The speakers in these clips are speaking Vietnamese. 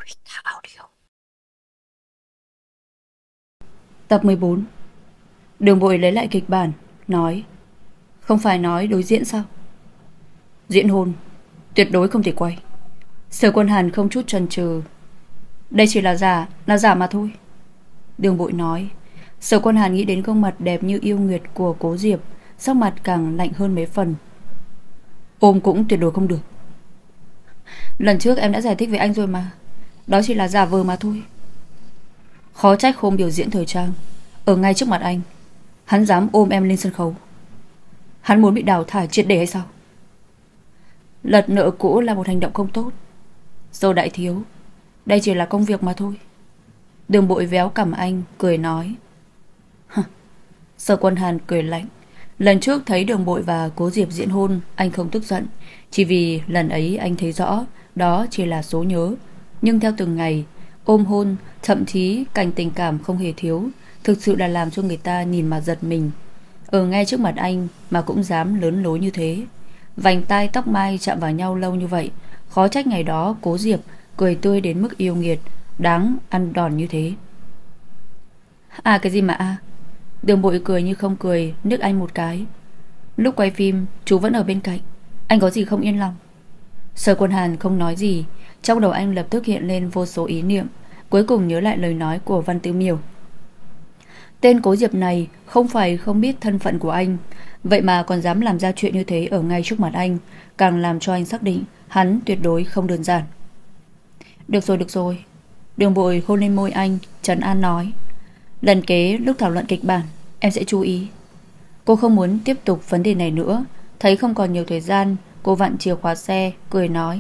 Quýt Audio. Tập 14. Đường Bội lấy lại kịch bản, nói: Không phải nói đối diễn sao? Diễn hôn tuyệt đối không thể quay. Sở Quân Hàn không chút chần chừ: Đây chỉ là giả mà thôi. Đường Bội nói. Sở Quân Hàn nghĩ đến gương mặt đẹp như yêu nguyệt của Cố Diệp, sắc mặt càng lạnh hơn mấy phần. Ôm cũng tuyệt đối không được. Lần trước em đã giải thích với anh rồi mà, đó chỉ là giả vờ mà thôi. Khó trách hôm biểu diễn thời trang, ở ngay trước mặt anh, hắn dám ôm em lên sân khấu. Hắn muốn bị đào thải triệt để hay sao? Lật nợ cũ là một hành động không tốt. Dâu đại thiếu, đây chỉ là công việc mà thôi. Đường Bội véo cằm anh, cười nói. Sở Quân Hàn cười lạnh. Lần trước thấy Đường Bội và Cố Diệp diễn hôn, anh không tức giận, chỉ vì lần ấy anh thấy rõ đó chỉ là số nhớ. Nhưng theo từng ngày, ôm hôn, thậm chí cảnh tình cảm không hề thiếu, thực sự là làm cho người ta nhìn mà giật mình. Ở ngay trước mặt anh mà cũng dám lớn lối như thế. Vành tai tóc mai chạm vào nhau lâu như vậy, khó trách ngày đó Cố Diệp cười tươi đến mức yêu nghiệt, đáng ăn đòn như thế. À cái gì mà à? Đường Bội cười như không cười, nước anh một cái. Lúc quay phim chú vẫn ở bên cạnh, anh có gì không yên lòng? Sở Quân Hàn không nói gì. Trong đầu anh lập tức hiện lên vô số ý niệm. Cuối cùng nhớ lại lời nói của Văn Tư Miểu. Tên Cố Diệp này không phải không biết thân phận của anh, vậy mà còn dám làm ra chuyện như thế ở ngay trước mặt anh, càng làm cho anh xác định hắn tuyệt đối không đơn giản. Được rồi. Đường Bội hôn lên môi anh, trấn an nói. Lần kế lúc thảo luận kịch bản, em sẽ chú ý. Cô không muốn tiếp tục vấn đề này nữa. Thấy không còn nhiều thời gian, cô vặn chìa khóa xe, cười nói.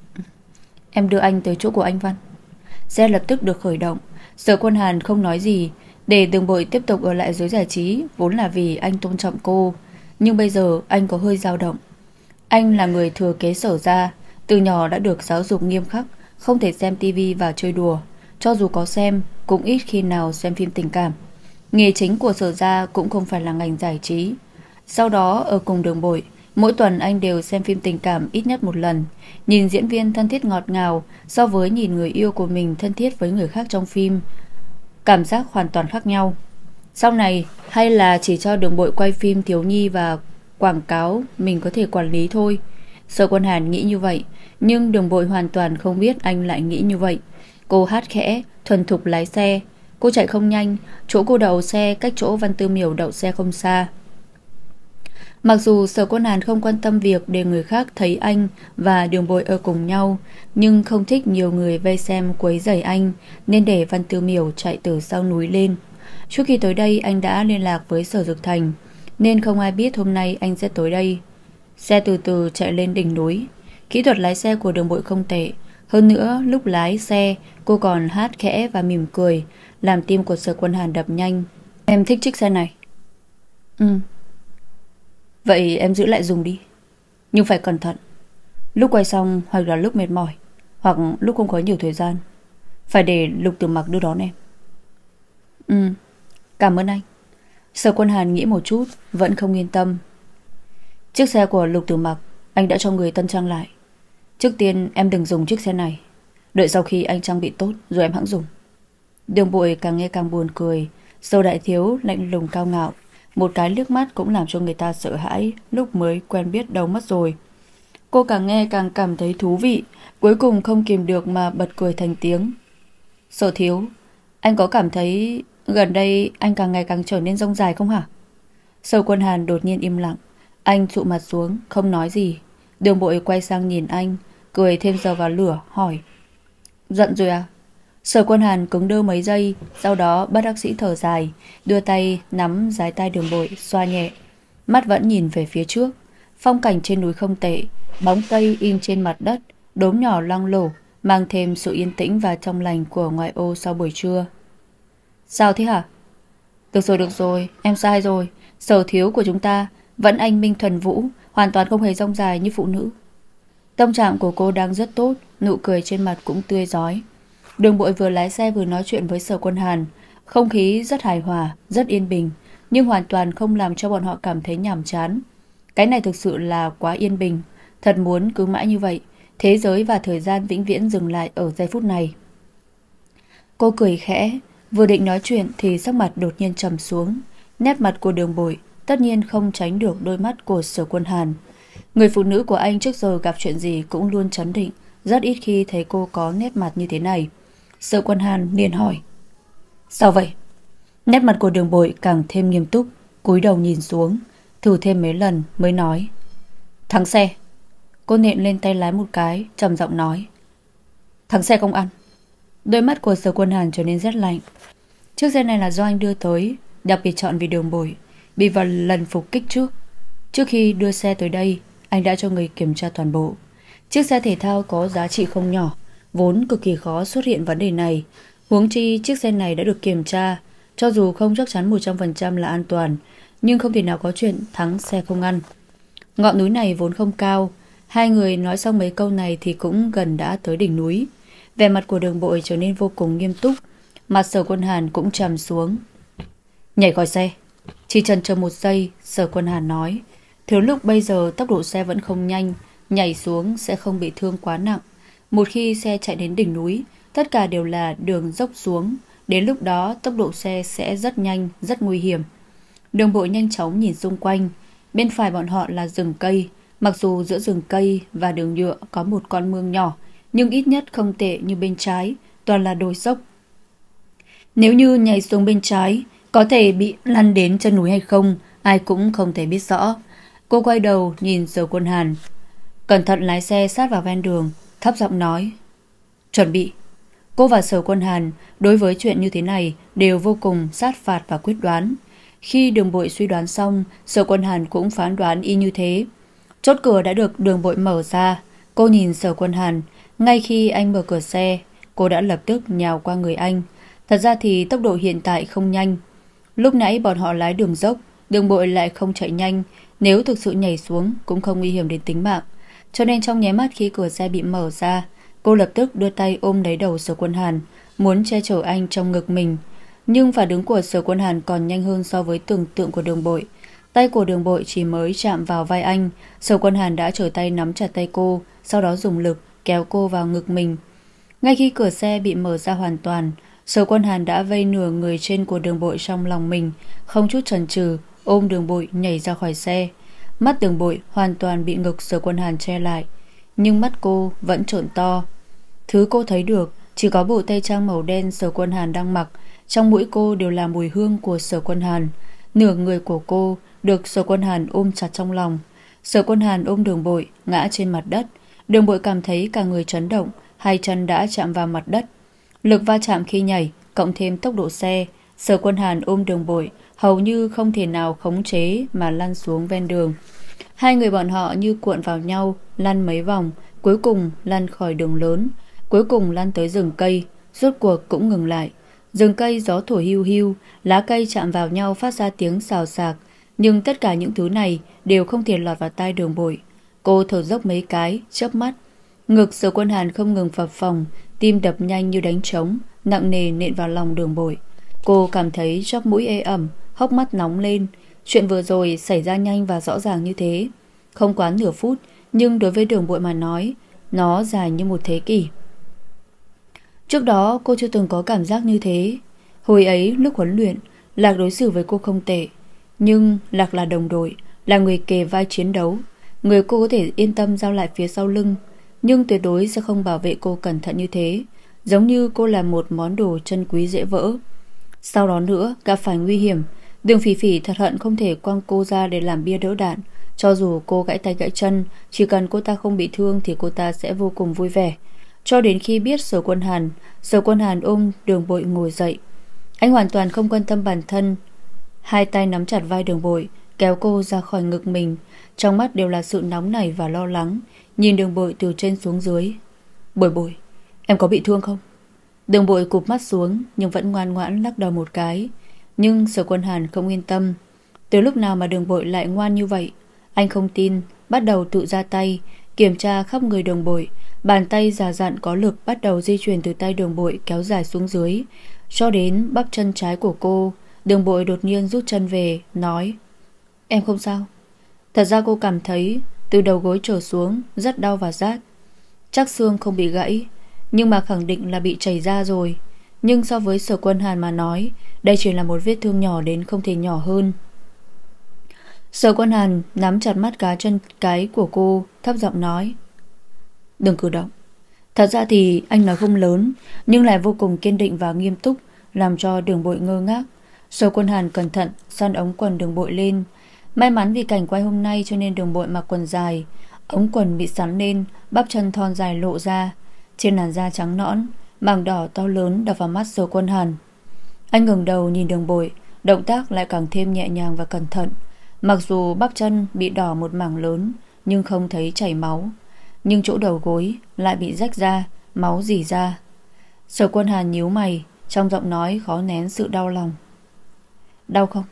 Em đưa anh tới chỗ của anh Văn. Xe lập tức được khởi động. Sở Quân Hàn không nói gì, để Đường Bội tiếp tục ở lại giới giải trí, vốn là vì anh tôn trọng cô. Nhưng bây giờ anh có hơi dao động. Anh là người thừa kế Sở gia, từ nhỏ đã được giáo dục nghiêm khắc, không thể xem tivi và chơi đùa. Cho dù có xem, cũng ít khi nào xem phim tình cảm. Nghề chính của Sở gia cũng không phải là ngành giải trí. Sau đó ở cùng Đường Bội, mỗi tuần anh đều xem phim tình cảm ít nhất một lần. Nhìn diễn viên thân thiết ngọt ngào so với nhìn người yêu của mình thân thiết với người khác trong phim, cảm giác hoàn toàn khác nhau. Sau này hay là chỉ cho Đường Bội quay phim thiếu nhi và quảng cáo mình có thể quản lý thôi. Sở Quân Hàn nghĩ như vậy, nhưng Đường Bội hoàn toàn không biết anh lại nghĩ như vậy. Cô hát khẽ, thuần thục lái xe. Cô chạy không nhanh, chỗ cô đậu xe cách chỗ Văn Tư Miểu đậu xe không xa. Mặc dù Sở Quân Hàn không quan tâm việc để người khác thấy anh và Đường Bội ở cùng nhau, nhưng không thích nhiều người vây xem quấy rầy anh, nên để Văn Tư Miểu chạy từ sau núi lên. Trước khi tới đây anh đã liên lạc với Sở Dực Thành, nên không ai biết hôm nay anh sẽ tới đây. Xe từ từ chạy lên đỉnh núi. Kỹ thuật lái xe của Đường Bội không tệ. Hơn nữa lúc lái xe cô còn hát khẽ và mỉm cười, làm tim của Sở Quân Hàn đập nhanh. Em thích chiếc xe này. Ừ. Vậy em giữ lại dùng đi, nhưng phải cẩn thận. Lúc quay xong hoặc là lúc mệt mỏi, hoặc lúc không có nhiều thời gian, phải để Lục Tử Mặc đưa đón em. Ừ, cảm ơn anh. Sở Quân Hàn nghĩ một chút, vẫn không yên tâm. Chiếc xe của Lục Tử Mặc anh đã cho người tân trang lại. Trước tiên em đừng dùng chiếc xe này, đợi sau khi anh trang bị tốt rồi em hẵng dùng. Đường Bội càng nghe càng buồn cười. Dâu đại thiếu lạnh lùng cao ngạo, một cái liếc mắt cũng làm cho người ta sợ hãi. Lúc mới quen biết đâu mất rồi. Cô càng nghe càng cảm thấy thú vị, cuối cùng không kìm được mà bật cười thành tiếng. Sở thiếu, anh có cảm thấy gần đây anh càng ngày càng trở nên rông dài không hả? Sở Quân Hàn đột nhiên im lặng. Anh trụ mặt xuống không nói gì. Đường Bội quay sang nhìn anh, cười thêm dầu vào lửa, hỏi. Giận rồi à? Sở Quân Hàn cứng đơ mấy giây, sau đó bất đắc dĩ thở dài, đưa tay nắm dái tai Đường Bội, xoa nhẹ. Mắt vẫn nhìn về phía trước. Phong cảnh trên núi không tệ, bóng cây in trên mặt đất, đốm nhỏ loang lổ, mang thêm sự yên tĩnh và trong lành của ngoại ô sau buổi trưa. Sao thế hả? Được rồi, em sai rồi. Sở thiếu của chúng ta vẫn anh minh thuần vũ, hoàn toàn không hề rong dài như phụ nữ. Tâm trạng của cô đang rất tốt, nụ cười trên mặt cũng tươi rói. Đường Bội vừa lái xe vừa nói chuyện với Sở Quân Hàn. Không khí rất hài hòa, rất yên bình, nhưng hoàn toàn không làm cho bọn họ cảm thấy nhàm chán. Cái này thực sự là quá yên bình. Thật muốn cứ mãi như vậy, thế giới và thời gian vĩnh viễn dừng lại ở giây phút này. Cô cười khẽ, vừa định nói chuyện thì sắc mặt đột nhiên trầm xuống. Nét mặt của Đường Bội tất nhiên không tránh được đôi mắt của Sở Quân Hàn. Người phụ nữ của anh trước giờ gặp chuyện gì cũng luôn trấn định, rất ít khi thấy cô có nét mặt như thế này. Sở Quân Hàn liền hỏi: sao vậy? Nét mặt của Đường Bội càng thêm nghiêm túc, cúi đầu nhìn xuống, thử thêm mấy lần mới nói: thắng xe. Cô nện lên tay lái một cái, trầm giọng nói: thắng xe không ăn. Đôi mắt của Sở Quân Hàn trở nên rất lạnh. Chiếc xe này là do anh đưa tới, đặc biệt chọn vì Đường Bội bị vào lần phục kích trước. Trước khi đưa xe tới đây, anh đã cho người kiểm tra toàn bộ. Chiếc xe thể thao có giá trị không nhỏ, vốn cực kỳ khó xuất hiện vấn đề này. Huống chi chiếc xe này đã được kiểm tra, cho dù không chắc chắn 100% là an toàn, nhưng không thể nào có chuyện thắng xe không ăn. Ngọn núi này vốn không cao. Hai người nói xong mấy câu này thì cũng gần đã tới đỉnh núi. Vẻ mặt của Đường Bội trở nên vô cùng nghiêm túc, mặt Sở Quân Hàn cũng trầm xuống. Nhảy khỏi xe. Chỉ chần chờ một giây, Sở Quân Hàn nói: thiếu lúc bây giờ tốc độ xe vẫn không nhanh, nhảy xuống sẽ không bị thương quá nặng. Một khi xe chạy đến đỉnh núi, tất cả đều là đường dốc xuống, đến lúc đó tốc độ xe sẽ rất nhanh, rất nguy hiểm. Đường Bội nhanh chóng nhìn xung quanh. Bên phải bọn họ là rừng cây. Mặc dù giữa rừng cây và đường nhựa có một con mương nhỏ, nhưng ít nhất không tệ như bên trái, toàn là đồi dốc. Nếu như nhảy xuống bên trái, có thể bị lăn đến chân núi hay không, ai cũng không thể biết rõ. Cô quay đầu nhìn Sở Quân Hàn, cẩn thận lái xe sát vào ven đường, thấp giọng nói: chuẩn bị. Cô và Sở Quân Hàn đối với chuyện như thế này đều vô cùng sát phạt và quyết đoán. Khi Đường Bội suy đoán xong, Sở Quân Hàn cũng phán đoán y như thế. Chốt cửa đã được Đường Bội mở ra. Cô nhìn Sở Quân Hàn. Ngay khi anh mở cửa xe, cô đã lập tức nhào qua người anh. Thật ra thì tốc độ hiện tại không nhanh. Lúc nãy bọn họ lái đường dốc, Đường Bội lại không chạy nhanh. Nếu thực sự nhảy xuống cũng không nguy hiểm đến tính mạng. Cho nên trong nháy mắt khi cửa xe bị mở ra, cô lập tức đưa tay ôm lấy đầu Sở Quân Hàn, muốn che chở anh trong ngực mình. Nhưng phản ứng của Sở Quân Hàn còn nhanh hơn so với tưởng tượng của Đường Bội. Tay của Đường Bội chỉ mới chạm vào vai anh, Sở Quân Hàn đã trở tay nắm chặt tay cô, sau đó dùng lực kéo cô vào ngực mình. Ngay khi cửa xe bị mở ra hoàn toàn, Sở Quân Hàn đã vây nửa người trên của Đường Bội trong lòng mình, không chút chần chừ ôm Đường Bội nhảy ra khỏi xe. Mắt Đường Bội hoàn toàn bị ngực Sở Quân Hàn che lại, nhưng mắt cô vẫn trợn to. Thứ cô thấy được chỉ có bộ tây trang màu đen Sở Quân Hàn đang mặc. Trong mũi cô đều là mùi hương của Sở Quân Hàn. Nửa người của cô được Sở Quân Hàn ôm chặt trong lòng. Sở Quân Hàn ôm Đường Bội ngã trên mặt đất. Đường Bội cảm thấy cả người chấn động, hai chân đã chạm vào mặt đất. Lực va chạm khi nhảy cộng thêm tốc độ xe, Sở Quân Hàn ôm Đường Bội hầu như không thể nào khống chế mà lăn xuống ven đường. Hai người bọn họ như cuộn vào nhau, lăn mấy vòng, cuối cùng lăn khỏi đường lớn, cuối cùng lăn tới rừng cây, rốt cuộc cũng ngừng lại. Rừng cây gió thổi hiu hiu, lá cây chạm vào nhau phát ra tiếng xào xạc, nhưng tất cả những thứ này đều không thể lọt vào tai Đường Bội. Cô thở dốc mấy cái, chớp mắt. Ngực Sở Quân Hàn không ngừng phập phồng, tim đập nhanh như đánh trống, nặng nề nện vào lòng Đường Bội. Cô cảm thấy chóp mũi ê ẩm, hốc mắt nóng lên. Chuyện vừa rồi xảy ra nhanh và rõ ràng như thế, không quá nửa phút, nhưng đối với Đường Bội mà nói, nó dài như một thế kỷ. Trước đó cô chưa từng có cảm giác như thế. Hồi ấy lúc huấn luyện, Lạc đối xử với cô không tệ, nhưng Lạc là đồng đội, là người kề vai chiến đấu, người cô có thể yên tâm giao lại phía sau lưng, nhưng tuyệt đối sẽ không bảo vệ cô cẩn thận như thế, giống như cô là một món đồ chân quý dễ vỡ. Sau đó nữa, gặp phải nguy hiểm, Đường Phỉ Phỉ thật hận không thể quăng cô ra để làm bia đỡ đạn. Cho dù cô gãy tay gãy chân, chỉ cần cô ta không bị thương thì cô ta sẽ vô cùng vui vẻ. Cho đến khi biết Sở Quân Hàn ôm Đường Bội ngồi dậy. Anh hoàn toàn không quan tâm bản thân, hai tay nắm chặt vai Đường Bội, kéo cô ra khỏi ngực mình. Trong mắt đều là sự nóng nảy và lo lắng, nhìn Đường Bội từ trên xuống dưới. Bội Bội, em có bị thương không? Đường Bội cụp mắt xuống nhưng vẫn ngoan ngoãn lắc đầu một cái. Nhưng Sở Quân Hàn không yên tâm. Từ lúc nào mà Đường Bội lại ngoan như vậy? Anh không tin, bắt đầu tự ra tay kiểm tra khắp người Đường Bội. Bàn tay già dặn có lực bắt đầu di chuyển từ tay Đường Bội kéo dài xuống dưới, cho đến bắp chân trái của cô. Đường Bội đột nhiên rút chân về, nói: em không sao. Thật ra cô cảm thấy từ đầu gối trở xuống rất đau và rát. Chắc xương không bị gãy, nhưng mà khẳng định là bị chảy ra rồi. Nhưng so với Sở Quân Hàn mà nói, đây chỉ là một vết thương nhỏ đến không thể nhỏ hơn. Sở Quân Hàn nắm chặt mắt cá chân cái của cô, thấp giọng nói: Đừng cử động. Thật ra thì anh nói không lớn, nhưng lại vô cùng kiên định và nghiêm túc, làm cho Đường Bội ngơ ngác. Sở Quân Hàn cẩn thận săn ống quần Đường Bội lên. May mắn vì cảnh quay hôm nay cho nên Đường Bội mặc quần dài, ống quần bị sắn lên, bắp chân thon dài lộ ra. Trên làn da trắng nõn, mảng đỏ to lớn đập vào mắt Sở Quân Hàn. Anh ngẩng đầu nhìn Đường Bội, động tác lại càng thêm nhẹ nhàng và cẩn thận. Mặc dù bắp chân bị đỏ một mảng lớn, nhưng không thấy chảy máu. Nhưng chỗ đầu gối lại bị rách ra, máu rỉ ra. Sở Quân Hàn nhíu mày, trong giọng nói khó nén sự đau lòng. Đau không?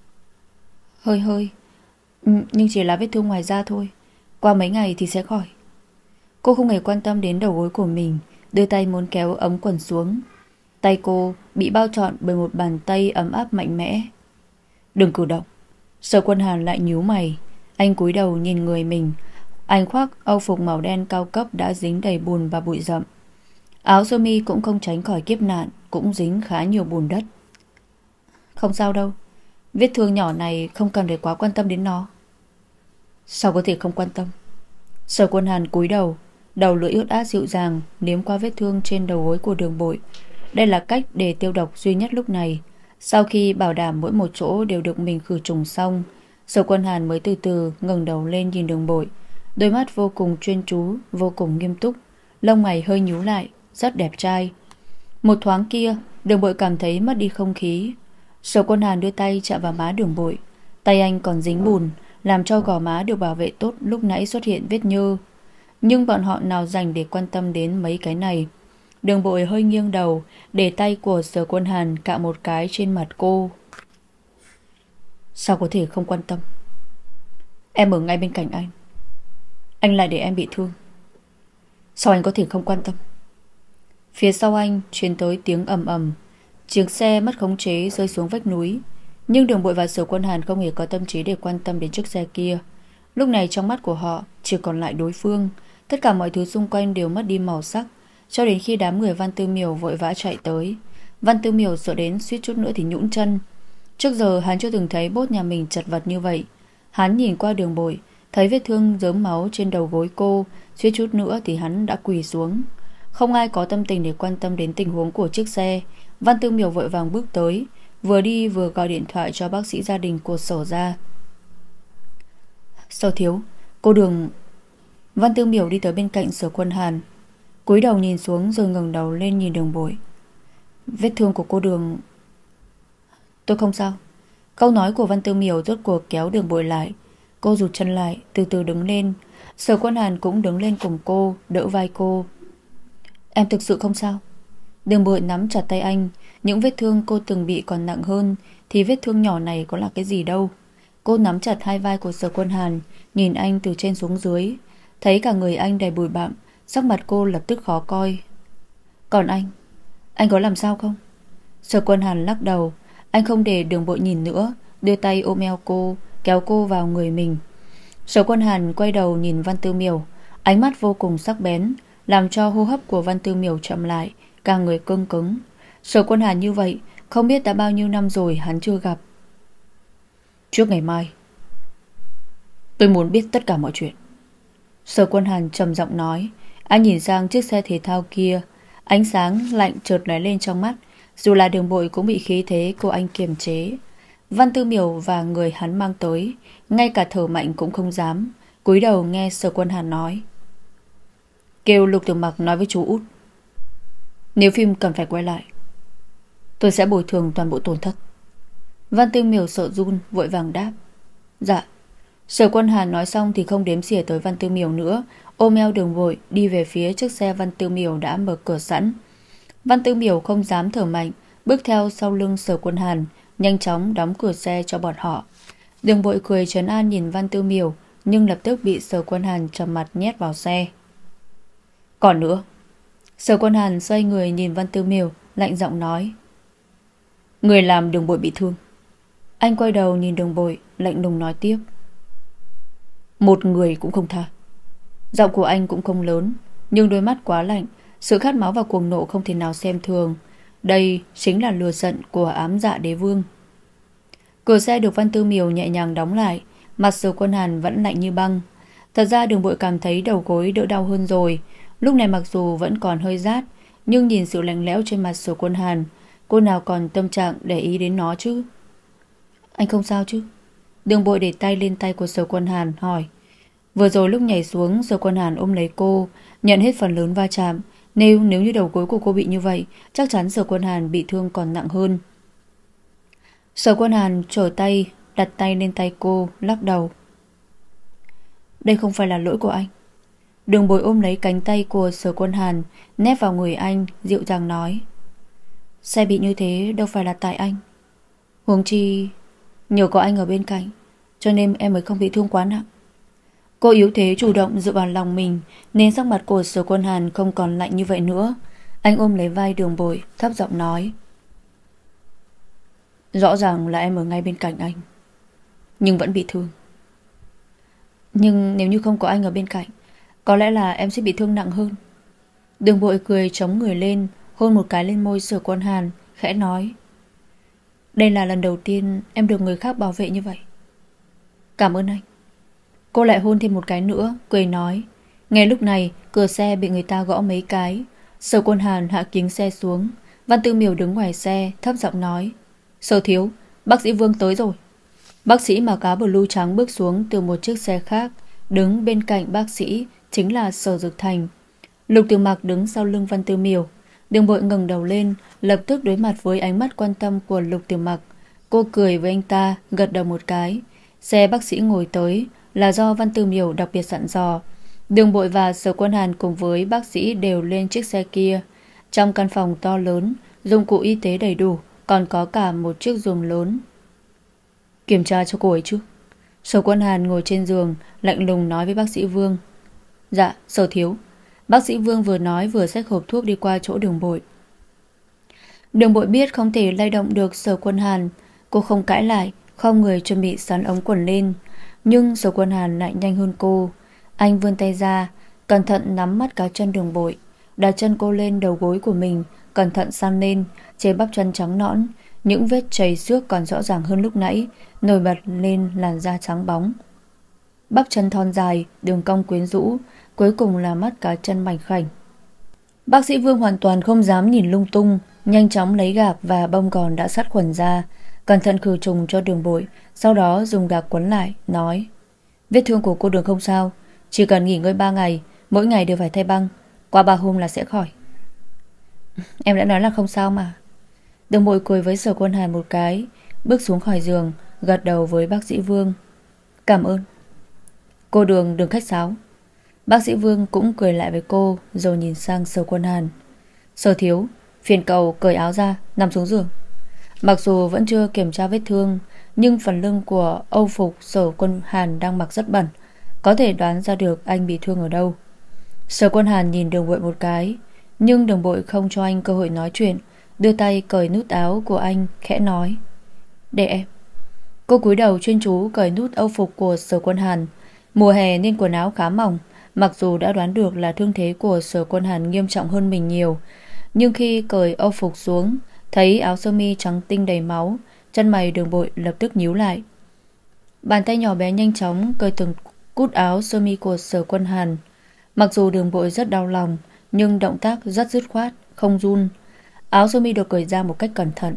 Hơi hơi, nhưng chỉ là vết thương ngoài da thôi. Qua mấy ngày thì sẽ khỏi. Cô không hề quan tâm đến đầu gối của mình, đưa tay muốn kéo ống quần xuống. Tay cô bị bao trọn bởi một bàn tay ấm áp mạnh mẽ. Đừng cử động. Sở Quân Hàn lại nhíu mày. Anh cúi đầu nhìn người mình. Anh khoác âu phục màu đen cao cấp đã dính đầy bùn và bụi rậm. Áo sơ mi cũng không tránh khỏi kiếp nạn, cũng dính khá nhiều bùn đất. Không sao đâu, vết thương nhỏ này không cần phải quá quan tâm đến nó. Sao có thể không quan tâm? Sở Quân Hàn cúi đầu, đầu lưỡi ướt át dịu dàng liếm qua vết thương trên đầu gối của Đường Bội. Đây là cách để tiêu độc duy nhất lúc này. Sau khi bảo đảm mỗi một chỗ đều được mình khử trùng xong, Sở Quân Hàn mới từ từ ngẩng đầu lên nhìn Đường Bội. Đôi mắt vô cùng chuyên chú, vô cùng nghiêm túc, lông mày hơi nhíu lại, rất đẹp trai. Một thoáng kia, Đường Bội cảm thấy mất đi không khí. Sở Quân Hàn đưa tay chạm vào má Đường Bội. Tay anh còn dính bùn, làm cho gò má được bảo vệ tốt lúc nãy xuất hiện vết nhơ. Nhưng bọn họ nào dành để quan tâm đến mấy cái này. Đường Bội hơi nghiêng đầu, để tay của Sở Quân Hàn cạo một cái trên mặt cô. Sao có thể không quan tâm? Em ở ngay bên cạnh anh lại để em bị thương. Sao anh có thể không quan tâm? Phía sau anh truyền tới tiếng ầm ầm. Chiếc xe mất khống chế rơi xuống vách núi. Nhưng Đường Bội và Sở Quân Hàn không hề có tâm trí để quan tâm đến chiếc xe kia. Lúc này trong mắt của họ chỉ còn lại đối phương. Tất cả mọi thứ xung quanh đều mất đi màu sắc, cho đến khi đám người Văn Tư Miểu vội vã chạy tới. Văn Tư Miểu sợ đến suýt chút nữa thì nhũn chân. Trước giờ hắn chưa từng thấy bốt nhà mình chật vật như vậy. Hắn nhìn qua Đường Bội, thấy vết thương rớm máu trên đầu gối cô, suýt chút nữa thì hắn đã quỳ xuống. Không ai có tâm tình để quan tâm đến tình huống của chiếc xe. Văn Tư Miểu vội vàng bước tới, vừa đi vừa gọi điện thoại cho bác sĩ gia đình của Sở gia. Sở thiếu, cô Đường... Văn Tư Miểu đi tới bên cạnh Sở Quân Hàn, cúi đầu nhìn xuống rồi ngẩng đầu lên nhìn Đường Bội. Vết thương của cô Đường... Tôi không sao. Câu nói của Văn Tư Miểu rốt cuộc kéo Đường Bội lại. Cô rụt chân lại, từ từ đứng lên. Sở Quân Hàn cũng đứng lên cùng cô, đỡ vai cô. Em thực sự không sao? Đường Bội nắm chặt tay anh. Những vết thương cô từng bị còn nặng hơn, thì vết thương nhỏ này có là cái gì đâu. Cô nắm chặt hai vai của Sở Quân Hàn, nhìn anh từ trên xuống dưới. Thấy cả người anh đầy bụi bặm, sắc mặt cô lập tức khó coi. Còn anh có làm sao không? Sở Quân Hàn lắc đầu. Anh không để Đường Bội nhìn nữa, đưa tay ôm eo cô, kéo cô vào người mình. Sở Quân Hàn quay đầu nhìn Văn Tư Miểu, ánh mắt vô cùng sắc bén, làm cho hô hấp của Văn Tư Miểu chậm lại, cả người cứng cứng. Sở Quân Hàn như vậy, không biết đã bao nhiêu năm rồi hắn chưa gặp. Trước ngày mai, tôi muốn biết tất cả mọi chuyện. Sở Quân Hàn trầm giọng nói. Anh nhìn sang chiếc xe thể thao kia, ánh sáng lạnh chợt lóe lên trong mắt. Dù là Đường Bội cũng bị khí thế cô anh kiềm chế. Văn Tư Miểu và người hắn mang tới, ngay cả thở mạnh cũng không dám, cúi đầu nghe Sở Quân Hàn nói. Kêu Lục Tử Mặc nói với chú út, nếu phim cần phải quay lại, tôi sẽ bồi thường toàn bộ tổn thất. Văn Tư Miểu sợ run, vội vàng đáp. Dạ. Sở Quân Hàn nói xong thì không đếm xỉa tới Văn Tư Miểu nữa, ôm eo Đường Bội đi về phía chiếc xe Văn Tư Miểu đã mở cửa sẵn. Văn Tư Miểu không dám thở mạnh, bước theo sau lưng Sở Quân Hàn, nhanh chóng đóng cửa xe cho bọn họ. Đường Bội cười trấn an nhìn Văn Tư Miểu, nhưng lập tức bị Sở Quân Hàn trầm mặt nhét vào xe. Còn nữa. Sở Quân Hàn xoay người nhìn Văn Tư Miểu, lạnh giọng nói. Người làm Đường Bội bị thương. Anh quay đầu nhìn Đường Bội, lạnh lùng nói tiếp. Một người cũng không tha. Giọng của anh cũng không lớn, nhưng đôi mắt quá lạnh, sự khát máu và cuồng nộ không thể nào xem thường. Đây chính là lừa giận của ám dạ đế vương. Cửa xe được Văn Tư Miều nhẹ nhàng đóng lại. Mặt Sở Quân Hàn vẫn lạnh như băng. Thật ra Đường Bội cảm thấy đầu gối đỡ đau hơn rồi. Lúc này mặc dù vẫn còn hơi rát, nhưng nhìn sự lạnh lẽo trên mặt Sở Quân Hàn, cô nào còn tâm trạng để ý đến nó chứ. Anh không sao chứ? Đường Bội để tay lên tay của Sở Quân Hàn hỏi. Vừa rồi lúc nhảy xuống, Sở Quân Hàn ôm lấy cô, nhận hết phần lớn va chạm. Nếu như đầu gối của cô bị như vậy, chắc chắn Sở Quân Hàn bị thương còn nặng hơn. Sở Quân Hàn trở tay, đặt tay lên tay cô, lắc đầu. Đây không phải là lỗi của anh. Đường Bội ôm lấy cánh tay của Sở Quân Hàn, nép vào người anh, dịu dàng nói. Xe bị như thế đâu phải là tại anh. Huống chi nhờ có anh ở bên cạnh, cho nên em mới không bị thương quá nặng. Cô yếu thế chủ động dựa vào lòng mình, nên sắc mặt của Sở Quân Hàn không còn lạnh như vậy nữa. Anh ôm lấy vai Đường Bội, thấp giọng nói. Rõ ràng là em ở ngay bên cạnh anh, nhưng vẫn bị thương. Nhưng nếu như không có anh ở bên cạnh, có lẽ là em sẽ bị thương nặng hơn. Đường Bội cười chống người lên, hôn một cái lên môi Sở Quân Hàn, khẽ nói. Đây là lần đầu tiên em được người khác bảo vệ như vậy. Cảm ơn anh. Cô lại hôn thêm một cái nữa, cười nói. Ngay lúc này, cửa xe bị người ta gõ mấy cái. Sở Quân Hàn hạ kính xe xuống. Văn Tư Miều đứng ngoài xe, thấp giọng nói. Sở thiếu, bác sĩ Vương tới rồi. Bác sĩ mặc áo blue trắng bước xuống từ một chiếc xe khác. Đứng bên cạnh bác sĩ chính là Sở Dực Thành. Lục Tiểu Mặc đứng sau lưng Văn Tư Miều. Đường Bội ngẩng đầu lên, lập tức đối mặt với ánh mắt quan tâm của Lục Tiểu Mặc. Cô cười với anh ta, gật đầu một cái. Xe bác sĩ ngồi tới là do Văn Tư Miều đặc biệt dặn dò. Đường Bội và Sở Quân Hàn cùng với bác sĩ đều lên chiếc xe kia. Trong căn phòng to lớn, dụng cụ y tế đầy đủ, còn có cả một chiếc giường lớn. Kiểm tra cho cô ấy trước. Sở Quân Hàn ngồi trên giường, lạnh lùng nói với bác sĩ Vương. Dạ, Sở thiếu. Bác sĩ Vương vừa nói vừa xách hộp thuốc đi qua chỗ Đường Bội. Đường Bội biết không thể lay động được Sở Quân Hàn. Cô không cãi lại, không người chuẩn bị sắn ống quần lên. Nhưng Sở Quân Hàn lại nhanh hơn cô. Anh vươn tay ra, cẩn thận nắm mắt cá chân Đường Bội, đặt chân cô lên đầu gối của mình, cẩn thận săn lên. Trên bắp chân trắng nõn, những vết chảy xước còn rõ ràng hơn lúc nãy, nổi bật lên làn da trắng bóng. Bắp chân thon dài, đường cong quyến rũ, cuối cùng là mắt cá chân mảnh khảnh. Bác sĩ Vương hoàn toàn không dám nhìn lung tung, nhanh chóng lấy gạc và bông gòn đã sát khuẩn ra, cẩn thận khử trùng cho Đường Bội, sau đó dùng gạc quấn lại, nói. Vết thương của cô Đường không sao, chỉ cần nghỉ ngơi 3 ngày, mỗi ngày đều phải thay băng, qua 3 hôm là sẽ khỏi. Em đã nói là không sao mà. Đường Bội cười với Sở Quân Hàn một cái, bước xuống khỏi giường, gật đầu với bác sĩ Vương. Cảm ơn. Cô Đường đừng khách sáo. Bác sĩ Vương cũng cười lại với cô, rồi nhìn sang Sở Quân Hàn. Sở thiếu, phiền cậu cởi áo ra, nằm xuống giường. Mặc dù vẫn chưa kiểm tra vết thương, nhưng phần lưng của âu phục Sở Quân Hàn đang mặc rất bẩn, có thể đoán ra được anh bị thương ở đâu. Sở Quân Hàn nhìn Đường Bội một cái, nhưng Đường Bội không cho anh cơ hội nói chuyện, đưa tay cởi nút áo của anh, khẽ nói. Để em. Cô cúi đầu chuyên chú cởi nút âu phục của Sở Quân Hàn. Mùa hè nên quần áo khá mỏng, mặc dù đã đoán được là thương thế của Sở Quân Hàn nghiêm trọng hơn mình nhiều, nhưng khi cởi âu phục xuống, thấy áo sơ mi trắng tinh đầy máu, chân mày Đường Bội lập tức nhíu lại. Bàn tay nhỏ bé nhanh chóng cởi từng cúc áo sơ mi của Sở Quân Hàn. Mặc dù Đường Bội rất đau lòng, nhưng động tác rất dứt khoát, không run. Áo sơ mi được cởi ra một cách cẩn thận.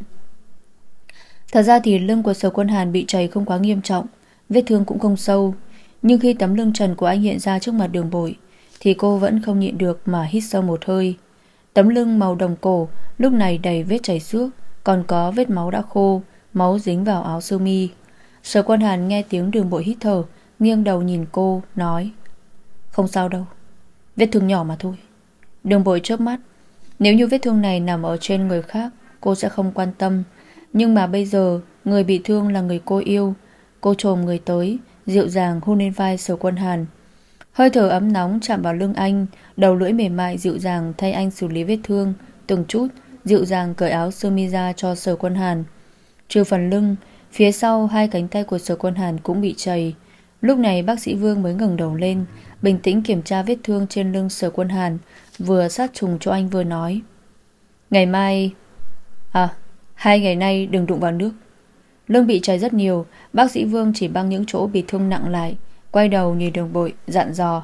Thật ra thì lưng của Sở Quân Hàn bị trầy không quá nghiêm trọng, vết thương cũng không sâu, nhưng khi tấm lưng trần của anh hiện ra trước mặt Đường Bội thì cô vẫn không nhịn được mà hít sâu một hơi. Tấm lưng màu đồng cổ lúc này đầy vết chảy xước, còn có vết máu đã khô, máu dính vào áo sơ mi. Sở Quân Hàn nghe tiếng Đường Bội hít thở, nghiêng đầu nhìn cô, nói. Không sao đâu, vết thương nhỏ mà thôi. Đường Bội chớp mắt. Nếu như vết thương này nằm ở trên người khác, cô sẽ không quan tâm, nhưng mà bây giờ người bị thương là người cô yêu. Cô chồm người tới, dịu dàng hôn lên vai Sở Quân Hàn. Hơi thở ấm nóng chạm vào lưng anh, đầu lưỡi mềm mại dịu dàng thay anh xử lý vết thương, từng chút dịu dàng cởi áo sơ mi ra cho Sở Quân Hàn. Trừ phần lưng, phía sau hai cánh tay của Sở Quân Hàn cũng bị trầy. Lúc này bác sĩ Vương mới ngẩng đầu lên, bình tĩnh kiểm tra vết thương trên lưng Sở Quân Hàn, vừa sát trùng cho anh vừa nói. Ngày mai À, 2 ngày nay đừng đụng vào nước. Lưng bị chảy rất nhiều. Bác sĩ Vương chỉ băng những chỗ bị thương nặng lại, quay đầu nhìn Đường Bội dặn dò.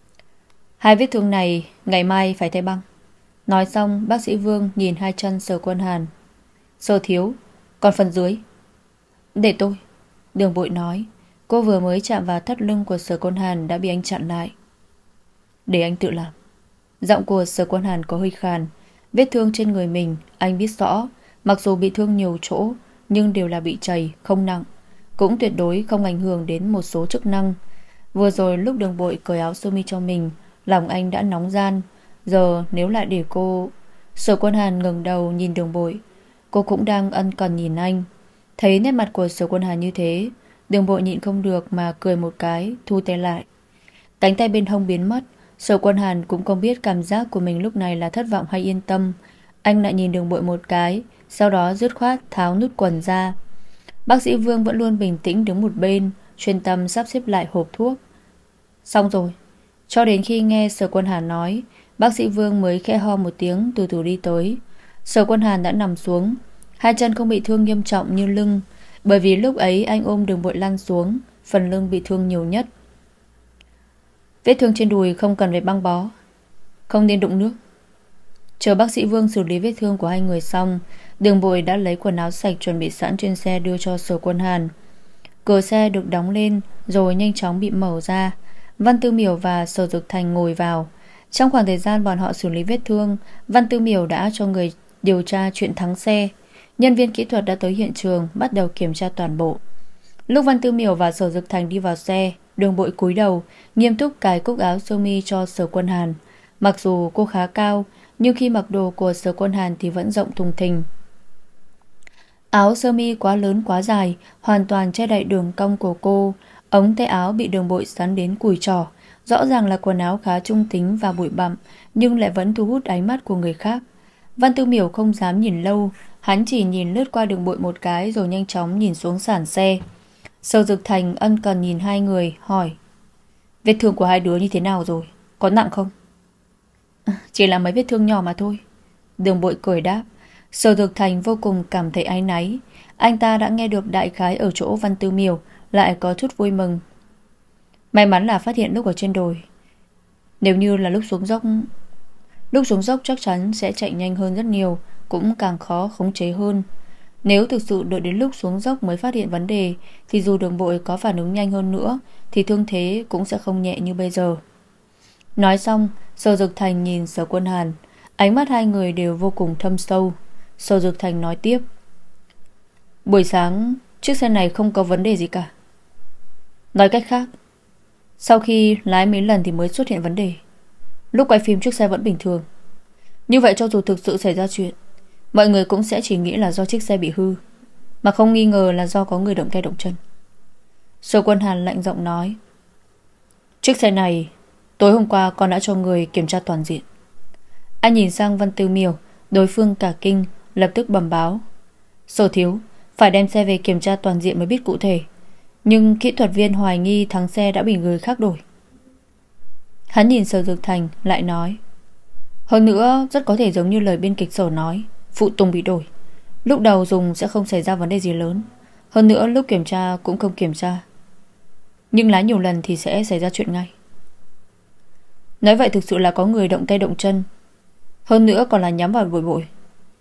2 vết thương này ngày mai phải thay băng. Nói xong bác sĩ Vương nhìn 2 chân Sở Quân Hàn. Sở thiếu, còn phần dưới? Để tôi. Đường Bội nói. Cô vừa mới chạm vào thắt lưng của Sở Quân Hàn đã bị anh chặn lại. Để anh tự làm. Giọng của Sở Quân Hàn có hơi khàn. Vết thương trên người mình anh biết rõ. Mặc dù bị thương nhiều chỗ, nhưng đều là bị chảy, không nặng, cũng tuyệt đối không ảnh hưởng đến một số chức năng. Vừa rồi lúc Đường Bội cởi áo sơ mi cho mình, lòng anh đã nóng ran. Giờ nếu lại để cô... Sở Quân Hàn ngẩng đầu nhìn Đường Bội. Cô cũng đang ân cần nhìn anh. Thấy nét mặt của Sở Quân Hàn như thế, Đường Bội nhịn không được mà cười một cái, thu tay lại. Cánh tay bên hông biến mất. Sở Quân Hàn cũng không biết cảm giác của mình lúc này là thất vọng hay yên tâm. Anh lại nhìn Đường Bội một cái, sau đó dứt khoát tháo nút quần ra. Bác sĩ Vương vẫn luôn bình tĩnh đứng một bên, chuyên tâm sắp xếp lại hộp thuốc. Xong rồi. Cho đến khi nghe Sở Quân Hàn nói, bác sĩ Vương mới khẽ ho một tiếng, từ từ đi tới. Sở Quân Hàn đã nằm xuống. 2 chân không bị thương nghiêm trọng như lưng, bởi vì lúc ấy anh ôm Đường Bội lăn xuống, phần lưng bị thương nhiều nhất. Vết thương trên đùi không cần phải băng bó, không nên đụng nước. Chờ bác sĩ Vương xử lý vết thương của 2 người xong, Đường Bội đã lấy quần áo sạch chuẩn bị sẵn trên xe đưa cho Sở Quân Hàn. Cửa xe được đóng lên rồi nhanh chóng bị mở ra. Văn Tư Miểu và Sở Dực Thành ngồi vào. Trong khoảng thời gian bọn họ xử lý vết thương, Văn Tư Miểu đã cho người điều tra chuyện thắng xe. Nhân viên kỹ thuật đã tới hiện trường, bắt đầu kiểm tra toàn bộ. Lúc Văn Tư Miểu và Sở Dực Thành đi vào xe, Đường Bội cúi đầu nghiêm túc cài cúc áo sơ mi cho Sở Quân Hàn. Mặc dù cô khá cao, nhưng khi mặc đồ của Sở Quân Hàn thì vẫn rộng thùng thình. Áo sơ mi quá lớn quá dài, hoàn toàn che đậy đường cong của cô. Ống tay áo bị Đường Bội sắn đến cùi trỏ. Rõ ràng là quần áo khá trung tính và bụi bặm, nhưng lại vẫn thu hút ánh mắt của người khác. Văn Tư Miểu không dám nhìn lâu, hắn chỉ nhìn lướt qua Đường Bội một cái rồi nhanh chóng nhìn xuống sàn xe. Sở Dực Thành ân cần nhìn 2 người, hỏi: Vết thương của 2 đứa như thế nào rồi? Có nặng không? Chỉ là mấy vết thương nhỏ mà thôi. Đường Bội cười đáp. Sở Dực Thành vô cùng cảm thấy áy náy. Anh ta đã nghe được đại khái ở chỗ Văn Tư Miểu, lại có chút vui mừng. May mắn là phát hiện lúc ở trên đồi. Nếu như là lúc xuống dốc chắc chắn sẽ chạy nhanh hơn rất nhiều, cũng càng khó khống chế hơn. Nếu thực sự đợi đến lúc xuống dốc mới phát hiện vấn đề, thì dù Đường Bội có phản ứng nhanh hơn nữa thì thương thế cũng sẽ không nhẹ như bây giờ. Nói xong, Sở Dực Thành nhìn Sở Quân Hàn. Ánh mắt 2 người đều vô cùng thâm sâu. Sở Dực Thành nói tiếp: Buổi sáng chiếc xe này không có vấn đề gì cả. Nói cách khác, sau khi lái mấy lần thì mới xuất hiện vấn đề. Lúc quay phim chiếc xe vẫn bình thường. Như vậy cho dù thực sự xảy ra chuyện, mọi người cũng sẽ chỉ nghĩ là do chiếc xe bị hư, mà không nghi ngờ là do có người động tay động chân. Sở Quân Hàn lạnh giọng nói: Chiếc xe này tối hôm qua con đã cho người kiểm tra toàn diện. Anh nhìn sang Văn Tư Miểu, đối phương cả kinh, lập tức bẩm báo: Sở thiếu, phải đem xe về kiểm tra toàn diện mới biết cụ thể, nhưng kỹ thuật viên hoài nghi thắng xe đã bị người khác đổi. Hắn nhìn Sở Dực Thành lại nói: Hơn nữa rất có thể giống như lời biên kịch Sở nói, phụ tùng bị đổi. Lúc đầu dùng sẽ không xảy ra vấn đề gì lớn, hơn nữa lúc kiểm tra cũng không kiểm tra, nhưng lái nhiều lần thì sẽ xảy ra chuyện ngay. Nói vậy thực sự là có người động tay động chân, hơn nữa còn là nhắm vào Bội Bội.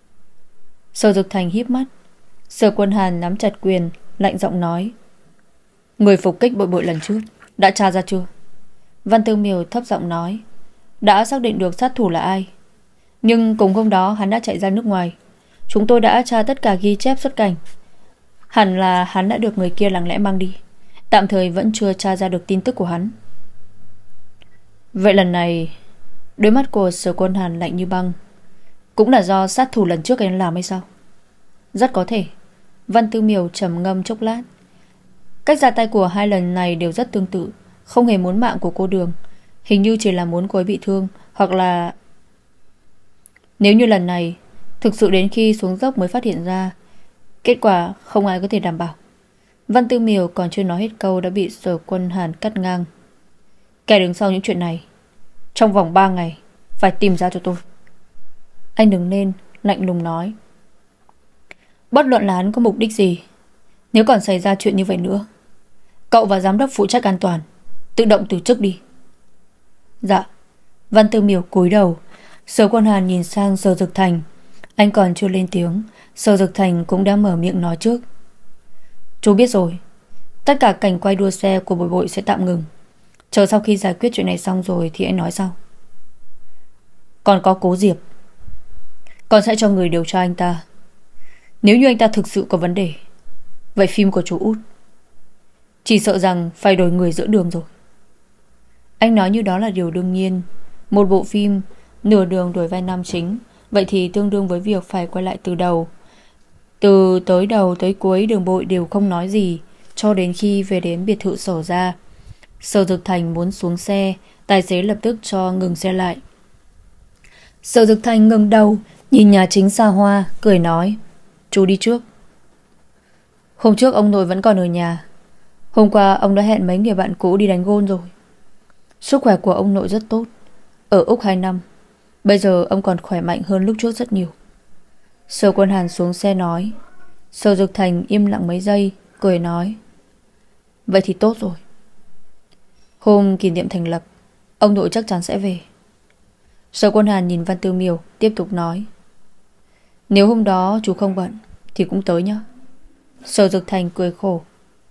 Sở Dực Thành híp mắt. Sở Quân Hàn nắm chặt quyền, lạnh giọng nói: Người phục kích Bội Bội lần trước đã tra ra chưa? Văn Tư Miểu thấp giọng nói: Đã xác định được sát thủ là ai, nhưng cùng hôm đó hắn đã chạy ra nước ngoài. Chúng tôi đã tra tất cả ghi chép xuất cảnh. Hẳn là hắn đã được người kia lặng lẽ mang đi. Tạm thời vẫn chưa tra ra được tin tức của hắn. Vậy lần này đôi mắt của Sở Quân Hàn lạnh như băng. Cũng là do sát thủ lần trước anh làm hay sao? Rất có thể. Văn Tư Miểu trầm ngâm chốc lát. Cách ra tay của 2 lần này đều rất tương tự, không hề muốn mạng của cô Đường. Hình như chỉ là muốn cô ấy bị thương, hoặc là... Nếu như lần này thực sự đến khi xuống dốc mới phát hiện ra, kết quả không ai có thể đảm bảo. Văn Tư Miểu còn chưa nói hết câu đã bị Sở Quân Hàn cắt ngang. Kẻ đứng sau những chuyện này, trong vòng 3 ngày phải tìm ra cho tôi. Anh đứng lên, lạnh lùng nói: Bất luận là hắn có mục đích gì, nếu còn xảy ra chuyện như vậy nữa, cậu và giám đốc phụ trách an toàn tự động từ chức đi. Dạ. Văn Tư Miểu cúi đầu. Sở Quân Hàn nhìn sang Sở Dực Thành. Anh còn chưa lên tiếng, Sở Dực Thành cũng đã mở miệng nói trước. Chú biết rồi, tất cả cảnh quay đua xe của Bội Bội sẽ tạm ngừng. Chờ sau khi giải quyết chuyện này xong rồi thì anh nói sau. Còn có Cố Diệp, con sẽ cho người điều tra anh ta. Nếu như anh ta thực sự có vấn đề, vậy phim của chú Út chỉ sợ rằng phải đổi người giữa đường rồi. Anh nói như đó là điều đương nhiên. Một bộ phim nửa đường đổi vai nam chính, vậy thì tương đương với việc phải quay lại từ đầu. Từ tới đầu tới cuối Đường Bội đều không nói gì, cho đến khi về đến biệt thự Sở ra. Sở Dực Thành muốn xuống xe, tài xế lập tức cho ngừng xe lại. Sở Dực Thành ngừng đầu, nhìn nhà chính xa hoa, cười nói: Chú đi trước. Hôm trước ông nội vẫn còn ở nhà. Hôm qua ông đã hẹn mấy người bạn cũ đi đánh gôn rồi. Sức khỏe của ông nội rất tốt. Ở Úc 2 năm, bây giờ ông còn khỏe mạnh hơn lúc trước rất nhiều. Sở Quân Hàn xuống xe nói. Sở Dực Thành im lặng mấy giây, cười nói: Vậy thì tốt rồi. Hôm kỷ niệm thành lập, ông nội chắc chắn sẽ về. Sở Quân Hàn nhìn Văn Tư Miểu, tiếp tục nói: Nếu hôm đó chú không bận thì cũng tới nhá. Sở Dực Thành cười khổ: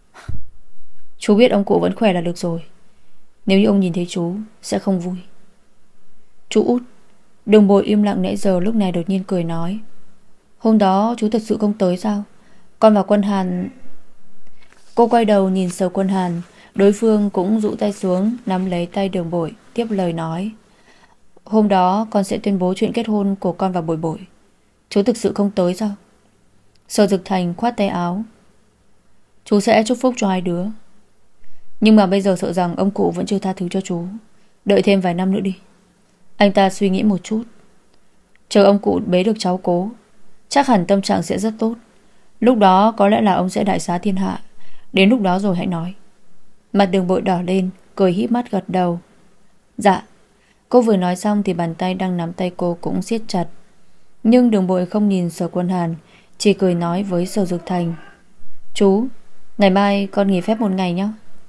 Chú biết ông cụ vẫn khỏe là được rồi. Nếu như ông nhìn thấy chú sẽ không vui. Chú Út. Đường Bội im lặng nãy giờ lúc này đột nhiên cười nói: Hôm đó chú thật sự không tới sao? Con và Quân Hàn... Cô quay đầu nhìn Sở Quân Hàn. Đối phương cũng dụ tay xuống, nắm lấy tay Đường Bội, tiếp lời nói: Hôm đó con sẽ tuyên bố chuyện kết hôn của con và Bội Bội. Chú thực sự không tới sao? Sở Dực Thành khoát tay áo: Chú sẽ chúc phúc cho hai đứa. Nhưng mà bây giờ sợ rằng ông cụ vẫn chưa tha thứ cho chú. Đợi thêm vài năm nữa đi. Anh ta suy nghĩ một chút. Chờ ông cụ bế được cháu Cố, chắc hẳn tâm trạng sẽ rất tốt. Lúc đó có lẽ là ông sẽ đại xá thiên hạ. Đến lúc đó rồi hãy nói. Mặt Đường Bội đỏ lên, cười híp mắt gật đầu. Dạ. Cô vừa nói xong thì bàn tay đang nắm tay cô cũng siết chặt. Nhưng Đường Bội không nhìn Sở Quân Hàn, chỉ cười nói với Sở Dực Thành: Chú, ngày mai con nghỉ phép một ngày nhé.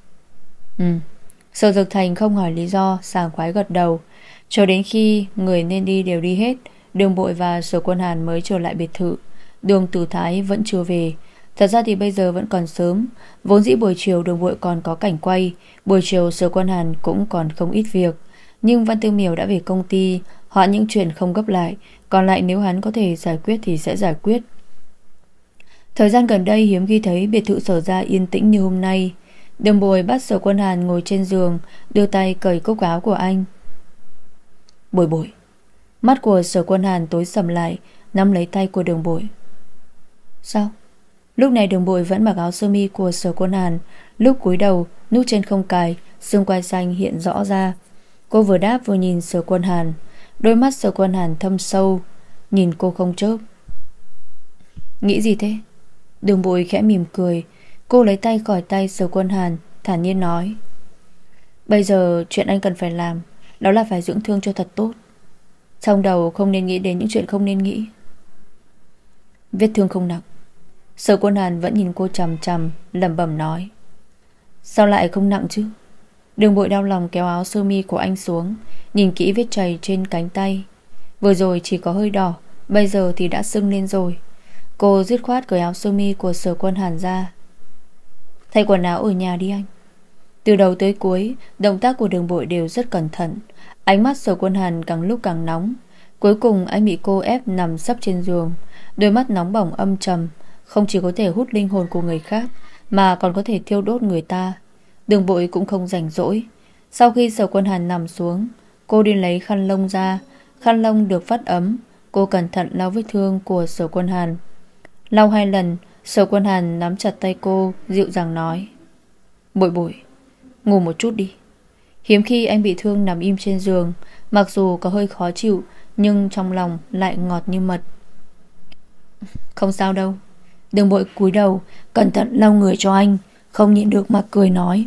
Sở Dực Thành không hỏi lý do, sảng khoái gật đầu. Cho đến khi người nên đi đều đi hết, Đường Bội và Sở Quân Hàn mới trở lại biệt thự. Đường Tử Thái vẫn chưa về. Thật ra thì bây giờ vẫn còn sớm. Vốn dĩ buổi chiều Đường Bội còn có cảnh quay, buổi chiều Sở Quân Hàn cũng còn không ít việc. Nhưng Văn Tư Miểu đã về công ty, họ những chuyện không gấp lại, còn lại nếu hắn có thể giải quyết thì sẽ giải quyết. Thời gian gần đây hiếm khi thấy biệt thự Sở ra yên tĩnh như hôm nay. Đường Bội bắt Sở Quân Hàn ngồi trên giường, đưa tay cởi cúc áo của anh. Bội Bội. Mắt của Sở Quân Hàn tối sầm lại, nắm lấy tay của Đường Bội. Sao? Lúc này Đường Bội vẫn mặc áo sơ mi của Sở Quân Hàn. Lúc cúi đầu, nút trên không cài, xương quai xanh hiện rõ ra. Cô vừa đáp vừa nhìn Sở Quân Hàn. Đôi mắt Sở Quân Hàn thâm sâu, nhìn cô không chớp. Nghĩ gì thế? Đường Bội khẽ mỉm cười. Cô lấy tay khỏi tay Sở Quân Hàn, thản nhiên nói: Bây giờ chuyện anh cần phải làm đó là phải dưỡng thương cho thật tốt. Trong đầu không nên nghĩ đến những chuyện không nên nghĩ. Vết thương không nặng. Sở Quân Hàn vẫn nhìn cô chằm chằm, lẩm bẩm nói: Sao lại không nặng chứ? Đường Bội đau lòng kéo áo sơ mi của anh xuống, nhìn kỹ vết chày trên cánh tay. Vừa rồi chỉ có hơi đỏ, bây giờ thì đã sưng lên rồi. Cô dứt khoát cởi áo sơ mi của Sở Quân Hàn ra. Thay quần áo ở nhà đi anh. Từ đầu tới cuối, động tác của Đường Bội đều rất cẩn thận. Ánh mắt Sở Quân Hàn càng lúc càng nóng. Cuối cùng anh bị cô ép nằm sấp trên giường. Đôi mắt nóng bỏng âm trầm, không chỉ có thể hút linh hồn của người khác, mà còn có thể thiêu đốt người ta. Đường Bội cũng không rảnh rỗi. Sau khi Sở Quân Hàn nằm xuống, cô đi lấy khăn lông ra. Khăn lông được vắt ấm. Cô cẩn thận lau vết thương của Sở Quân Hàn. Lau 2 lần, Sở Quân Hàn nắm chặt tay cô, dịu dàng nói: Bội Bội, ngủ một chút đi. Hiếm khi anh bị thương nằm im trên giường, mặc dù có hơi khó chịu, nhưng trong lòng lại ngọt như mật. Không sao đâu. Đường Bội cúi đầu, cẩn thận lau người cho anh, không nhịn được mà cười nói: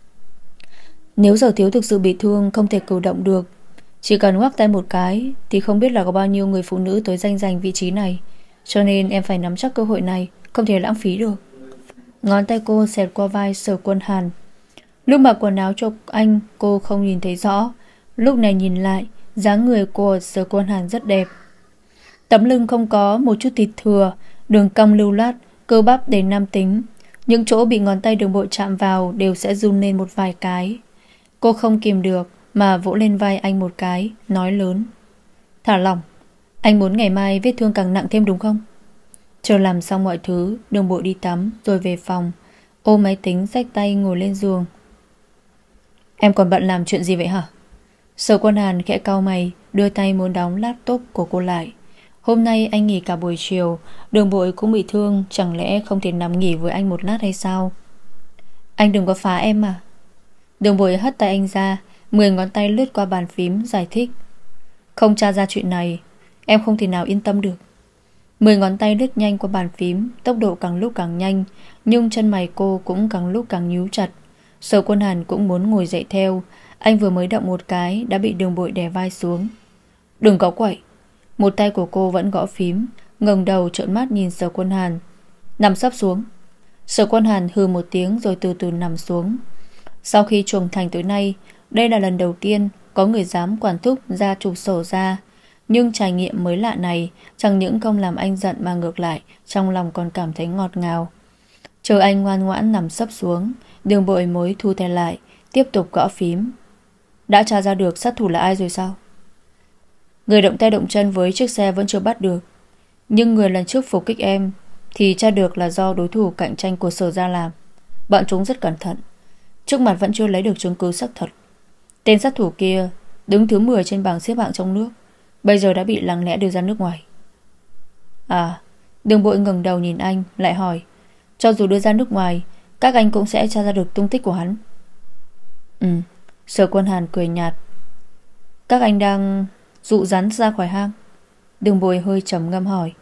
Nếu Sở thiếu thực sự bị thương, không thể cử động được, chỉ cần ngoắc tay một cái thì không biết là có bao nhiêu người phụ nữ tới tranh giành vị trí này. cho nên em phải nắm chắc cơ hội này, không thể lãng phí được. Ngón tay cô xẹt qua vai Sở Quân Hàn. Lúc mặc quần áo cho anh, cô không nhìn thấy rõ. Lúc này nhìn lại, dáng người của Sở Quân Hàn rất đẹp. Tấm lưng không có một chút thịt thừa, đường cong lưu loát, cơ bắp đầy nam tính. Những chỗ bị ngón tay Đường Bội chạm vào đều sẽ run lên một vài cái. Cô không kìm được mà vỗ lên vai anh một cái, nói lớn: thả lỏng, anh muốn ngày mai vết thương càng nặng thêm đúng không? Chờ làm xong mọi thứ, Đường Bội đi tắm rồi về phòng, ôm máy tính xách tay ngồi lên giường. Em còn bận làm chuyện gì vậy hả? Sở Quân Hàn khẽ cau mày, đưa tay muốn đóng laptop của cô lại. Hôm nay anh nghỉ cả buổi chiều, Đường Bội cũng bị thương, chẳng lẽ không thể nằm nghỉ với anh một lát hay sao? Anh đừng có phá em mà. Đường Bội hất tay anh ra, 10 ngón tay lướt qua bàn phím giải thích. Không tra ra chuyện này, em không thể nào yên tâm được. 10 ngón tay lướt nhanh qua bàn phím, tốc độ càng lúc càng nhanh, nhưng chân mày cô cũng càng lúc càng nhíu chặt. Sở Quân Hàn cũng muốn ngồi dậy theo. Anh vừa mới động một cái đã bị Đường Bội đè vai xuống. Đừng có quậy. Một tay của cô vẫn gõ phím, ngẩng đầu trợn mắt nhìn Sở Quân Hàn. Nằm sấp xuống. Sở Quân Hàn hừ một tiếng rồi từ từ nằm xuống. Sau khi trưởng thành tới nay, đây là lần đầu tiên có người dám quản thúc ra trục sổ ra. Nhưng trải nghiệm mới lạ này chẳng những không làm anh giận mà ngược lại trong lòng còn cảm thấy ngọt ngào. Chờ anh ngoan ngoãn nằm sấp xuống, Đường Bội mới thu tay lại, tiếp tục gõ phím. Đã tra ra được sát thủ là ai rồi sao? Người động tay động chân với chiếc xe vẫn chưa bắt được, nhưng người lần trước phục kích em thì tra được là do đối thủ cạnh tranh của Sở gia làm. Bọn chúng rất cẩn thận, trước mặt vẫn chưa lấy được chứng cứ xác thật. Tên sát thủ kia đứng thứ 10 trên bảng xếp hạng trong nước, bây giờ đã bị lặng lẽ đưa ra nước ngoài. À, Đường Bội ngẩng đầu nhìn anh, lại hỏi: cho dù đưa ra nước ngoài, các anh cũng sẽ tra ra được tung tích của hắn? Sở Quân Hàn cười nhạt. Các anh đang dụ rắn ra khỏi hang? Đường Bội hơi trầm ngâm hỏi.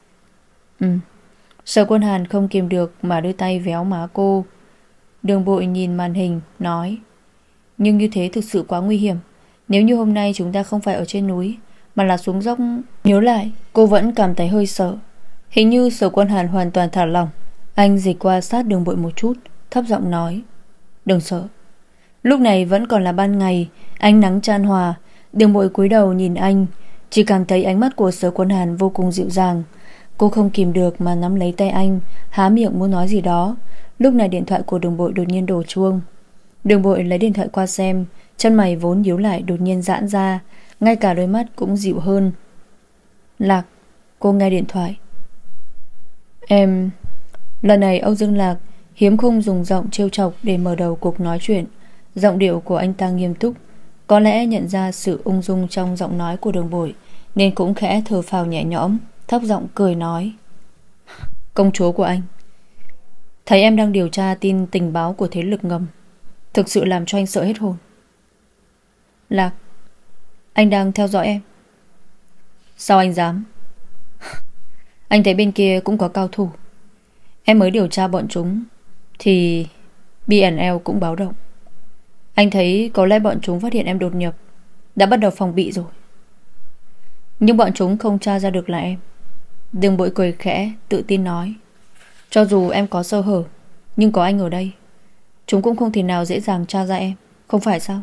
Sở Quân Hàn không kìm được mà đưa tay véo má cô. Đường Bội nhìn màn hình, nói: nhưng như thế thực sự quá nguy hiểm. Nếu như hôm nay chúng ta không phải ở trên núi mà là xuống dốc. Nhớ lại, cô vẫn cảm thấy hơi sợ. Hình như Sở Quân Hàn hoàn toàn thả lỏng. Anh dịch qua sát Đường Bội một chút, thấp giọng nói: đừng sợ. Lúc này vẫn còn là ban ngày, ánh nắng chan hòa. Đường Bội cúi đầu nhìn anh, chỉ cảm thấy ánh mắt của Sở Quân Hàn vô cùng dịu dàng. Cô không kìm được mà nắm lấy tay anh, há miệng muốn nói gì đó. Lúc này điện thoại của Đường Bội đột nhiên đổ chuông. Đường Bội lấy điện thoại qua xem, chân mày vốn nhíu lại đột nhiên giãn ra, ngay cả đôi mắt cũng dịu hơn. Lạc, cô nghe điện thoại. Em... Lần này Âu Dương Lạc hiếm không dùng giọng trêu chọc để mở đầu cuộc nói chuyện. Giọng điệu của anh ta nghiêm túc. Có lẽ nhận ra sự ung dung trong giọng nói của Đường Bội, nên cũng khẽ thở phào nhẹ nhõm, thấp giọng cười nói: công chúa của anh, thấy em đang điều tra tin tình báo của thế lực ngầm, thực sự làm cho anh sợ hết hồn. Lạc, anh đang theo dõi em. Sao anh dám? Anh thấy bên kia cũng có cao thủ. Em mới điều tra bọn chúng thì BNL cũng báo động. Anh thấy có lẽ bọn chúng phát hiện em đột nhập, đã bắt đầu phòng bị rồi. Nhưng bọn chúng không tra ra được là em. Đường Bội cười khẽ, tự tin nói: cho dù em có sơ hở, nhưng có anh ở đây, chúng cũng không thể nào dễ dàng tra ra em, không phải sao?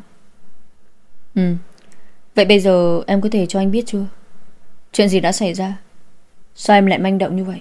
Vậy bây giờ em có thể cho anh biết chưa? Chuyện gì đã xảy ra? Sao em lại manh động như vậy?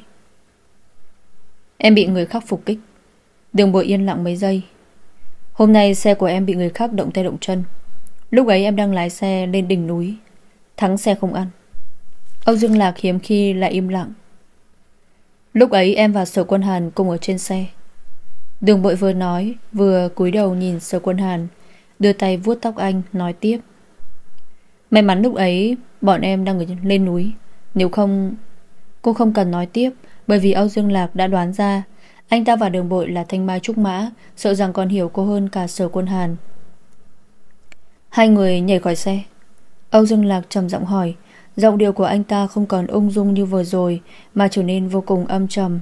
Em bị người khác phục kích. Đường Bội yên lặng mấy giây. Hôm nay xe của em bị người khác động tay động chân. Lúc ấy em đang lái xe lên đỉnh núi, thắng xe không ăn. Âu Dương Lạc hiếm khi lại im lặng. Lúc ấy em và Sở Quân Hàn cùng ở trên xe. Đường Bội vừa nói vừa cúi đầu nhìn Sở Quân Hàn, đưa tay vuốt tóc anh, nói tiếp: may mắn lúc ấy bọn em đang ở lên núi, nếu không... Cô không cần nói tiếp, bởi vì Âu Dương Lạc đã đoán ra anh ta và Đường Bội là thanh mai trúc mã, sợ rằng còn hiểu cô hơn cả Sở Quân Hàn. Hai người nhảy khỏi xe. Âu Dương Lạc trầm giọng hỏi. Giọng điệu của anh ta không còn ung dung như vừa rồi, mà trở nên vô cùng âm trầm.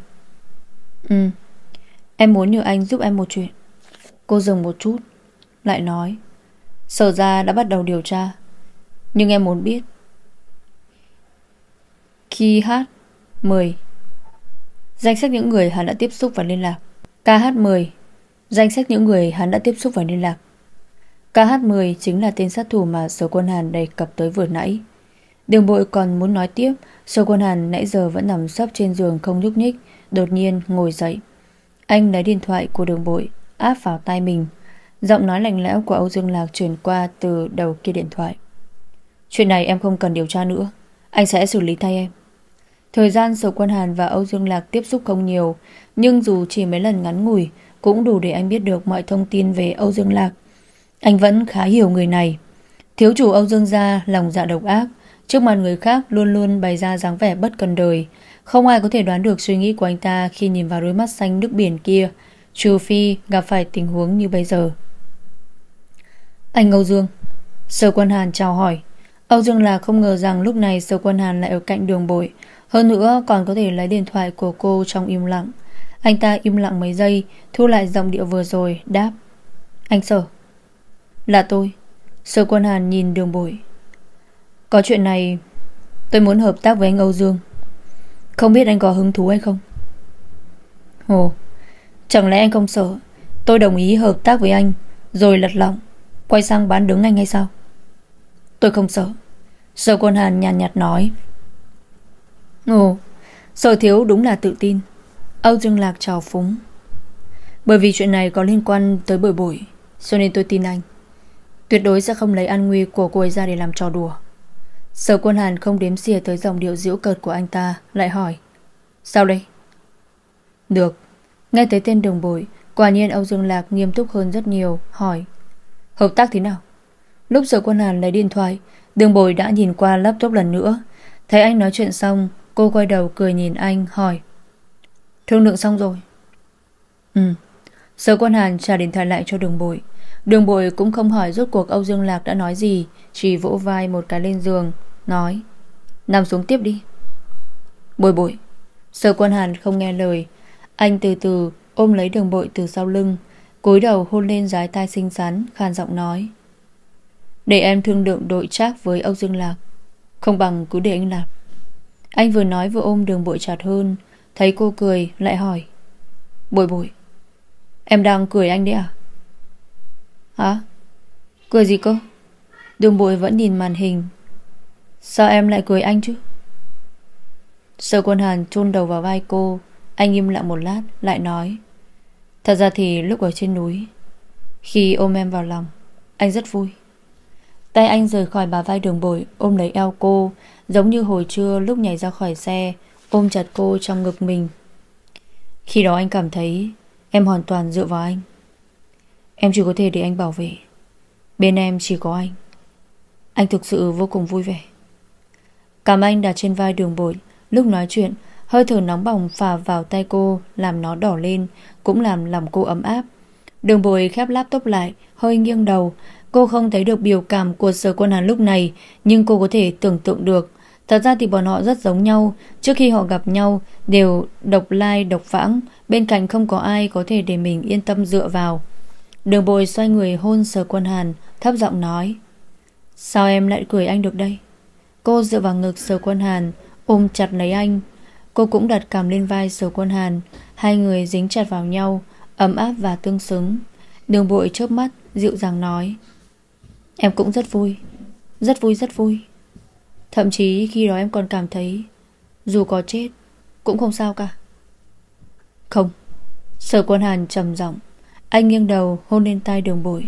Em muốn nhờ anh giúp em một chuyện. Cô dừng một chút, lại nói: Sở gia đã bắt đầu điều tra, nhưng em muốn biết, khi hát 10. Danh sách những người hắn đã tiếp xúc và liên lạc. KH10. Danh sách những người hắn đã tiếp xúc và liên lạc. KH10 chính là tên sát thủ mà Sở Quân Hàn đề cập tới vừa nãy. Đường Bội còn muốn nói tiếp. Sở Quân Hàn nãy giờ vẫn nằm sấp trên giường không nhúc nhích, đột nhiên ngồi dậy. Anh lấy điện thoại của Đường Bội áp vào tai mình. Giọng nói lạnh lẽo của Âu Dương Lạc truyền qua từ đầu kia điện thoại. Chuyện này em không cần điều tra nữa, anh sẽ xử lý thay em. Thời gian Sở Quân Hàn và Âu Dương Lạc tiếp xúc không nhiều, nhưng dù chỉ mấy lần ngắn ngủi cũng đủ để anh biết được mọi thông tin về Âu Dương Lạc. Anh vẫn khá hiểu người này. Thiếu chủ Âu Dương gia lòng dạ độc ác, trước mặt người khác luôn luôn bày ra dáng vẻ bất cần đời. Không ai có thể đoán được suy nghĩ của anh ta khi nhìn vào đôi mắt xanh nước biển kia, trừ phi gặp phải tình huống như bây giờ. Anh Âu Dương. Sở Quân Hàn chào hỏi. Âu Dương Lạc không ngờ rằng lúc này Sở Quân Hàn lại ở cạnh Đường Bội, hơn nữa còn có thể lấy điện thoại của cô trong im lặng. Anh ta im lặng mấy giây, thu lại giọng điệu vừa rồi, đáp. Anh Sở. Là tôi. Sở Quân Hàn nhìn Đường Bội. Có chuyện này, tôi muốn hợp tác với anh Âu Dương. Không biết anh có hứng thú hay không? Ồ, chẳng lẽ anh không sợ tôi đồng ý hợp tác với anh rồi lật lọng quay sang bán đứng anh hay sao? Tôi không sợ. Sở Quân Hàn nhàn nhạt nói. Ồ, Sở thiếu đúng là tự tin. Âu Dương Lạc trào phúng. Bởi vì chuyện này có liên quan tới Bội Bội, cho nên tôi tin anh. Tuyệt đối sẽ không lấy an nguy của cô ấy ra để làm trò đùa. Sở Quân Hàn không đếm xỉa tới giọng điệu giễu cợt của anh ta, lại hỏi. Sao đây? Được. Nghe tới tên Đường Bội, quả nhiên Âu Dương Lạc nghiêm túc hơn rất nhiều, hỏi. Hợp tác thế nào? Lúc Sở Quân Hàn lấy điện thoại, Đường Bội đã nhìn qua laptop lần nữa. Thấy anh nói chuyện xong, cô quay đầu cười nhìn anh, hỏi. Thương lượng xong rồi. Sở Quân Hàn trả điện thoại lại cho Đường Bội. Đường Bội cũng không hỏi rốt cuộc Âu Dương Lạc đã nói gì, chỉ vỗ vai một cái lên giường, nói. Nằm xuống tiếp đi. Bội Bội. Sở Quân Hàn không nghe lời. Anh từ từ ôm lấy Đường Bội từ sau lưng, cúi đầu hôn lên dái tai xinh xắn, khàn giọng nói. Để em thương lượng đội trác với Âu Dương Lạc, không bằng cứ để anh làm. Anh vừa nói vừa ôm Đường Bội chặt hơn. Thấy cô cười lại hỏi. Bội Bội, em đang cười anh đấy à? Hả? Cười gì cơ? Đường Bội vẫn nhìn màn hình. Sao em lại cười anh chứ? Sở Quân Hàn chôn đầu vào vai cô. Anh im lặng một lát lại nói. Thật ra thì lúc ở trên núi, khi ôm em vào lòng, anh rất vui. Tay anh rời khỏi bả vai Đường Bội, ôm lấy eo cô, giống như hồi trưa lúc nhảy ra khỏi xe, ôm chặt cô trong ngực mình. Khi đó anh cảm thấy em hoàn toàn dựa vào anh. Em chỉ có thể để anh bảo vệ. Bên em chỉ có anh. Anh thực sự vô cùng vui vẻ. Cảm anh đặt trên vai Đường Bội. Lúc nói chuyện, hơi thở nóng bỏng phả vào tay cô, làm nó đỏ lên, cũng làm lòng cô ấm áp. Đường Bội khép laptop lại, hơi nghiêng đầu. Cô không thấy được biểu cảm của Sở Quân Hàn lúc này, nhưng cô có thể tưởng tượng được. Thật ra thì bọn họ rất giống nhau. Trước khi họ gặp nhau đều độc lai độc vãng, bên cạnh không có ai có thể để mình yên tâm dựa vào. Đường Bội xoay người hôn Sở Quân Hàn, thấp giọng nói. Sao em lại cười anh được đây? Cô dựa vào ngực Sở Quân Hàn, ôm chặt lấy anh. Cô cũng đặt cằm lên vai Sở Quân Hàn. Hai người dính chặt vào nhau, ấm áp và tương xứng. Đường Bội chớp mắt, dịu dàng nói. Em cũng rất vui. Rất vui, rất vui. Thậm chí khi đó em còn cảm thấy dù có chết cũng không sao cả. Không. Sở Quân Hàn trầm giọng. Anh nghiêng đầu hôn lên tai Đường Bội.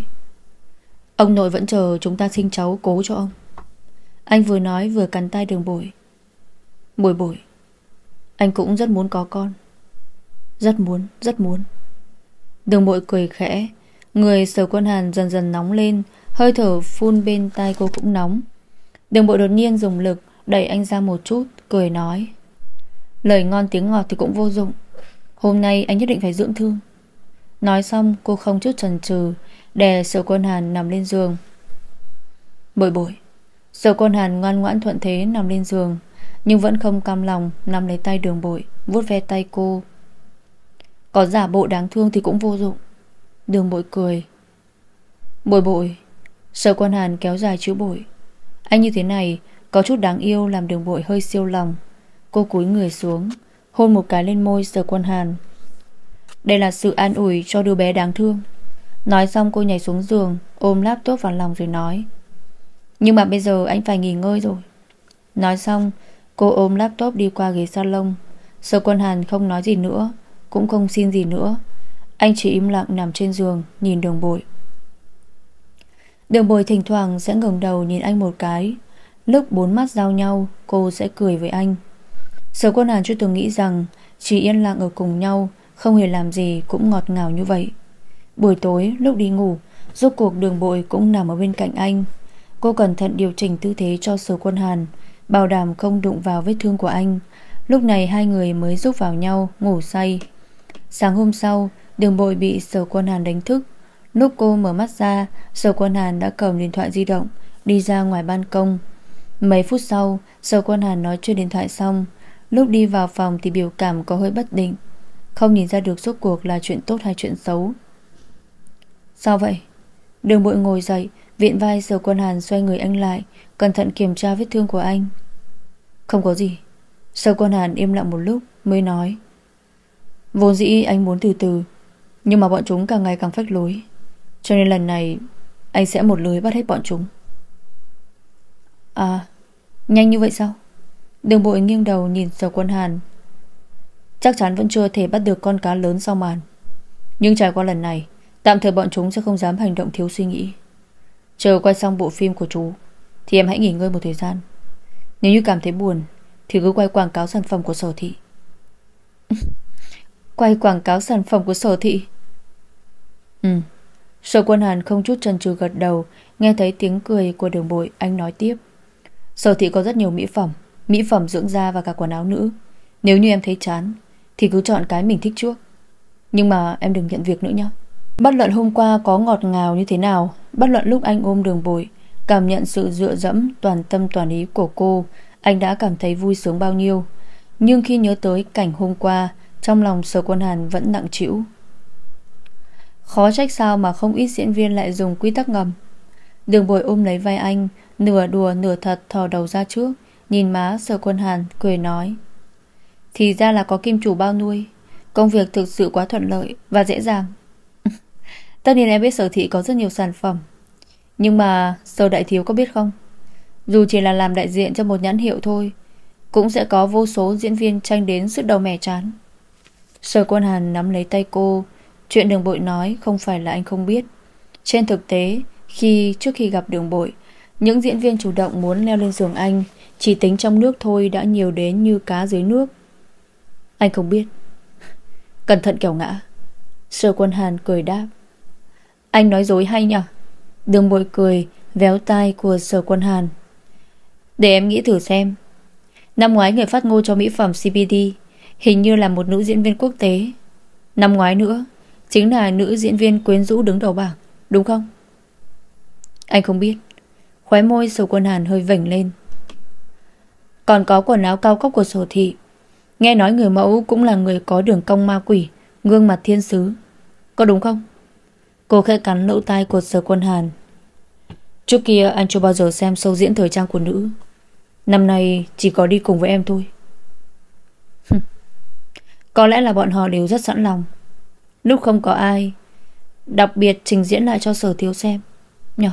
Ông nội vẫn chờ chúng ta sinh cháu cố cho ông. Anh vừa nói vừa cắn tai Đường Bội. Bội Bội, anh cũng rất muốn có con. Rất muốn, rất muốn. Đường Bội cười khẽ. Người Sở Quân Hàn dần dần nóng lên, hơi thở phun bên tai cô cũng nóng. Đường Bội đột nhiên dùng lực đẩy anh ra một chút, cười nói. Lời ngon tiếng ngọt thì cũng vô dụng. Hôm nay anh nhất định phải dưỡng thương. Nói xong cô không chút chần chừ đè Sở Quân Hàn nằm lên giường. Bội Bội. Sở Quân Hàn ngoan ngoãn thuận thế nằm lên giường, nhưng vẫn không cam lòng nắm lấy tay Đường Bội, vuốt ve tay cô. Có giả bộ đáng thương thì cũng vô dụng. Đường Bội cười. Bội Bội. Sở Quân Hàn kéo dài chữ Bội. Anh như thế này có chút đáng yêu, làm Đường Bội hơi siêu lòng. Cô cúi người xuống, hôn một cái lên môi Sở Quân Hàn. Đây là sự an ủi cho đứa bé đáng thương. Nói xong cô nhảy xuống giường, ôm laptop vào lòng rồi nói: Nhưng mà bây giờ anh phải nghỉ ngơi rồi. Nói xong cô ôm laptop đi qua ghế salon. Sở Quân Hàn không nói gì nữa, cũng không xin gì nữa. Anh chỉ im lặng nằm trên giường, nhìn Đường Bội. Đường Bội thỉnh thoảng sẽ ngẩng đầu nhìn anh một cái. Lúc bốn mắt giao nhau, cô sẽ cười với anh. Sở Quân Hàn chưa từng nghĩ rằng chỉ yên lặng ở cùng nhau, không hề làm gì cũng ngọt ngào như vậy. Buổi tối lúc đi ngủ, rốt cuộc Đường Bội cũng nằm ở bên cạnh anh. Cô cẩn thận điều chỉnh tư thế cho Sở Quân Hàn, bảo đảm không đụng vào vết thương của anh. Lúc này hai người mới giúp vào nhau, ngủ say. Sáng hôm sau, Đường Bội bị Sở Quân Hàn đánh thức. Lúc cô mở mắt ra, Sở Quân Hàn đã cầm điện thoại di động đi ra ngoài ban công. Mấy phút sau, Sở Quân Hàn nói chuyện điện thoại xong. Lúc đi vào phòng thì biểu cảm có hơi bất định, không nhìn ra được rốt cuộc là chuyện tốt hay chuyện xấu. Sao vậy? Đường Bội ngồi dậy, viện vai Sở Quân Hàn, xoay người anh lại, cẩn thận kiểm tra vết thương của anh. Không có gì. Sở Quân Hàn im lặng một lúc mới nói: Vốn dĩ anh muốn từ từ, nhưng mà bọn chúng càng ngày càng phách lối, cho nên lần này anh sẽ một lưới bắt hết bọn chúng. À, nhanh như vậy sao? Đường Bội nghiêng đầu nhìn Sở Quân Hàn. Chắc chắn vẫn chưa thể bắt được con cá lớn sau màn, nhưng trải qua lần này, tạm thời bọn chúng sẽ không dám hành động thiếu suy nghĩ. Chờ quay xong bộ phim của chú thì em hãy nghỉ ngơi một thời gian. Nếu như cảm thấy buồn thì cứ quay quảng cáo sản phẩm của Sở Thị. Quay quảng cáo sản phẩm của Sở Thị? Sở Quân Hàn không chút chần chừ gật đầu. Nghe thấy tiếng cười của Đường Bội, anh nói tiếp: Sở Thị có rất nhiều mỹ phẩm dưỡng da và cả quần áo nữ. Nếu như em thấy chán thì cứ chọn cái mình thích trước. Nhưng mà em đừng nhận việc nữa nhé. Bất luận hôm qua có ngọt ngào như thế nào, bất luận lúc anh ôm Đường Bội, cảm nhận sự dựa dẫm toàn tâm toàn ý của cô, anh đã cảm thấy vui sướng bao nhiêu. Nhưng khi nhớ tới cảnh hôm qua, trong lòng Sở Quân Hàn vẫn nặng trĩu. Khó trách sao mà không ít diễn viên lại dùng quy tắc ngầm. Đường Bội ôm lấy vai anh, nửa đùa nửa thật thò đầu ra trước, nhìn má Sở Quân Hàn, cười nói: Thì ra là có kim chủ bao nuôi. Công việc thực sự quá thuận lợi và dễ dàng. Tất nhiên em biết Sở Thị có rất nhiều sản phẩm, nhưng mà Sở đại thiếu có biết không, dù chỉ là làm đại diện cho một nhãn hiệu thôi, cũng sẽ có vô số diễn viên tranh đến sứt đầu mẻ trán. Sở Quân Hàn nắm lấy tay cô. Chuyện Đường Bội nói không phải là anh không biết. Trên thực tế, trước khi gặp Đường Bội, những diễn viên chủ động muốn leo lên giường anh chỉ tính trong nước thôi đã nhiều đến như cá dưới nước. Anh không biết. Cẩn thận kẻo ngã. Sở Quân Hàn cười đáp. Anh nói dối hay nhỉ? Đường Bội cười, véo tai của Sở Quân Hàn. Để em nghĩ thử xem. Năm ngoái người phát ngôn cho mỹ phẩm CBD hình như là một nữ diễn viên quốc tế. Năm ngoái nữa chính là nữ diễn viên quyến rũ đứng đầu bảng, đúng không? Anh không biết. Khóe môi Sở Quân Hàn hơi vểnh lên. Còn có quần áo cao cấp của Sở Thị. Nghe nói người mẫu cũng là người có đường cong ma quỷ, gương mặt thiên sứ, có đúng không? Cô khẽ cắn lỗ tai của Sở Quân Hàn. Trước kia anh chưa bao giờ xem show diễn thời trang của nữ. Năm nay chỉ có đi cùng với em thôi. Có lẽ là bọn họ đều rất sẵn lòng. Lúc không có ai, đặc biệt trình diễn lại cho Sở thiếu xem nhỉ?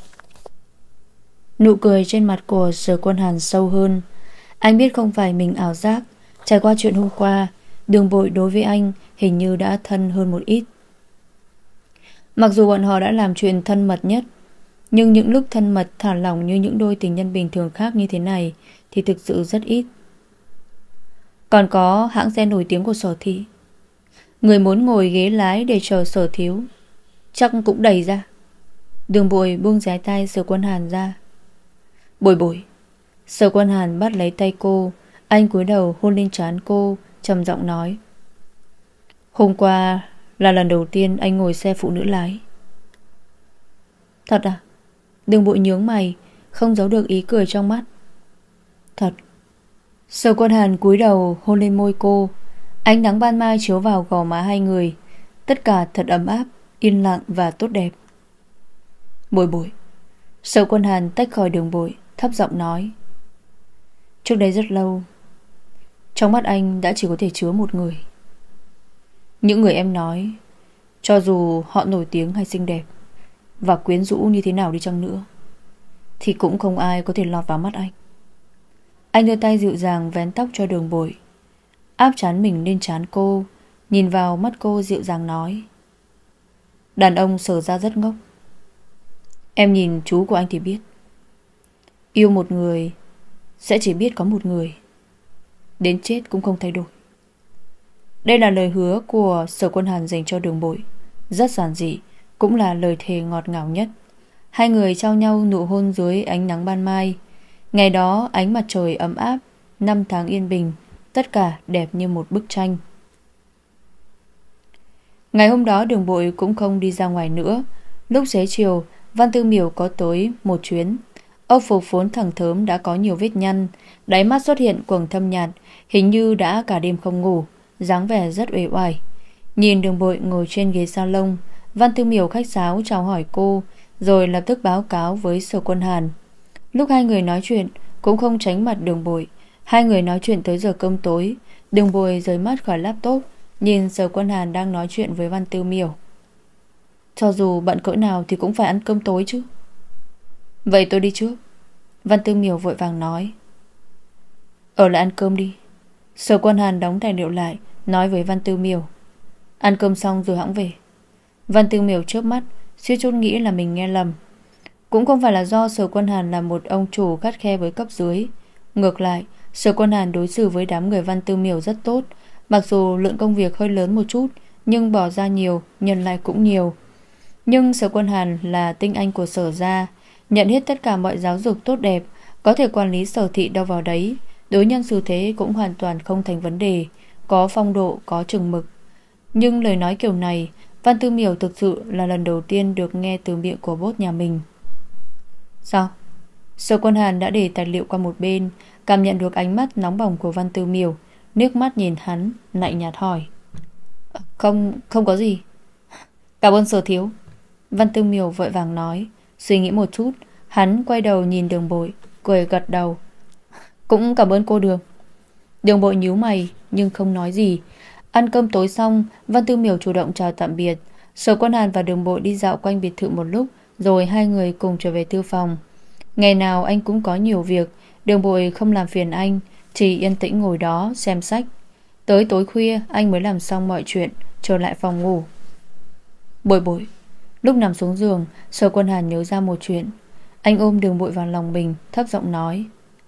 Nụ cười trên mặt của Sở Quân Hàn sâu hơn. Anh biết không phải mình ảo giác. Trải qua chuyện hôm qua, Đường Bội đối với anh hình như đã thân hơn một ít. Mặc dù bọn họ đã làm chuyện thân mật nhất, nhưng những lúc thân mật thả lỏng như những đôi tình nhân bình thường khác như thế này thì thực sự rất ít. Còn có hãng xe nổi tiếng của Sở Thị. Người muốn ngồi ghế lái để chờ Sở thiếu chắc cũng đầy ra. Đường Bội buông giái tay Sở Quân Hàn ra. Bội. Sở Quân Hàn bắt lấy tay cô. Anh cúi đầu hôn lên trán cô, trầm giọng nói: Hôm qua là lần đầu tiên anh ngồi xe phụ nữ lái. Thật à? Đường Bội nhướng mày, không giấu được ý cười trong mắt. Thật. Sở Quân Hàn cúi đầu hôn lên môi cô. Ánh nắng ban mai chiếu vào gò má hai người. Tất cả thật ấm áp, yên lặng và tốt đẹp. Bội. Sở Quân Hàn tách khỏi Đường Bội, thấp giọng nói: Trước đây rất lâu, Trong mắt anh đã chỉ có thể chứa một người. Những người em nói, cho dù họ nổi tiếng hay xinh đẹp và quyến rũ như thế nào đi chăng nữa, thì cũng không ai có thể lọt vào mắt anh. Anh đưa tay dịu dàng vén tóc cho Đường Bội, áp trán mình lên trán cô, nhìn vào mắt cô dịu dàng nói: Đàn ông Sở ra rất ngốc. Em nhìn chú của anh thì biết, yêu một người sẽ chỉ biết có một người, đến chết cũng không thay đổi. Đây là lời hứa của Sở Quân Hàn dành cho Đường Bội, rất giản dị, cũng là lời thề ngọt ngào nhất. Hai người trao nhau nụ hôn dưới ánh nắng ban mai. Ngày đó ánh mặt trời ấm áp, năm tháng yên bình, tất cả đẹp như một bức tranh. Ngày hôm đó Đường Bội cũng không đi ra ngoài nữa. Lúc xế chiều, Văn Tư Miểu có tới một chuyến. Âu phục vốn thẳng thớm đã có nhiều vết nhăn, đáy mắt xuất hiện quầng thâm nhạt, hình như đã cả đêm không ngủ, dáng vẻ rất uể oải. Nhìn Đường Bội ngồi trên ghế salon, Văn Tư Miểu khách sáo chào hỏi cô, rồi lập tức báo cáo với Sở Quân Hàn. Lúc hai người nói chuyện cũng không tránh mặt Đường Bội. Hai người nói chuyện tới giờ cơm tối. Đường Bội rời mắt khỏi laptop, nhìn Sở Quân Hàn đang nói chuyện với Văn Tư Miểu. Cho dù bận cỡ nào thì cũng phải ăn cơm tối chứ. Vậy tôi đi trước. Văn Tư Miểu vội vàng nói. Ở lại ăn cơm đi. Sở Quân Hàn đóng tài liệu lại, nói với Văn Tư Miểu. Ăn cơm xong rồi hẵng về. Văn Tư Miểu chớp mắt, suýt chút nghĩ là mình nghe lầm. Cũng không phải là do Sở Quân Hàn là một ông chủ khắt khe với cấp dưới. Ngược lại, Sở Quân Hàn đối xử với đám người Văn Tư Miểu rất tốt. Mặc dù lượng công việc hơi lớn một chút, nhưng bỏ ra nhiều, nhận lại cũng nhiều. Nhưng Sở Quân Hàn là tinh anh của Sở gia, nhận hết tất cả mọi giáo dục tốt đẹp, có thể quản lý Sở thị đâu vào đấy. Đối nhân xử thế cũng hoàn toàn không thành vấn đề, có phong độ, có chừng mực. Nhưng lời nói kiểu này, Văn Tư Miểu thực sự là lần đầu tiên được nghe từ miệng của boss nhà mình. Sao? Sở Quân Hàn đã để tài liệu qua một bên, cảm nhận được ánh mắt nóng bỏng của Văn Tư Miểu, nước mắt nhìn hắn, lạnh nhạt hỏi. Không có gì. Cảm ơn Sở thiếu. Văn Tư Miểu vội vàng nói. Suy nghĩ một chút, hắn quay đầu nhìn Đường Bội, cười gật đầu. Cũng cảm ơn cô Đường. Đường Bội nhíu mày nhưng không nói gì. Ăn cơm tối xong, Văn Tư Miểu chủ động chào tạm biệt. Sở Quân Hàn và Đường Bội đi dạo quanh biệt thự một lúc, rồi hai người cùng trở về thư phòng. Ngày nào anh cũng có nhiều việc, Đường Bội không làm phiền anh, chỉ yên tĩnh ngồi đó xem sách. Tới tối khuya anh mới làm xong mọi chuyện, trở lại phòng ngủ. Bội Bội. Lúc nằm xuống giường, Sở Quân Hàn nhớ ra một chuyện. Anh ôm Đường Bội vào lòng mình, thấp giọng nói.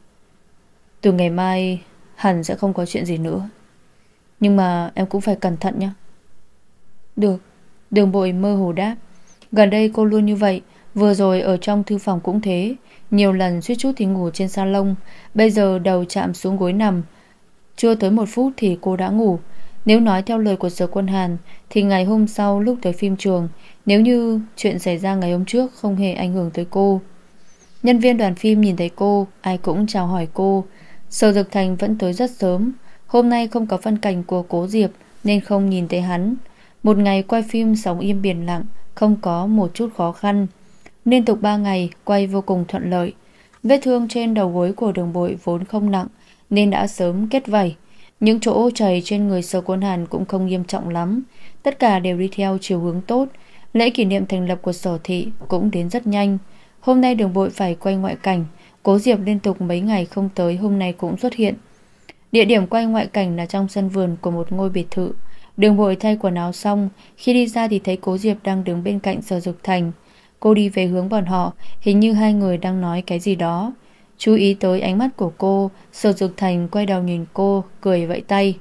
Từ ngày mai hẳn sẽ không có chuyện gì nữa, nhưng mà em cũng phải cẩn thận nhé. Được. Đường Bội mơ hồ đáp. Gần đây cô luôn như vậy, vừa rồi ở trong thư phòng cũng thế, nhiều lần suýt chút thì ngủ trên salon. Bây giờ đầu chạm xuống gối nằm, chưa tới 1 phút thì cô đã ngủ. Nếu nói theo lời của Sở Quân Hàn thì ngày hôm sau lúc tới phim trường, nếu như chuyện xảy ra ngày hôm trước không hề ảnh hưởng tới cô. Nhân viên đoàn phim nhìn thấy cô, ai cũng chào hỏi cô. Sở Dực Thành vẫn tới rất sớm. Hôm nay không có phân cảnh của Cố Diệp nên không nhìn thấy hắn. Một ngày quay phim sóng im biển lặng, không có một chút khó khăn. Liên tục 3 ngày quay vô cùng thuận lợi. Vết thương trên đầu gối của Đường Bội vốn không nặng nên đã sớm kết vảy. Những chỗ chảy trên người Sở Quân Hàn cũng không nghiêm trọng lắm, tất cả đều đi theo chiều hướng tốt. Lễ kỷ niệm thành lập của Sở thị cũng đến rất nhanh. Hôm nay Đường Bội phải quay ngoại cảnh, Cố Diệp liên tục mấy ngày không tới, hôm nay cũng xuất hiện. Địa điểm quay ngoại cảnh là trong sân vườn của một ngôi biệt thự. Đường Bội thay quần áo xong, khi đi ra thì thấy Cố Diệp đang đứng bên cạnh Sở Dực Thành. Cô đi về hướng bọn họ, hình như hai người đang nói cái gì đó. Chú ý tới ánh mắt của cô, Sở Dực Thành quay đầu nhìn cô, cười vẫy tay.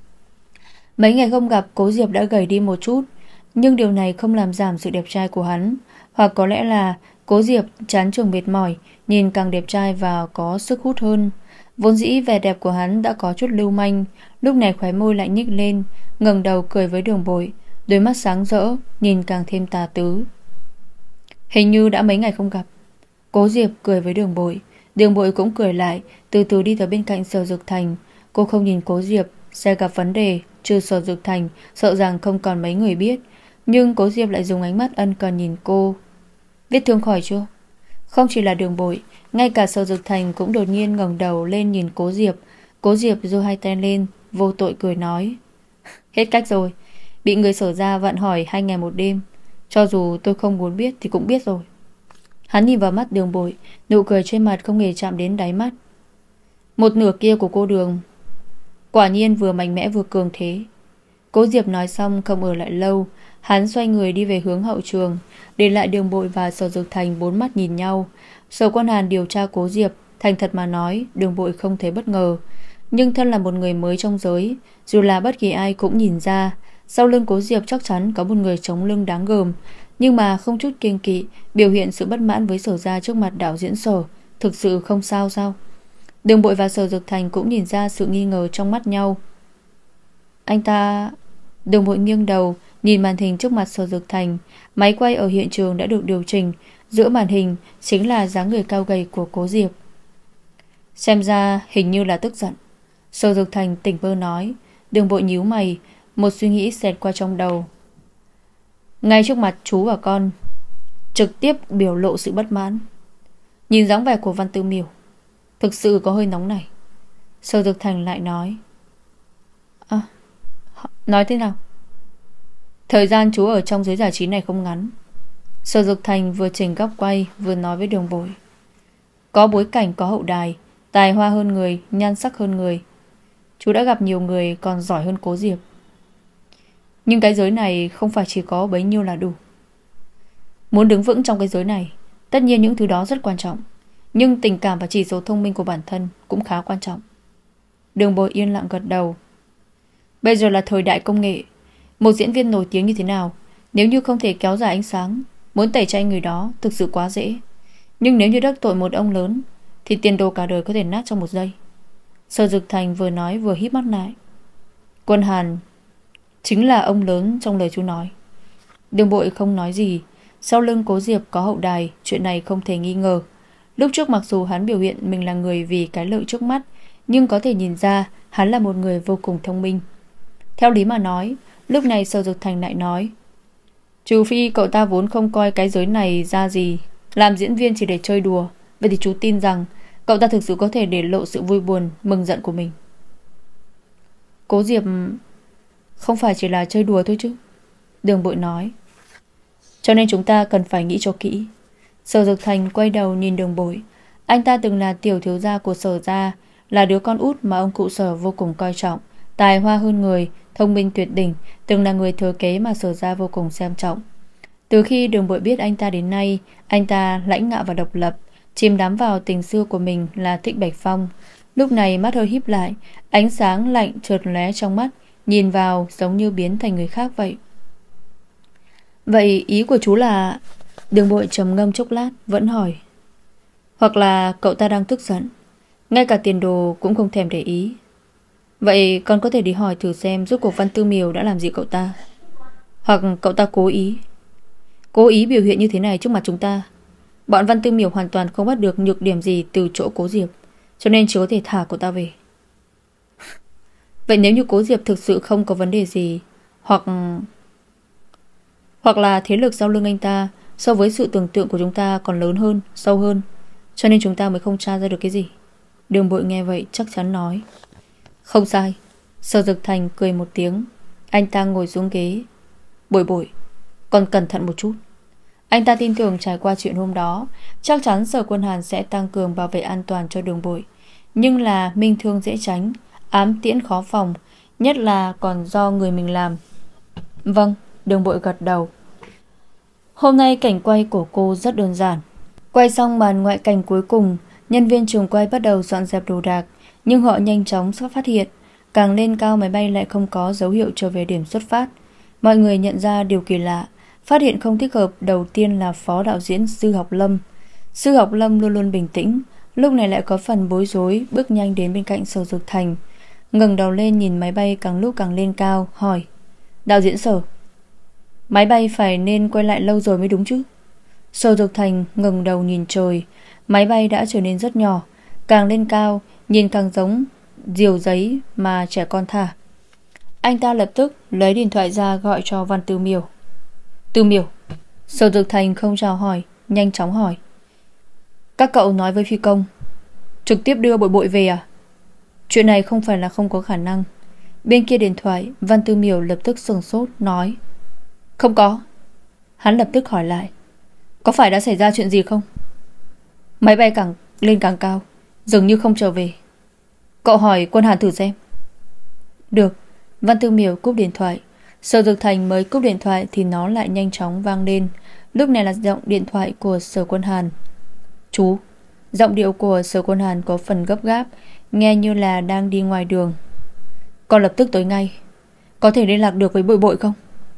Mấy ngày không gặp, Cố Diệp đã gầy đi một chút, nhưng điều này không làm giảm sự đẹp trai của hắn. Hoặc có lẽ là Cố Diệp chán trường mệt mỏi, nhìn càng đẹp trai và có sức hút hơn. Vốn dĩ vẻ đẹp của hắn đã có chút lưu manh, lúc này khóe môi lại nhếch lên, ngẩng đầu cười với Đường Bội, đôi mắt sáng rỡ, nhìn càng thêm tà tứ. Hình như đã mấy ngày không gặp. Cố Diệp cười với Đường Bội, Đường Bội cũng cười lại, từ từ đi tới bên cạnh Sở Dực Thành. Cô không nhìn Cố Diệp, sẽ gặp vấn đề, trừ Sở Dực Thành, sợ rằng không còn mấy người biết. Nhưng Cố Diệp lại dùng ánh mắt ân cần nhìn cô. Vết thương khỏi chưa? Không chỉ là Đường Bội, ngay cả Sở Dực Thành cũng đột nhiên ngẩng đầu lên nhìn Cố Diệp. Cố Diệp giơ hai tay lên, vô tội cười nói: Hết cách rồi. Bị người Sở gia vặn hỏi 2 ngày 1 đêm. Cho dù tôi không muốn biết thì cũng biết rồi. Hắn nhìn vào mắt Đường Bội, nụ cười trên mặt không hề chạm đến đáy mắt. Một nửa kia của cô Đường quả nhiên vừa mạnh mẽ vừa cường thế. Cố Diệp nói xong không ở lại lâu. Hắn xoay người đi về hướng hậu trường, để lại Đường Bội và Sở Dực Thành bốn mắt nhìn nhau. Sở Quân Hàn điều tra Cố Diệp, thành thật mà nói, Đường Bội không thấy bất ngờ. Nhưng thân là một người mới trong giới, dù là bất kỳ ai cũng nhìn ra, sau lưng Cố Diệp chắc chắn có một người chống lưng đáng gờm. Nhưng mà không chút kiêng kỵ, biểu hiện sự bất mãn với Sở gia trước mặt đạo diễn Sở. Thực sự không sao sao? Đường Bội và Sở Dực Thành cũng nhìn ra sự nghi ngờ trong mắt nhau. Anh ta... Đường Bội nghiêng đầu nhìn màn hình trước mặt Sở Dực Thành. Máy quay ở hiện trường đã được điều chỉnh. Giữa màn hình chính là dáng người cao gầy của Cố Diệp. Xem ra hình như là tức giận, Sở Dực Thành tỉnh bơ nói. Đường Bội nhíu mày, một suy nghĩ xẹt qua trong đầu. Ngay trước mặt chú và con, trực tiếp biểu lộ sự bất mãn. Nhìn dáng vẻ của Văn Tư Miểu thực sự có hơi nóng này. Sở Dực Thành lại nói: Nói thế nào? Thời gian chú ở trong giới giải trí này không ngắn. Sở Dực Thành vừa chỉnh góc quay vừa nói với Đường Bội: Có bối cảnh, có hậu đài, tài hoa hơn người, nhan sắc hơn người. Chú đã gặp nhiều người còn giỏi hơn Cố Diệp. Nhưng cái giới này không phải chỉ có bấy nhiêu là đủ. Muốn đứng vững trong cái giới này, tất nhiên những thứ đó rất quan trọng, nhưng tình cảm và chỉ số thông minh của bản thân cũng khá quan trọng. Đường Bội yên lặng gật đầu. Bây giờ là thời đại công nghệ. Một diễn viên nổi tiếng như thế nào, nếu như không thể kéo dài ánh sáng, muốn tẩy chay người đó thực sự quá dễ. Nhưng nếu như đắc tội một ông lớn thì tiền đồ cả đời có thể nát trong một giây. Sở Dực Thành vừa nói vừa híp mắt lại. Quân Hàn chính là ông lớn trong lời chú nói. Đường Bội không nói gì. Sau lưng Cố Diệp có hậu đài, chuyện này không thể nghi ngờ. Lúc trước mặc dù hắn biểu hiện mình là người vì cái lợi trước mắt, nhưng có thể nhìn ra hắn là một người vô cùng thông minh. Theo lý mà nói, lúc này Sở Dực Thành lại nói: Trừ phi cậu ta vốn không coi cái giới này ra gì, làm diễn viên chỉ để chơi đùa, vậy thì chú tin rằng cậu ta thực sự có thể để lộ sự vui buồn, mừng giận của mình. Cố Diệp không phải chỉ là chơi đùa thôi chứ, Đường Bội nói. Cho nên chúng ta cần phải nghĩ cho kỹ. Sở Dực Thành quay đầu nhìn Đường Bội. Anh ta từng là tiểu thiếu gia của Sở gia, là đứa con út mà ông cụ Sở vô cùng coi trọng, tài hoa hơn người, thông minh tuyệt đỉnh, từng là người thừa kế mà Sở gia vô cùng xem trọng. Từ khi Đường Bội biết anh ta đến nay, anh ta lãnh ngạo và độc lập, chìm đắm vào tình xưa của mình là Thích Bạch Phong. Lúc này mắt hơi híp lại, ánh sáng lạnh chợt lóe trong mắt, nhìn vào giống như biến thành người khác vậy. Vậy ý của chú là... Đường Bội trầm ngâm chốc lát vẫn hỏi: Hoặc là cậu ta đang tức giận, ngay cả tiền đồ cũng không thèm để ý. Vậy con có thể đi hỏi thử xem rốt cuộc Văn Tư Miểu đã làm gì cậu ta. Hoặc cậu ta cố ý biểu hiện như thế này trước mặt chúng ta. Bọn Văn Tư Miểu hoàn toàn không bắt được nhược điểm gì từ chỗ Cố Diệp, cho nên chỉ có thể thả cậu ta về. Vậy nếu như Cố Diệp thực sự không có vấn đề gì, hoặc là thế lực sau lưng anh ta so với sự tưởng tượng của chúng ta còn lớn hơn, sâu hơn, cho nên chúng ta mới không tra ra được cái gì. Đường Bội nghe vậy chắc chắn nói: Không sai. Sở Dực Thành cười một tiếng. Anh ta ngồi xuống ghế. Bội, còn cẩn thận một chút. Anh ta tin tưởng trải qua chuyện hôm đó, chắc chắn Sở Quân Hàn sẽ tăng cường bảo vệ an toàn cho Đường Bội. Nhưng là minh thương dễ tránh, ám tiễn khó phòng, nhất là còn do người mình làm. Vâng, Đường Bội gật đầu. Hôm nay cảnh quay của cô rất đơn giản. Quay xong màn ngoại cảnh cuối cùng, nhân viên trường quay bắt đầu dọn dẹp đồ đạc, nhưng họ nhanh chóng phát hiện càng lên cao máy bay lại không có dấu hiệu trở về điểm xuất phát. Mọi người nhận ra điều kỳ lạ. Phát hiện không thích hợp đầu tiên là phó đạo diễn Sư Học Lâm. Sư Học Lâm luôn luôn bình tĩnh, lúc này lại có phần bối rối, bước nhanh đến bên cạnh Sở Dực Thành, ngẩng đầu lên nhìn máy bay càng lúc càng lên cao, hỏi: Đạo diễn Sở, máy bay phải nên quay lại lâu rồi mới đúng chứ? Sở Dực Thành ngẩng đầu nhìn trời. Máy bay đã trở nên rất nhỏ, càng lên cao nhìn càng giống diều giấy mà trẻ con thả. Anh ta lập tức lấy điện thoại ra gọi cho Văn Tư Miểu. Tư Miểu. Sở Dực Thành không chào hỏi, nhanh chóng hỏi: Các cậu nói với phi công trực tiếp đưa Bội Bội về à? Chuyện này không phải là không có khả năng. Bên kia điện thoại, Văn Tư Miểu lập tức sửng sốt nói: Không có. Hắn lập tức hỏi lại: Có phải đã xảy ra chuyện gì không? Máy bay càng lên càng cao, dường như không trở về. Cậu hỏi Quân Hàn thử xem. Được. Văn Tư Miểu cúp điện thoại. Sở Dực Thành mới cúp điện thoại thì nó lại nhanh chóng vang lên. Lúc này là giọng điện thoại của Sở Quân Hàn. Chú. Giọng điệu của Sở Quân Hàn có phần gấp gáp, nghe như là đang đi ngoài đường. Con lập tức tới ngay. Có thể liên lạc được với Bội Bội không?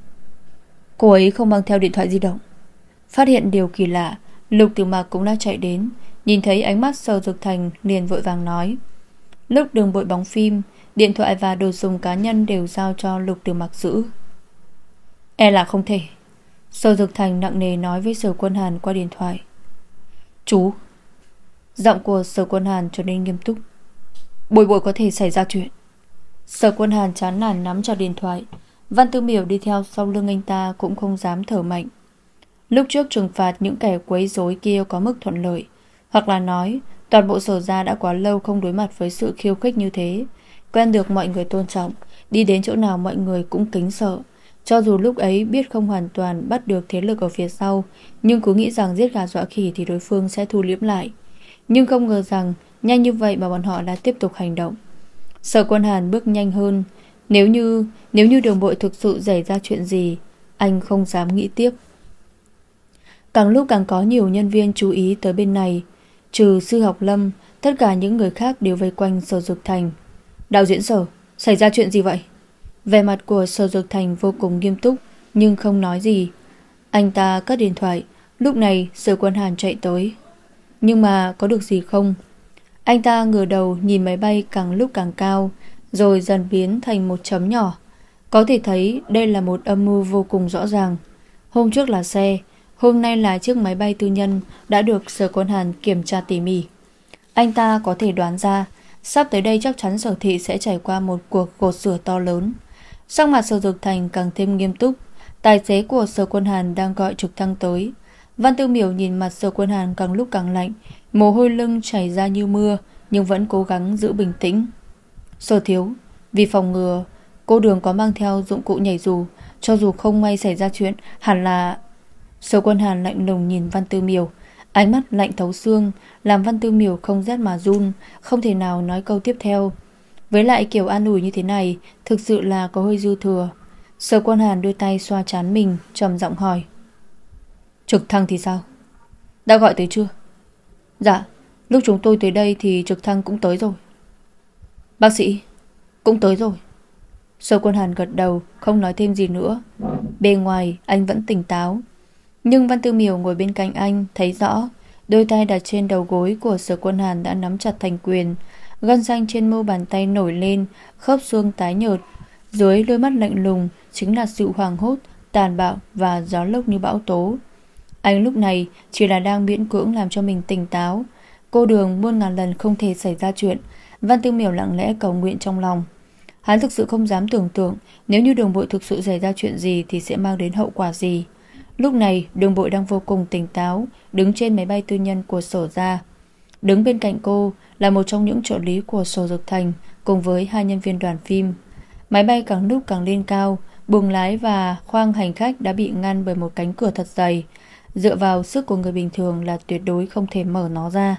Cô ấy không mang theo điện thoại di động. Phát hiện điều kỳ lạ, Lục Tử Mặc cũng đã chạy đến. Nhìn thấy ánh mắt Sở Dực Thành liền vội vàng nói: Lúc Đường Bội bóng phim, điện thoại và đồ dùng cá nhân đều giao cho Lục Tử Mặc giữ. E là không thể. Sở Dực Thành nặng nề nói với Sở Quân Hàn qua điện thoại. Chú. Giọng của Sở Quân Hàn trở nên nghiêm túc. Bội Bội có thể xảy ra chuyện. Sở Quân Hàn chán nản nắm chặt điện thoại. Văn Tư Miểu đi theo sau lưng anh ta cũng không dám thở mạnh. Lúc trước trừng phạt những kẻ quấy rối kia có mức thuận lợi, hoặc là nói toàn bộ Sở gia đã quá lâu không đối mặt với sự khiêu khích như thế. Quen được mọi người tôn trọng, đi đến chỗ nào mọi người cũng kính sợ. Cho dù lúc ấy biết không hoàn toàn bắt được thế lực ở phía sau, nhưng cứ nghĩ rằng giết gà dọa khỉ thì đối phương sẽ thu liễm lại. Nhưng không ngờ rằng nhanh như vậy mà bọn họ đã tiếp tục hành động. Sở Quân Hàn bước nhanh hơn. Nếu như Đường Bội thực sự xảy ra chuyện gì, anh không dám nghĩ tiếp. Càng lúc càng có nhiều nhân viên chú ý tới bên này. Trừ Sư Học Lâm, tất cả những người khác đều vây quanh Sở Dực Thành. Đạo diễn Sở, xảy ra chuyện gì vậy? Vẻ mặt của Sở Dực Thành vô cùng nghiêm túc, nhưng không nói gì. Anh ta cất điện thoại. Lúc này Sở Quân Hàn chạy tới. Nhưng mà có được gì không? Anh ta ngửa đầu nhìn máy bay càng lúc càng cao, rồi dần biến thành một chấm nhỏ. Có thể thấy đây là một âm mưu vô cùng rõ ràng. Hôm trước là xe, hôm nay là chiếc máy bay tư nhân đã được Sở Quân Hàn kiểm tra tỉ mỉ. Anh ta có thể đoán ra sắp tới đây chắc chắn Sở Thị sẽ trải qua một cuộc gột rửa to lớn. Sắc mặt Sở Dực Thành càng thêm nghiêm túc. Tài xế của Sở Quân Hàn đang gọi trực thăng tới. Văn Tư Miểu nhìn mặt Sở Quân Hàn càng lúc càng lạnh, mồ hôi lưng chảy ra như mưa, nhưng vẫn cố gắng giữ bình tĩnh. Sở thiếu, vì phòng ngừa, cô Đường có mang theo dụng cụ nhảy dù, cho dù không may xảy ra chuyện, hẳn là... Sở Quân Hàn lạnh lùng nhìn Văn Tư Miểu, ánh mắt lạnh thấu xương, làm Văn Tư Miểu không rét mà run, không thể nào nói câu tiếp theo. Với lại kiểu an ủi như thế này, thực sự là có hơi dư thừa. Sở Quân Hàn đưa tay xoa trán mình, trầm giọng hỏi: Trực thăng thì sao? Đã gọi tới chưa? Dạ, lúc chúng tôi tới đây thì trực thăng cũng tới rồi. Bác sĩ cũng tới rồi. Sở Quân Hàn gật đầu, không nói thêm gì nữa. Bề ngoài anh vẫn tỉnh táo, nhưng Văn Tư Miểu ngồi bên cạnh anh thấy rõ, đôi tay đặt trên đầu gối của Sở Quân Hàn đã nắm chặt thành quyền, gân xanh trên mu bàn tay nổi lên, khớp xương tái nhợt. Dưới đôi mắt lạnh lùng chính là sự hoảng hốt, tàn bạo và gió lốc như bão tố. Anh lúc này chỉ là đang miễn cưỡng làm cho mình tỉnh táo. Cô Đường muôn ngàn lần không thể xảy ra chuyện. Văn Tư Miểu lặng lẽ cầu nguyện trong lòng. Hắn thực sự không dám tưởng tượng nếu như Đường Bội thực sự xảy ra chuyện gì thì sẽ mang đến hậu quả gì. Lúc này Đường Bội đang vô cùng tỉnh táo, đứng trên máy bay tư nhân của Sở gia. Đứng bên cạnh cô là một trong những trợ lý của Sở Dực Thành, cùng với hai nhân viên đoàn phim. Máy bay càng lúc càng lên cao, buồng lái và khoang hành khách đã bị ngăn bởi một cánh cửa thật dày. Dựa vào sức của người bình thường là tuyệt đối không thể mở nó ra.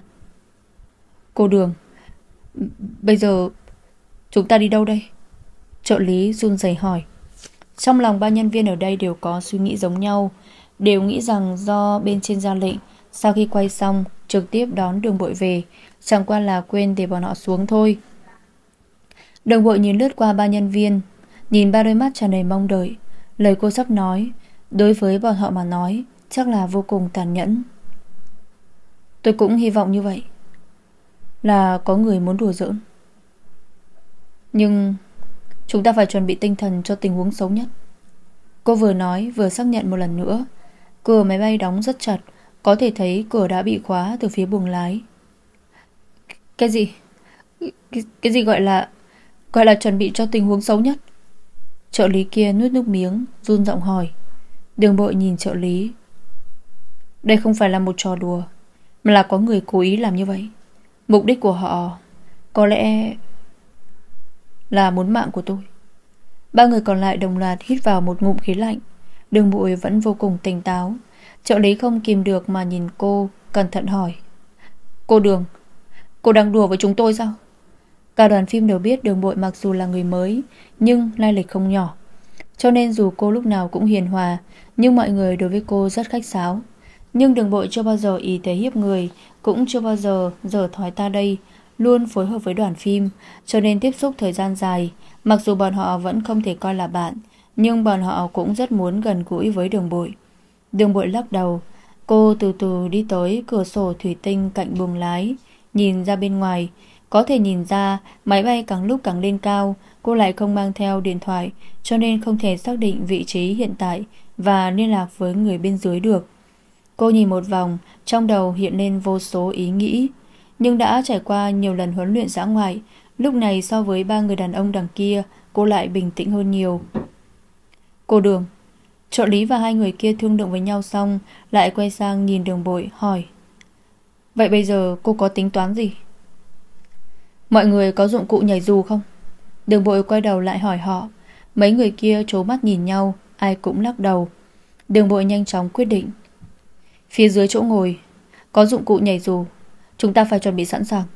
Cô Đường, bây giờ chúng ta đi đâu đây? Trợ lý run rẩy hỏi. Trong lòng ba nhân viên ở đây đều có suy nghĩ giống nhau, đều nghĩ rằng do bên trên ra lệnh, sau khi quay xong trực tiếp đón Đường Bội về, chẳng qua là quên để bọn họ xuống thôi. Đường Bội nhìn lướt qua ba nhân viên, nhìn ba đôi mắt tràn đầy mong đợi. Lời cô sắp nói đối với bọn họ mà nói chắc là vô cùng tàn nhẫn. Tôi cũng hy vọng như vậy, là có người muốn đùa giỡn. Nhưng chúng ta phải chuẩn bị tinh thần cho tình huống xấu nhất. Cô vừa nói vừa xác nhận một lần nữa. Cửa máy bay đóng rất chặt, có thể thấy cửa đã bị khóa từ phía buồng lái. Cái gì? Cái gì gọi là chuẩn bị cho tình huống xấu nhất? Trợ lý kia nuốt nước miếng, run giọng hỏi. Đường Bội nhìn trợ lý. Đây không phải là một trò đùa, mà là có người cố ý làm như vậy. Mục đích của họ có lẽ là muốn mạng của tôi. Ba người còn lại đồng loạt hít vào một ngụm khí lạnh. Đường Bụi vẫn vô cùng tỉnh táo. Trợ lý không kìm được mà nhìn cô, cẩn thận hỏi: Cô Đường, cô đang đùa với chúng tôi sao? Cả đoàn phim đều biết Đường Bụi mặc dù là người mới nhưng lai lịch không nhỏ, cho nên dù cô lúc nào cũng hiền hòa, nhưng mọi người đối với cô rất khách sáo. Nhưng Đường Bụi chưa bao giờ ý thế hiếp người, cũng chưa bao giờ giở thói ta đây, luôn phối hợp với đoàn phim, cho nên tiếp xúc thời gian dài. Mặc dù bọn họ vẫn không thể coi là bạn, nhưng bọn họ cũng rất muốn gần gũi với Đường Bụi. Đường Bụi lắc đầu. Cô từ từ đi tới cửa sổ thủy tinh cạnh buồng lái, nhìn ra bên ngoài. Có thể nhìn ra máy bay càng lúc càng lên cao. Cô lại không mang theo điện thoại, cho nên không thể xác định vị trí hiện tại và liên lạc với người bên dưới được. Cô nhìn một vòng, trong đầu hiện lên vô số ý nghĩ. Nhưng đã trải qua nhiều lần huấn luyện dã ngoại, lúc này so với ba người đàn ông đằng kia, cô lại bình tĩnh hơn nhiều. Cô Đường. Trợ lý và hai người kia thương lượng với nhau xong, lại quay sang nhìn Đường Bụi hỏi: Vậy bây giờ cô có tính toán gì? Mọi người có dụng cụ nhảy dù không? Đường Bụi quay đầu lại hỏi họ. Mấy người kia trố mắt nhìn nhau, ai cũng lắc đầu. Đường Bụi nhanh chóng quyết định: Phía dưới chỗ ngồi có dụng cụ nhảy dù, chúng ta phải chuẩn bị sẵn sàng.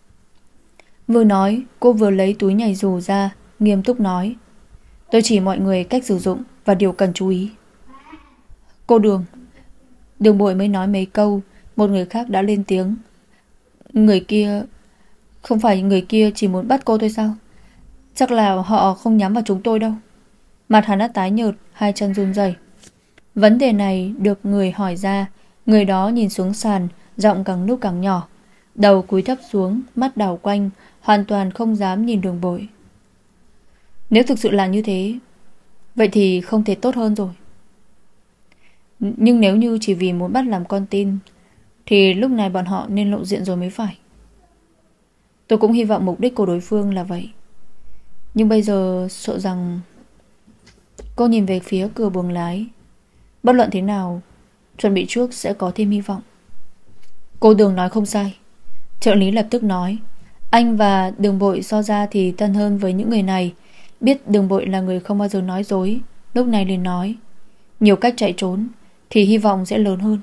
Vừa nói, cô vừa lấy túi nhảy dù ra, nghiêm túc nói: Tôi chỉ mọi người cách sử dụng và điều cần chú ý. Cô Đường. Đường Bụi mới nói mấy câu, một người khác đã lên tiếng: Người kia... Không phải người kia chỉ muốn bắt cô thôi sao? Chắc là họ không nhắm vào chúng tôi đâu. Mặt hắn đã tái nhợt, hai chân run rẩy. Vấn đề này được người hỏi ra. Người đó nhìn xuống sàn, giọng càng lúc càng nhỏ, đầu cúi thấp xuống, mắt đảo quanh, hoàn toàn không dám nhìn Đường Bụi. Nếu thực sự là như thế, vậy thì không thể tốt hơn rồi. Nhưng nếu như chỉ vì muốn bắt làm con tin, thì lúc này bọn họ nên lộ diện rồi mới phải. Tôi cũng hy vọng mục đích của đối phương là vậy. Nhưng bây giờ sợ rằng... Cô nhìn về phía cửa buồng lái. Bất luận thế nào, chuẩn bị trước sẽ có thêm hy vọng. Cô Đường nói không sai. Trợ lý lập tức nói. Anh và Đường Bụi so ra thì thân hơn với những người này. Biết Đường Bụi là người không bao giờ nói dối, lúc này liền nói: Nhiều cách chạy trốn thì hy vọng sẽ lớn hơn.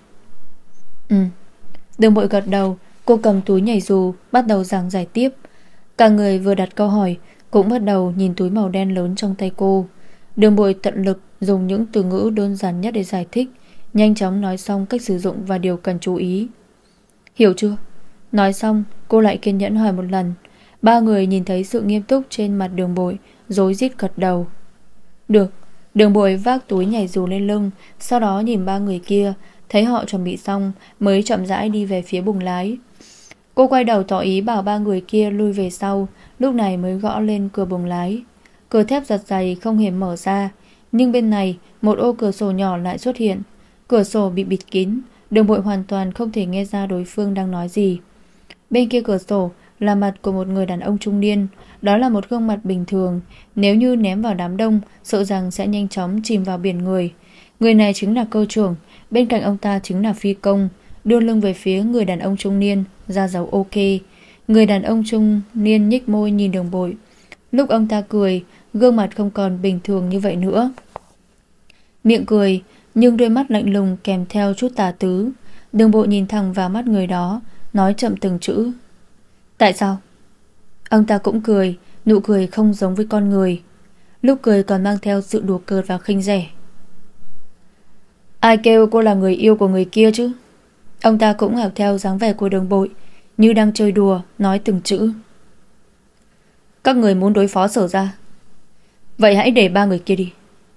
Đường Bụi gật đầu. Cô cầm túi nhảy dù, bắt đầu giảng giải tiếp. Cả người vừa đặt câu hỏi cũng bắt đầu nhìn túi màu đen lớn trong tay cô. Đường Bụi tận lực dùng những từ ngữ đơn giản nhất để giải thích, nhanh chóng nói xong cách sử dụng và điều cần chú ý. Hiểu chưa? Nói xong, cô lại kiên nhẫn hỏi một lần. Ba người nhìn thấy sự nghiêm túc trên mặt Đường Bụi, rối rít gật đầu. Được. Đường Bụi vác túi nhảy dù lên lưng, sau đó nhìn ba người kia, thấy họ chuẩn bị xong mới chậm rãi đi về phía buồng lái. Cô quay đầu tỏ ý bảo ba người kia lui về sau, lúc này mới gõ lên cửa buồng lái. Cửa thép giật dày không hề mở ra, nhưng bên này một ô cửa sổ nhỏ lại xuất hiện. Cửa sổ bị bịt kín, Đường Bụi hoàn toàn không thể nghe ra đối phương đang nói gì. Bên kia cửa sổ là mặt của một người đàn ông trung niên. Đó là một gương mặt bình thường, nếu như ném vào đám đông sợ rằng sẽ nhanh chóng chìm vào biển người. Người này chính là cơ trưởng, bên cạnh ông ta chính là phi công, đưa lưng về phía người đàn ông trung niên, ra dấu ok. Người đàn ông trung niên nhếch môi nhìn Đường Bụi. Lúc ông ta cười, gương mặt không còn bình thường như vậy nữa. Miệng cười, nhưng đôi mắt lạnh lùng kèm theo chút tà tứ. Đường Bụi nhìn thẳng vào mắt người đó, nói chậm từng chữ. Tại sao? Ông ta cũng cười, nụ cười không giống với con người. Lúc cười còn mang theo sự đùa cợt và khinh rẻ. Ai kêu cô là người yêu của người kia chứ? Ông ta cũng học theo dáng vẻ của Đường Bụi, như đang chơi đùa, nói từng chữ. Các người muốn đối phó Sở ra, vậy hãy để ba người kia đi.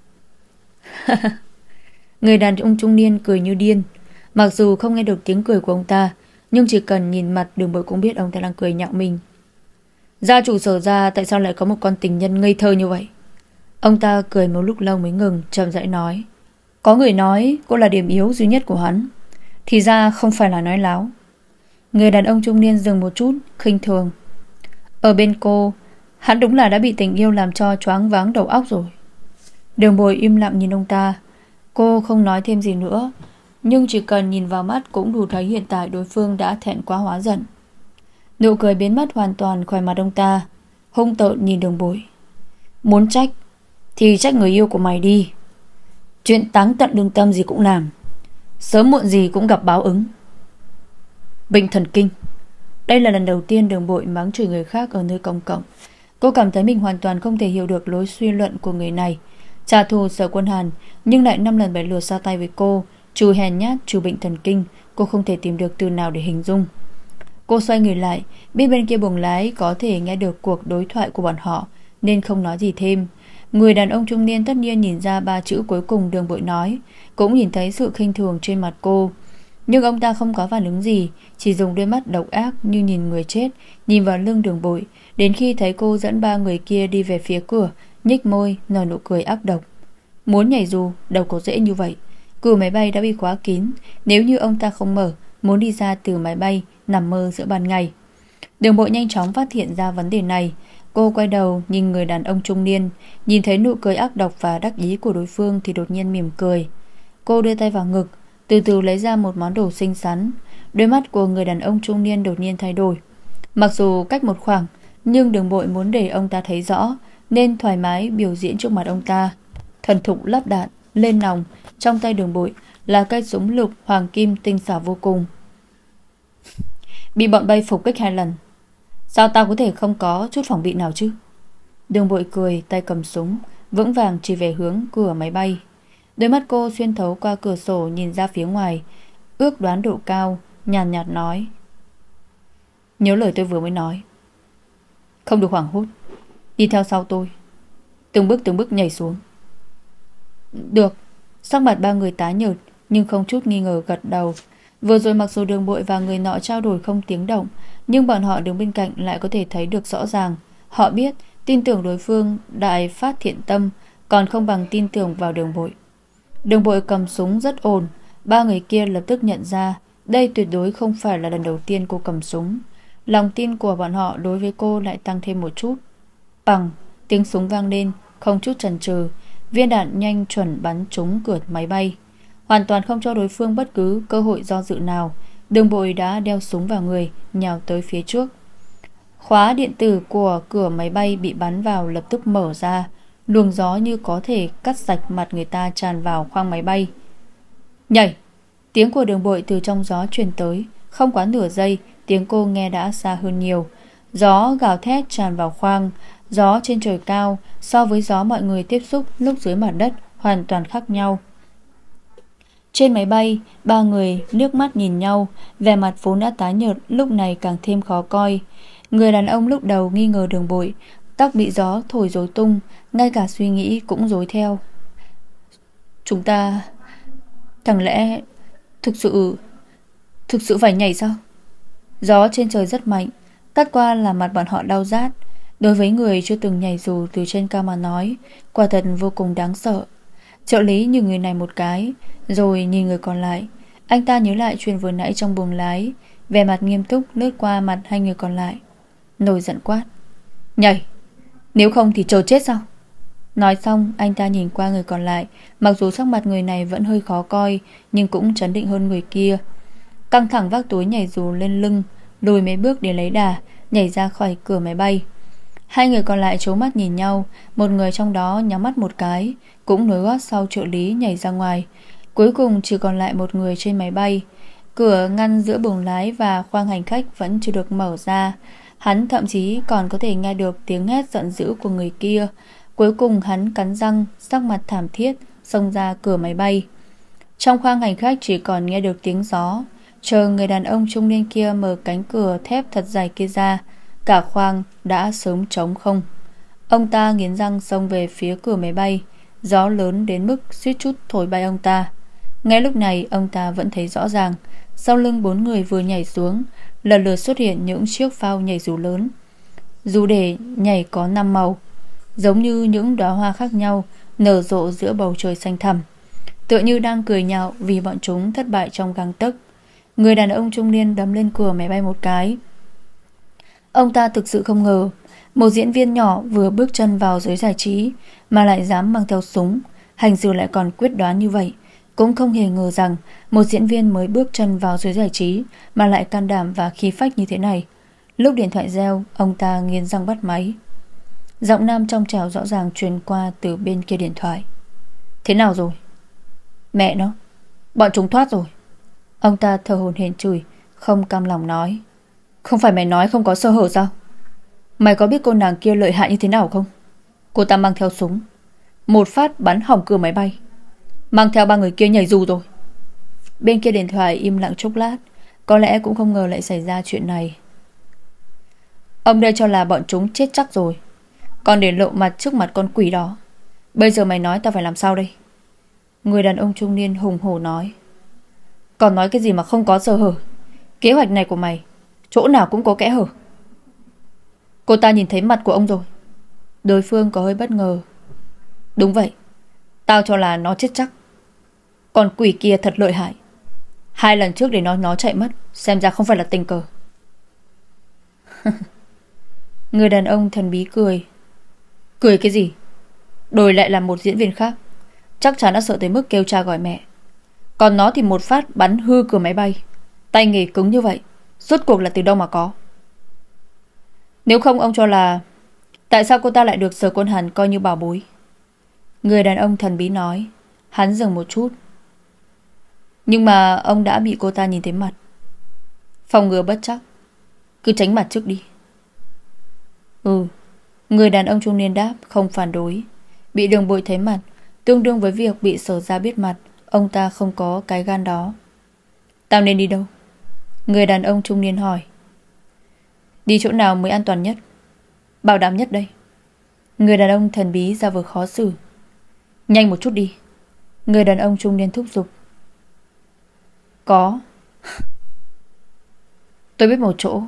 Người đàn ông trung niên cười như điên. Mặc dù không nghe được tiếng cười của ông ta, nhưng chỉ cần nhìn mặt Đường Bụi cũng biết ông ta đang cười nhạo mình. Gia chủ Sở ra tại sao lại có một con tình nhân ngây thơ như vậy? Ông ta cười một lúc lâu mới ngừng, chậm rãi nói. Có người nói cô là điểm yếu duy nhất của hắn. Thì ra không phải là nói láo. Người đàn ông trung niên dừng một chút, khinh thường. Ở bên cô, hắn đúng là đã bị tình yêu làm cho choáng váng đầu óc rồi. Đường Bụi im lặng nhìn ông ta. Cô không nói thêm gì nữa, nhưng chỉ cần nhìn vào mắt cũng đủ thấy hiện tại đối phương đã thẹn quá hóa giận. Nụ cười biến mất hoàn toàn khỏi mặt ông ta. hung tợn nhìn Đường Bội. Muốn trách thì trách người yêu của mày đi. Chuyện táng tận lương tâm gì cũng làm, sớm muộn gì cũng gặp báo ứng. Bệnh thần kinh. Đây là lần đầu tiên Đường Bội mắng chửi người khác ở nơi công cộng. Cô cảm thấy mình hoàn toàn không thể hiểu được lối suy luận của người này. Trả thù Sở Quân Hàn, nhưng lại 5 lần 7 lượt ra tay với cô. Trừ hèn nhát, trừ bệnh thần kinh, cô không thể tìm được từ nào để hình dung. Cô xoay người lại, biết bên kia buồng lái có thể nghe được cuộc đối thoại của bọn họ, nên không nói gì thêm. Người đàn ông trung niên tất nhiên nhìn ra 3 chữ cuối cùng Đường Bội nói, cũng nhìn thấy sự khinh thường trên mặt cô. Nhưng ông ta không có phản ứng gì, chỉ dùng đôi mắt độc ác như nhìn người chết, nhìn vào lưng Đường Bội, đến khi thấy cô dẫn 3 người kia đi về phía cửa, nhếch môi, nở nụ cười ác độc. Muốn nhảy dù, đâu có dễ như vậy. Cửa máy bay đã bị khóa kín, nếu như ông ta không mở, muốn đi ra từ máy bay, nằm mơ giữa ban ngày. Đường Bội nhanh chóng phát hiện ra vấn đề này. Cô quay đầu nhìn người đàn ông trung niên, nhìn thấy nụ cười ác độc và đắc ý của đối phương thì đột nhiên mỉm cười. Cô đưa tay vào ngực, từ từ lấy ra một món đồ xinh xắn. Đôi mắt của người đàn ông trung niên đột nhiên thay đổi. Mặc dù cách một khoảng, nhưng Đường Bội muốn để ông ta thấy rõ, nên thoải mái biểu diễn trước mặt ông ta. Thuần thục lắp đạn lên nòng. Trong tay Đường Bội là cây súng lục hoàng kim tinh xảo vô cùng. Bị bọn bay phục kích 2 lần, sao tao có thể không có chút phòng bị nào chứ? Đường Bội cười, tay cầm súng vững vàng chỉ về hướng cửa máy bay. Đôi mắt cô xuyên thấu qua cửa sổ nhìn ra phía ngoài, ước đoán độ cao, nhàn nhạt nói: nhớ lời tôi vừa mới nói, không được hoảng hốt, đi theo sau tôi, từng bước nhảy xuống. Được. Sắc mặt 3 người tái nhợt nhưng không chút nghi ngờ gật đầu. Vừa rồi mặc dù Đường Bội và người nọ trao đổi không tiếng động, nhưng bọn họ đứng bên cạnh lại có thể thấy được rõ ràng. Họ biết, tin tưởng đối phương đại phát thiện tâm, còn không bằng tin tưởng vào Đường Bội. Đường Bội cầm súng rất ổn. 3 người kia lập tức nhận ra đây tuyệt đối không phải là lần đầu tiên cô cầm súng. Lòng tin của bọn họ đối với cô lại tăng thêm một chút. Bằng, tiếng súng vang lên, không chút chần chừ, viên đạn nhanh chuẩn bắn trúng cửa máy bay, hoàn toàn không cho đối phương bất cứ cơ hội do dự nào. Đường Bội đã đeo súng vào người, nhào tới phía trước. Khóa điện tử của cửa máy bay bị bắn vào lập tức mở ra, luồng gió như có thể cắt sạch mặt người ta tràn vào khoang máy bay. Nhảy! Tiếng của Đường Bội từ trong gió truyền tới. Không quá nửa giây, tiếng cô nghe đã xa hơn nhiều. Gió gào thét tràn vào khoang. Gió trên trời cao so với gió mọi người tiếp xúc lúc dưới mặt đất hoàn toàn khác nhau. Trên máy bay, 3 người nước mắt nhìn nhau, vẻ mặt vốn đã tái nhợt lúc này càng thêm khó coi. Người đàn ông lúc đầu nghi ngờ Đường Bội, tóc bị gió thổi rối tung, ngay cả suy nghĩ cũng rối theo. Chúng ta chẳng lẽ thực sự phải nhảy sao? Gió trên trời rất mạnh, cắt qua là mặt bọn họ đau rát. Đối với người chưa từng nhảy dù từ trên cao mà nói, quả thật vô cùng đáng sợ. Trợ lý nhìn người này một cái, rồi nhìn người còn lại. Anh ta nhớ lại chuyện vừa nãy trong buồng lái, vẻ mặt nghiêm túc lướt qua mặt 2 người còn lại, nổi giận quát: nhảy, nếu không thì chờ chết sao? Nói xong anh ta nhìn qua người còn lại. Mặc dù sắc mặt người này vẫn hơi khó coi, nhưng cũng trấn định hơn người kia. Căng thẳng vác túi nhảy dù lên lưng, lùi mấy bước để lấy đà, nhảy ra khỏi cửa máy bay. 2 người còn lại trố mắt nhìn nhau. Một người trong đó nhắm mắt một cái, cũng nối gót sau trợ lý nhảy ra ngoài. Cuối cùng chỉ còn lại một người trên máy bay. Cửa ngăn giữa buồng lái và khoang hành khách vẫn chưa được mở ra. Hắn thậm chí còn có thể nghe được tiếng hét giận dữ của người kia. Cuối cùng hắn cắn răng, sắc mặt thảm thiết, xông ra cửa máy bay. Trong khoang hành khách chỉ còn nghe được tiếng gió. Chờ người đàn ông trung niên kia mở cánh cửa thép thật dày kia ra, cả khoang đã sớm trống không. Ông ta nghiến răng xông về phía cửa máy bay. Gió lớn đến mức suýt chút thổi bay ông ta. Ngay lúc này ông ta vẫn thấy rõ ràng, sau lưng 4 người vừa nhảy xuống, lần lượt xuất hiện những chiếc phao nhảy dù lớn. Dù để nhảy có 5 màu, giống như những đóa hoa khác nhau nở rộ giữa bầu trời xanh thẳm, tựa như đang cười nhạo vì bọn chúng thất bại trong gang tấc. Người đàn ông trung niên đấm lên cửa máy bay một cái. Ông ta thực sự không ngờ một diễn viên nhỏ vừa bước chân vào giới giải trí mà lại dám mang theo súng, hành xử lại còn quyết đoán như vậy. Cũng không hề ngờ rằng một diễn viên mới bước chân vào giới giải trí mà lại can đảm và khí phách như thế này. Lúc điện thoại reo, ông ta nghiến răng bắt máy. Giọng nam trong trẻo rõ ràng truyền qua từ bên kia điện thoại. Thế nào rồi? Mẹ nó, bọn chúng thoát rồi. Ông ta thở hổn hển chửi, không cam lòng nói. Không phải mày nói không có sơ hở sao? Mày có biết cô nàng kia lợi hại như thế nào không? Cô ta mang theo súng, một phát bắn hỏng cửa máy bay, mang theo 3 người kia nhảy dù rồi. Bên kia điện thoại im lặng chốc lát. Có lẽ cũng không ngờ lại xảy ra chuyện này. Ông đây cho là bọn chúng chết chắc rồi, còn để lộ mặt trước mặt con quỷ đó. Bây giờ mày nói tao phải làm sao đây? Người đàn ông trung niên hùng hổ nói. Còn nói cái gì mà không có sơ hở? Kế hoạch này của mày chỗ nào cũng có kẽ hở. Cô ta nhìn thấy mặt của ông rồi. Đối phương có hơi bất ngờ. Đúng vậy, tao cho là nó chết chắc. Còn quỷ kia thật lợi hại. 2 lần trước để nó chạy mất, xem ra không phải là tình cờ. Người đàn ông thần bí cười. Cười cái gì? Đổi lại là một diễn viên khác, chắc chắn đã sợ tới mức kêu cha gọi mẹ. Còn nó thì một phát bắn hư cửa máy bay. Tay nghề cứng như vậy, rốt cuộc là từ đâu mà có? Nếu không ông cho là tại sao cô ta lại được Sở Quân Hàn coi như bảo bối? Người đàn ông thần bí nói. Hắn dừng một chút. Nhưng mà ông đã bị cô ta nhìn thấy mặt. Phòng ngừa bất chắc, cứ tránh mặt trước đi. Người đàn ông trung niên đáp, không phản đối. Bị Đường Bội thấy mặt tương đương với việc bị Sở gia biết mặt. Ông ta không có cái gan đó. Tao nên đi đâu? Người đàn ông trung niên hỏi. Đi chỗ nào mới an toàn nhất, bảo đảm nhất đây? Người đàn ông thần bí ra vừa khó xử. Nhanh một chút đi. Người đàn ông trung niên thúc giục. Có. Tôi biết một chỗ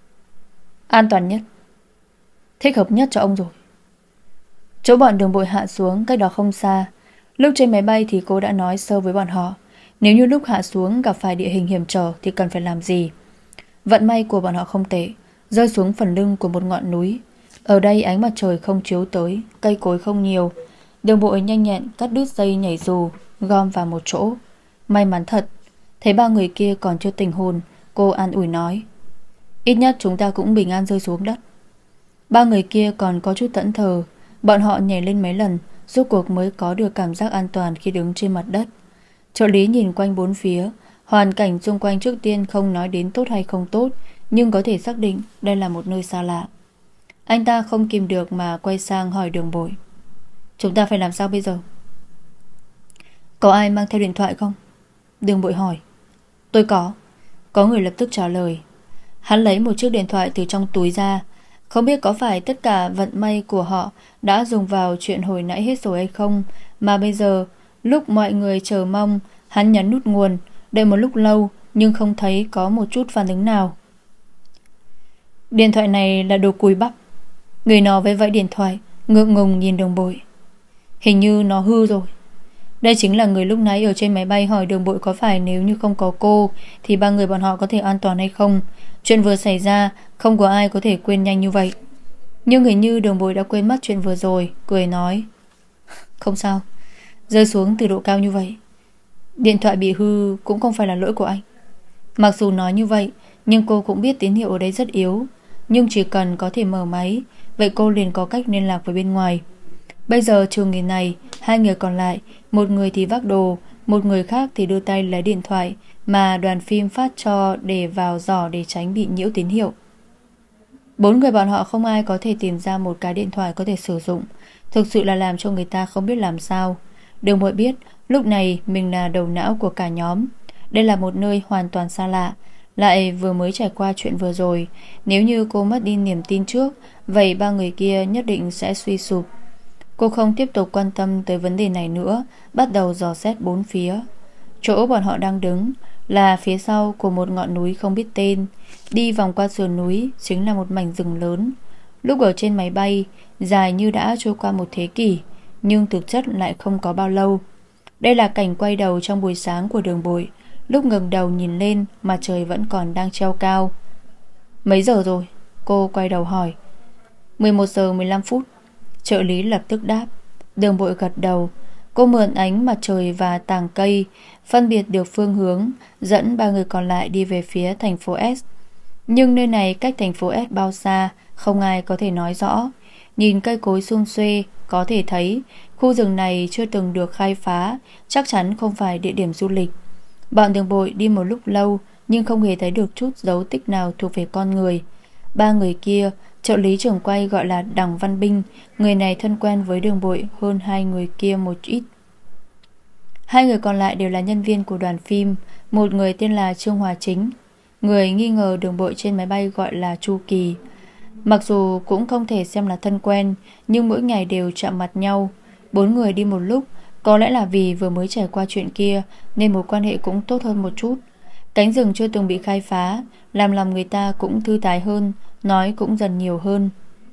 an toàn nhất, thích hợp nhất cho ông rồi. Chỗ bọn Đường Bội hạ xuống cách đó không xa. Lúc trên máy bay thì cô đã nói sơ với bọn họ, nếu như lúc hạ xuống gặp phải địa hình hiểm trở thì cần phải làm gì. Vận may của bọn họ không tệ, rơi xuống phần lưng của một ngọn núi. Ở đây ánh mặt trời không chiếu tới, cây cối không nhiều. Đường Bội nhanh nhẹn cắt đứt dây nhảy dù, gom vào một chỗ. May mắn thật. Thấy 3 người kia còn chưa tỉnh hồn, cô an ủi nói. Ít nhất chúng ta cũng bình an rơi xuống đất. 3 người kia còn có chút thẫn thờ. Bọn họ nhảy lên mấy lần, rốt cuộc mới có được cảm giác an toàn khi đứng trên mặt đất. Trợ lý nhìn quanh bốn phía. Hoàn cảnh xung quanh trước tiên không nói đến tốt hay không tốt, nhưng có thể xác định đây là một nơi xa lạ. Anh ta không kìm được mà quay sang hỏi Đường Bội. Chúng ta phải làm sao bây giờ? Có ai mang theo điện thoại không? Đường Bội hỏi. Tôi có. Có người lập tức trả lời. Hắn lấy một chiếc điện thoại từ trong túi ra. Không biết có phải tất cả vận may của họ đã dùng vào chuyện hồi nãy hết rồi hay không, mà bây giờ lúc mọi người chờ mong, hắn nhấn nút nguồn. Đợi một lúc lâu nhưng không thấy có một chút phản ứng nào. Điện thoại này là đồ cùi bắp. Người nó với vẫy điện thoại, ngượng ngùng nhìn Đường Bội. Hình như nó hư rồi. Đây chính là người lúc nãy ở trên máy bay hỏi Đường Bội có phải nếu như không có cô thì 3 người bọn họ có thể an toàn hay không. Chuyện vừa xảy ra, không có ai có thể quên nhanh như vậy. Nhưng hình như Đường Bội đã quên mất chuyện vừa rồi, cười nói. Không sao, rơi xuống từ độ cao như vậy, điện thoại bị hư cũng không phải là lỗi của anh. Mặc dù nói như vậy, nhưng cô cũng biết tín hiệu ở đây rất yếu. Nhưng chỉ cần có thể mở máy, vậy cô liền có cách liên lạc với bên ngoài. Bây giờ trừ người này, 2 người còn lại, một người thì vác đồ, một người khác thì đưa tay lấy điện thoại mà đoàn phim phát cho để vào giỏ để tránh bị nhiễu tín hiệu. 4 người bọn họ không ai có thể tìm ra một cái điện thoại có thể sử dụng. Thực sự là làm cho người ta không biết làm sao. Đường Bội biết lúc này mình là đầu não của cả nhóm. Đây là một nơi hoàn toàn xa lạ, lại vừa mới trải qua chuyện vừa rồi. Nếu như cô mất đi niềm tin trước, vậy 3 người kia nhất định sẽ suy sụp. Cô không tiếp tục quan tâm tới vấn đề này nữa, bắt đầu dò xét bốn phía. Chỗ bọn họ đang đứng là phía sau của một ngọn núi không biết tên. Đi vòng qua sườn núi chính là một mảnh rừng lớn. Lúc ở trên máy bay, dài như đã trôi qua một thế kỷ, nhưng thực chất lại không có bao lâu. Đây là cảnh quay đầu trong buổi sáng của Đường Bội. Lúc ngẩng đầu nhìn lên, mặt trời vẫn còn đang treo cao. Mấy giờ rồi? Cô quay đầu hỏi. 11 giờ 15 phút. Trợ lý lập tức đáp. Đường Bội gật đầu. Cô mượn ánh mặt trời và tàng cây, phân biệt được phương hướng, dẫn 3 người còn lại đi về phía thành phố S. Nhưng nơi này cách thành phố S bao xa, không ai có thể nói rõ. Nhìn cây cối sum xuê, có thể thấy khu rừng này chưa từng được khai phá, chắc chắn không phải địa điểm du lịch. Bọn Đường Bội đi một lúc lâu nhưng không hề thấy được chút dấu tích nào thuộc về con người. Ba người kia, trợ lý trưởng quay gọi là Đằng Văn Binh, người này thân quen với Đường Bội hơn hai người kia một ít. Hai người còn lại đều là nhân viên của đoàn phim. Một người tên là Trương Hòa Chính, người nghi ngờ Đường Bội trên máy bay gọi là Chu Kỳ. Mặc dù cũng không thể xem là thân quen, nhưng mỗi ngày đều chạm mặt nhau. Bốn người đi một lúc, có lẽ là vì vừa mới trải qua chuyện kia nên mối quan hệ cũng tốt hơn một chút. Cánh rừng chưa từng bị khai phá làm lòng người ta cũng thư thái hơn, nói cũng dần nhiều hơn.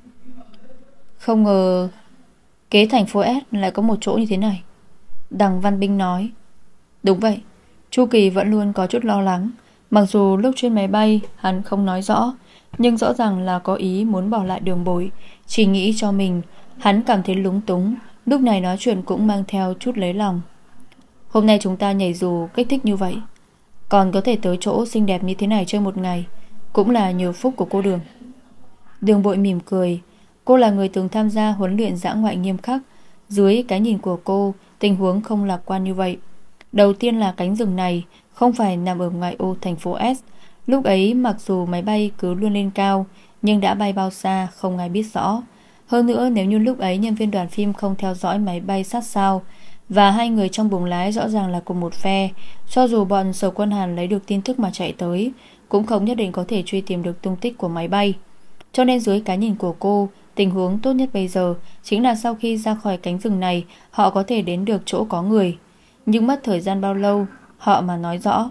Không ngờ kế thành phố S lại có một chỗ như thế này, Đằng Văn Binh nói. Đúng vậy, Chu Kỳ vẫn luôn có chút lo lắng. Mặc dù lúc trên máy bay hắn không nói rõ, nhưng rõ ràng là có ý muốn bỏ lại Đường Bội. Chỉ nghĩ cho mình, hắn cảm thấy lúng túng. Lúc này nói chuyện cũng mang theo chút lấy lòng. Hôm nay chúng ta nhảy dù kích thích như vậy, còn có thể tới chỗ xinh đẹp như thế này chơi một ngày, cũng là nhờ phúc của cô Đường. Đường Bội mỉm cười. Cô là người từng tham gia huấn luyện dã ngoại nghiêm khắc. Dưới cái nhìn của cô, tình huống không lạc quan như vậy. Đầu tiên là cánh rừng này không phải nằm ở ngoại ô thành phố S. Lúc ấy mặc dù máy bay cứ luôn lên cao, nhưng đã bay bao xa không ai biết rõ. Hơn nữa, nếu như lúc ấy nhân viên đoàn phim không theo dõi máy bay sát sao, và hai người trong buồng lái rõ ràng là cùng một phe, cho dù bọn Sở Quân Hàn lấy được tin tức mà chạy tới, cũng không nhất định có thể truy tìm được tung tích của máy bay. Cho nên dưới cái nhìn của cô, tình huống tốt nhất bây giờ chính là sau khi ra khỏi cánh rừng này, họ có thể đến được chỗ có người. Nhưng mất thời gian bao lâu họ mà nói rõ.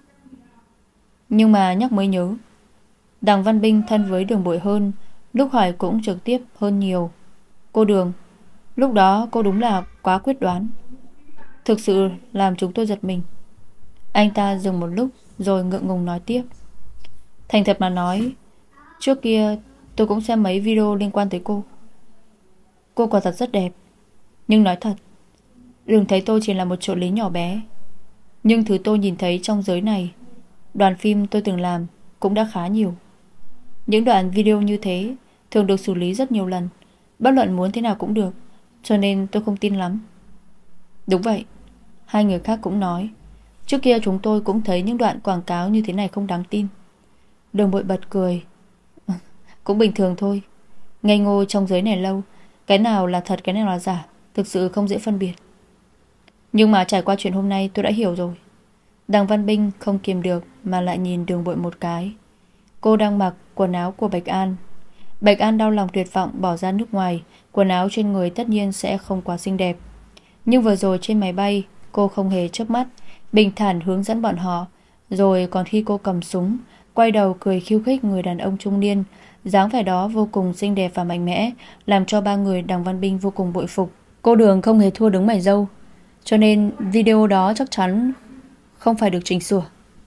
Nhưng mà nhắc mới nhớ, Đằng Văn Binh thân với Đường Bội hơn, lúc hỏi cũng trực tiếp hơn nhiều. Cô Đường, lúc đó cô đúng là quá quyết đoán, thực sự làm chúng tôi giật mình. Anh ta dừng một lúc rồi ngượng ngùng nói tiếp. Thành thật mà nói, trước kia tôi cũng xem mấy video liên quan tới cô. Cô quả thật rất đẹp. Nhưng nói thật, đừng thấy tôi chỉ là một trợ lý nhỏ bé, nhưng thứ tôi nhìn thấy trong giới này, đoàn phim tôi từng làm cũng đã khá nhiều. Những đoạn video như thế thường được xử lý rất nhiều lần, bất luận muốn thế nào cũng được, cho nên tôi không tin lắm. Đúng vậy, hai người khác cũng nói. Trước kia chúng tôi cũng thấy những đoạn quảng cáo như thế này không đáng tin. Đường Bội bật cười. Cũng bình thường thôi, ngây ngô trong giới này lâu, cái nào là thật cái nào là giả, thực sự không dễ phân biệt. Nhưng mà trải qua chuyện hôm nay tôi đã hiểu rồi. Đằng Văn Binh không kiềm được mà lại nhìn Đường Bội một cái. Cô đang mặc quần áo của Bạch An. Bạch An đau lòng tuyệt vọng bỏ ra nước ngoài. Quần áo trên người tất nhiên sẽ không quá xinh đẹp, nhưng vừa rồi trên máy bay cô không hề chớp mắt, bình thản hướng dẫn bọn họ. Rồi còn khi cô cầm súng, quay đầu cười khiêu khích người đàn ông trung niên, dáng vẻ đó vô cùng xinh đẹp và mạnh mẽ, làm cho ba người Đằng Văn Binh vô cùng bội phục. Cô Đường không hề thua đứng mày râu, cho nên video đó chắc chắn không phải được chỉnh sửa.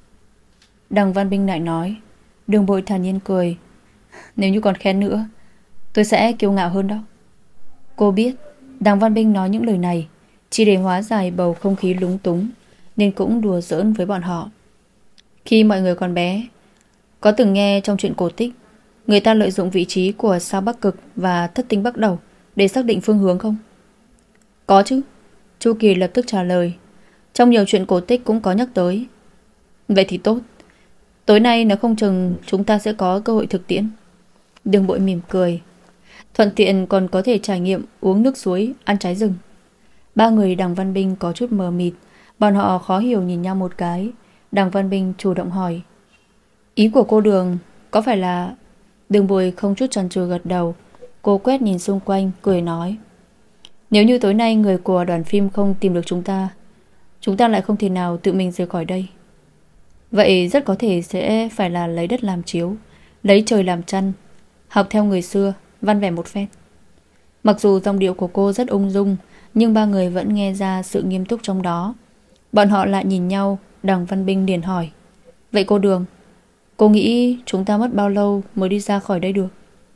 Đằng Văn Binh lại nói. Đường Bội thản nhiên cười. Nếu như còn khen nữa, tôi sẽ kiêu ngạo hơn đó. Cô biết Đằng Văn Binh nói những lời này chỉ để hóa giải bầu không khí lúng túng, nên cũng đùa giỡn với bọn họ. Khi mọi người còn bé, có từng nghe trong truyện cổ tích người ta lợi dụng vị trí của sao Bắc Cực và thất tinh Bắc Đầu để xác định phương hướng không? Có chứ, Chu Kỳ lập tức trả lời. Trong nhiều chuyện cổ tích cũng có nhắc tới. Vậy thì tốt, tối nay nếu không chừng chúng ta sẽ có cơ hội thực tiễn. Đường Bội mỉm cười. Thuận tiện còn có thể trải nghiệm uống nước suối, ăn trái rừng. Ba người Đằng Văn Binh có chút mờ mịt, bọn họ khó hiểu nhìn nhau một cái. Đằng Văn Binh chủ động hỏi. Ý của cô Đường có phải là... Đường Bội không chút chần chừ gật đầu. Cô quét nhìn xung quanh, cười nói. Nếu như tối nay người của đoàn phim không tìm được chúng ta lại không thể nào tự mình rời khỏi đây. Vậy rất có thể sẽ phải là lấy đất làm chiếu, lấy trời làm chăn, học theo người xưa, văn vẻ một phen. Mặc dù giọng điệu của cô rất ung dung, nhưng ba người vẫn nghe ra sự nghiêm túc trong đó. Bọn họ lại nhìn nhau. Đằng Văn Binh liền hỏi. Vậy cô Đường, cô nghĩ chúng ta mất bao lâu mới đi ra khỏi đây được?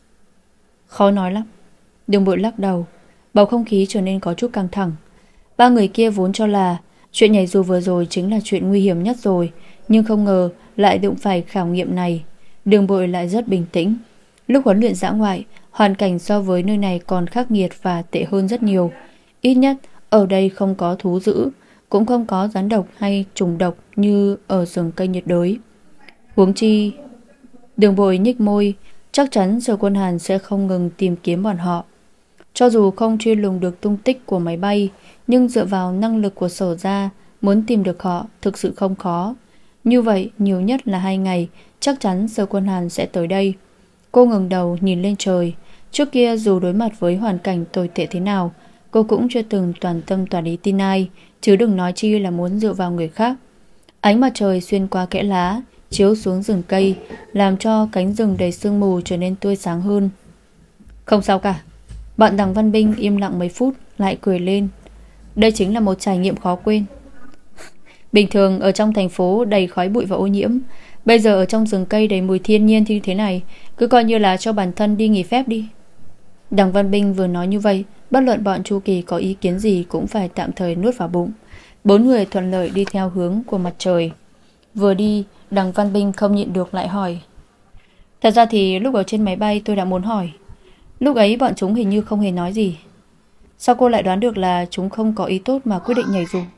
Khó nói lắm. Đường Bội lắc đầu. Bầu không khí trở nên có chút căng thẳng. Ba người kia vốn cho là chuyện nhảy dù vừa rồi chính là chuyện nguy hiểm nhất rồi, nhưng không ngờ lại đụng phải khảo nghiệm này. Đường Bội lại rất bình tĩnh. Lúc huấn luyện dã ngoại, hoàn cảnh so với nơi này còn khắc nghiệt và tệ hơn rất nhiều. Ít nhất ở đây không có thú dữ, cũng không có rắn độc hay trùng độc như ở rừng cây nhiệt đới. Huống chi, Đường Bội nhếch môi, chắc chắn Sở Quân Hàn sẽ không ngừng tìm kiếm bọn họ. Cho dù không truy lùng được tung tích của máy bay, nhưng dựa vào năng lực của Sở gia, muốn tìm được họ thực sự không khó. Như vậy, nhiều nhất là 2 ngày, chắc chắn Sở Quân Hàn sẽ tới đây. Cô ngẩng đầu nhìn lên trời. Trước kia dù đối mặt với hoàn cảnh tồi tệ thế nào, cô cũng chưa từng toàn tâm toàn ý tin ai, chứ đừng nói chi là muốn dựa vào người khác. Ánh mặt trời xuyên qua kẽ lá, chiếu xuống rừng cây, làm cho cánh rừng đầy sương mù trở nên tươi sáng hơn. Không sao cả. Bạn Đằng Văn Binh im lặng mấy phút, lại cười lên. Đây chính là một trải nghiệm khó quên. Bình thường ở trong thành phố đầy khói bụi và ô nhiễm, bây giờ ở trong rừng cây đầy mùi thiên nhiên như thế này, cứ coi như là cho bản thân đi nghỉ phép đi. Đằng Văn Binh vừa nói như vậy, bất luận bọn Chu Kỳ có ý kiến gì cũng phải tạm thời nuốt vào bụng. 4 người thuận lợi đi theo hướng của mặt trời. Vừa đi, Đằng Văn Binh không nhịn được lại hỏi. Thật ra thì lúc ở trên máy bay tôi đã muốn hỏi. Lúc ấy bọn chúng hình như không hề nói gì. Sao cô lại đoán được là chúng không có ý tốt mà quyết định nhảy dù?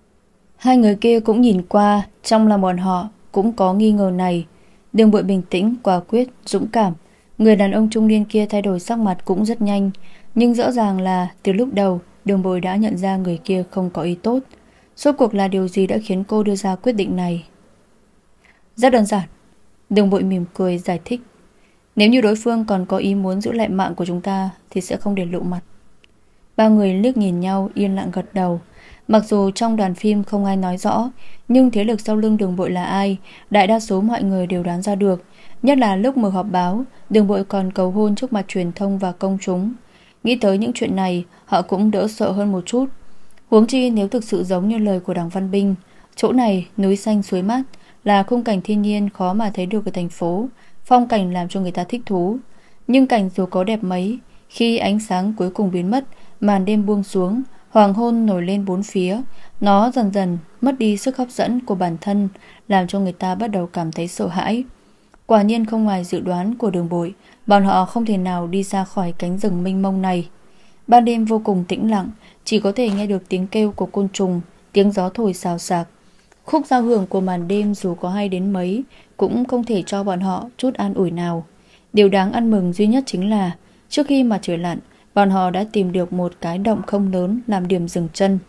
Hai người kia cũng nhìn qua, trong lòng bọn họ cũng có nghi ngờ này. Đường Bội bình tĩnh, quả quyết, dũng cảm. Người đàn ông trung niên kia thay đổi sắc mặt cũng rất nhanh, nhưng rõ ràng là từ lúc đầu Đường Bội đã nhận ra người kia không có ý tốt. Rốt cuộc là điều gì đã khiến cô đưa ra quyết định này? Rất đơn giản. Đường Bội mỉm cười giải thích. Nếu như đối phương còn có ý muốn giữ lại mạng của chúng ta thì sẽ không để lộ mặt. Ba người liếc nhìn nhau, yên lặng gật đầu. Mặc dù trong đoàn phim không ai nói rõ, nhưng thế lực sau lưng Đường Bội là ai, đại đa số mọi người đều đoán ra được. Nhất là lúc mở họp báo, Đường Bội còn cầu hôn trước mặt truyền thông và công chúng. Nghĩ tới những chuyện này, họ cũng đỡ sợ hơn một chút. Huống chi nếu thực sự giống như lời của Đằng Văn Binh, chỗ này núi xanh suối mát, là khung cảnh thiên nhiên khó mà thấy được ở thành phố, phong cảnh làm cho người ta thích thú. Nhưng cảnh dù có đẹp mấy, khi ánh sáng cuối cùng biến mất, màn đêm buông xuống, hoàng hôn nổi lên bốn phía, nó dần dần mất đi sức hấp dẫn của bản thân, làm cho người ta bắt đầu cảm thấy sợ hãi. Quả nhiên không ngoài dự đoán của Đường Bội, bọn họ không thể nào đi ra khỏi cánh rừng mênh mông này. Ban đêm vô cùng tĩnh lặng, chỉ có thể nghe được tiếng kêu của côn trùng, tiếng gió thổi xào xạc. Khúc giao hưởng của màn đêm dù có hay đến mấy cũng không thể cho bọn họ chút an ủi nào. Điều đáng ăn mừng duy nhất chính là trước khi mặt trời lặn, bọn họ đã tìm được một cái động không lớn làm điểm dừng chân.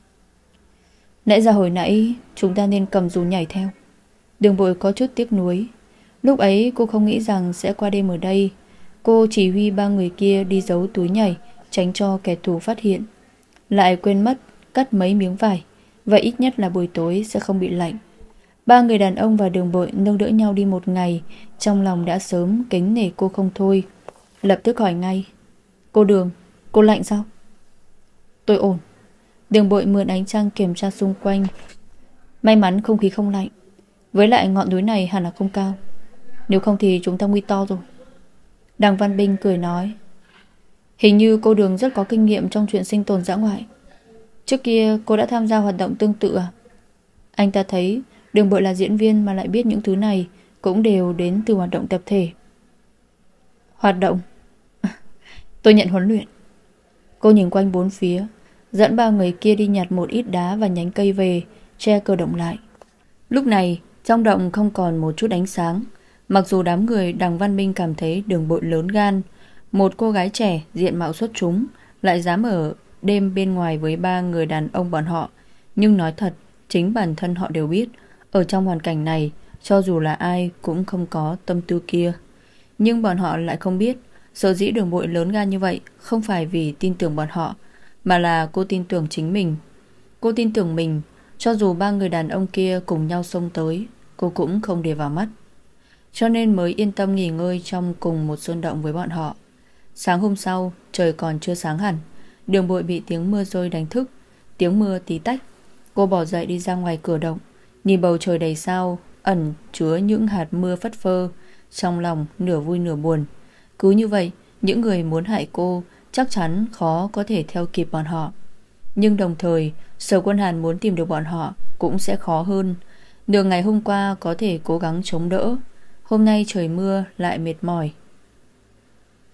Lẽ ra hồi nãy chúng ta nên cầm dù nhảy theo. Đường Bội có chút tiếc nuối. Lúc ấy cô không nghĩ rằng sẽ qua đêm ở đây. Cô chỉ huy ba người kia đi giấu túi nhảy, tránh cho kẻ thù phát hiện. Lại quên mất cắt mấy miếng vải, vậy ít nhất là buổi tối sẽ không bị lạnh. Ba người đàn ông và Đường Bội nâng đỡ nhau đi một ngày, trong lòng đã sớm kính nể cô không thôi. Lập tức hỏi ngay. Cô Đường, cô lạnh sao? Tôi ổn. Đường Bội mượn ánh trăng kiểm tra xung quanh. May mắn không khí không lạnh. Với lại ngọn núi này hẳn là không cao. Nếu không thì chúng ta nguy to rồi. Đằng Văn Binh cười nói. Hình như cô Đường rất có kinh nghiệm trong chuyện sinh tồn dã ngoại. Trước kia cô đã tham gia hoạt động tương tự à? Anh ta thấy Đường Bội là diễn viên mà lại biết những thứ này cũng đều đến từ hoạt động tập thể. Hoạt động? Tôi nhận huấn luyện. Cô nhìn quanh bốn phía, dẫn ba người kia đi nhặt một ít đá và nhánh cây về, che cửa động lại. Lúc này trong động không còn một chút ánh sáng. Mặc dù đám người Đằng Văn Minh cảm thấy Đường Bội lớn gan, một cô gái trẻ diện mạo xuất chúng lại dám ở đêm bên ngoài với ba người đàn ông bọn họ. Nhưng nói thật, chính bản thân họ đều biết, ở trong hoàn cảnh này, cho dù là ai cũng không có tâm tư kia. Nhưng bọn họ lại không biết, sở dĩ Đường Bội lớn gan như vậy không phải vì tin tưởng bọn họ, mà là cô tin tưởng chính mình. Cô tin tưởng mình, cho dù ba người đàn ông kia cùng nhau xông tới, cô cũng không để vào mắt. Cho nên mới yên tâm nghỉ ngơi trong cùng một sơn động với bọn họ. Sáng hôm sau, trời còn chưa sáng hẳn, Đường Bội bị tiếng mưa rơi đánh thức. Tiếng mưa tí tách. Cô bỏ dậy đi ra ngoài cửa động, nhìn bầu trời đầy sao ẩn chứa những hạt mưa phất phơ, trong lòng nửa vui nửa buồn. Cứ như vậy, những người muốn hại cô chắc chắn khó có thể theo kịp bọn họ. Nhưng đồng thời, Sở Quân Hàn muốn tìm được bọn họ cũng sẽ khó hơn. Nửa ngày hôm qua có thể cố gắng chống đỡ, hôm nay trời mưa lại mệt mỏi.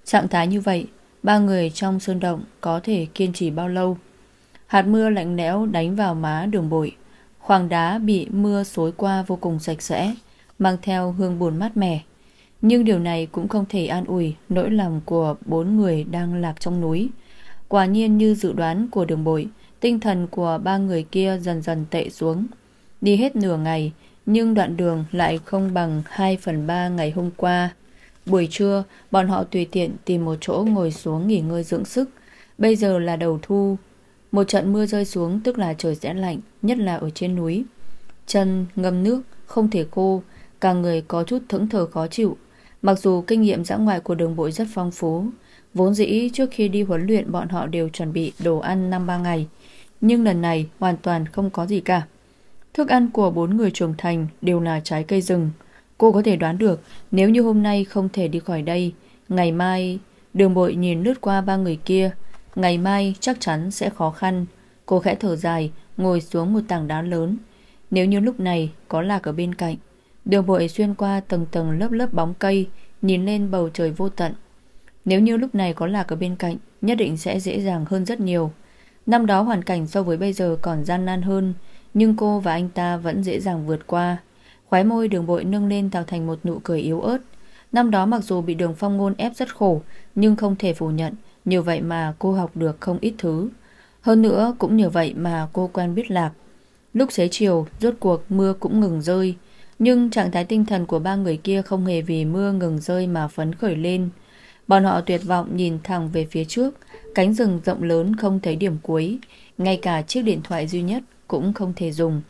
Trạng thái như vậy, ba người trong sơn động có thể kiên trì bao lâu? Hạt mưa lạnh lẽo đánh vào má Đường Bội. Khoảng đá bị mưa xối qua vô cùng sạch sẽ, mang theo hương bùn mát mẻ. Nhưng điều này cũng không thể an ủi nỗi lòng của bốn người đang lạc trong núi. Quả nhiên như dự đoán của Đường Bội, tinh thần của ba người kia dần dần tệ xuống. Đi hết nửa ngày, nhưng đoạn đường lại không bằng 2/3 ngày hôm qua. Buổi trưa, bọn họ tùy tiện tìm một chỗ ngồi xuống nghỉ ngơi dưỡng sức. Bây giờ là đầu thu. Một trận mưa rơi xuống tức là trời sẽ lạnh, nhất là ở trên núi. Chân ngâm nước, không thể khô, cả người có chút thẫn thờ khó chịu. Mặc dù kinh nghiệm dã ngoại của Đường Bội rất phong phú, vốn dĩ trước khi đi huấn luyện bọn họ đều chuẩn bị đồ ăn 5-3 ngày. Nhưng lần này hoàn toàn không có gì cả. Thức ăn của 4 người trưởng thành đều là trái cây rừng. Cô có thể đoán được nếu như hôm nay không thể đi khỏi đây, ngày mai... Đường Bội nhìn lướt qua ba người kia. Ngày mai chắc chắn sẽ khó khăn. Cô khẽ thở dài, ngồi xuống một tảng đá lớn. Nếu như lúc này có Lạc ở bên cạnh. Đường Bội xuyên qua tầng tầng lớp lớp bóng cây, nhìn lên bầu trời vô tận. Nếu như lúc này có Lạc ở bên cạnh, nhất định sẽ dễ dàng hơn rất nhiều. Năm đó hoàn cảnh so với bây giờ còn gian nan hơn, nhưng cô và anh ta vẫn dễ dàng vượt qua. Khóe môi Đường Bội nâng lên tạo thành một nụ cười yếu ớt. Năm đó mặc dù bị Đường Phong Ngôn ép rất khổ, nhưng không thể phủ nhận, như vậy mà cô học được không ít thứ. Hơn nữa cũng nhờ vậy mà cô quen biết Lạc. Lúc xế chiều, rốt cuộc mưa cũng ngừng rơi. Nhưng trạng thái tinh thần của ba người kia không hề vì mưa ngừng rơi mà phấn khởi lên. Bọn họ tuyệt vọng nhìn thẳng về phía trước. Cánh rừng rộng lớn không thấy điểm cuối. Ngay cả chiếc điện thoại duy nhất cũng không thể dùng.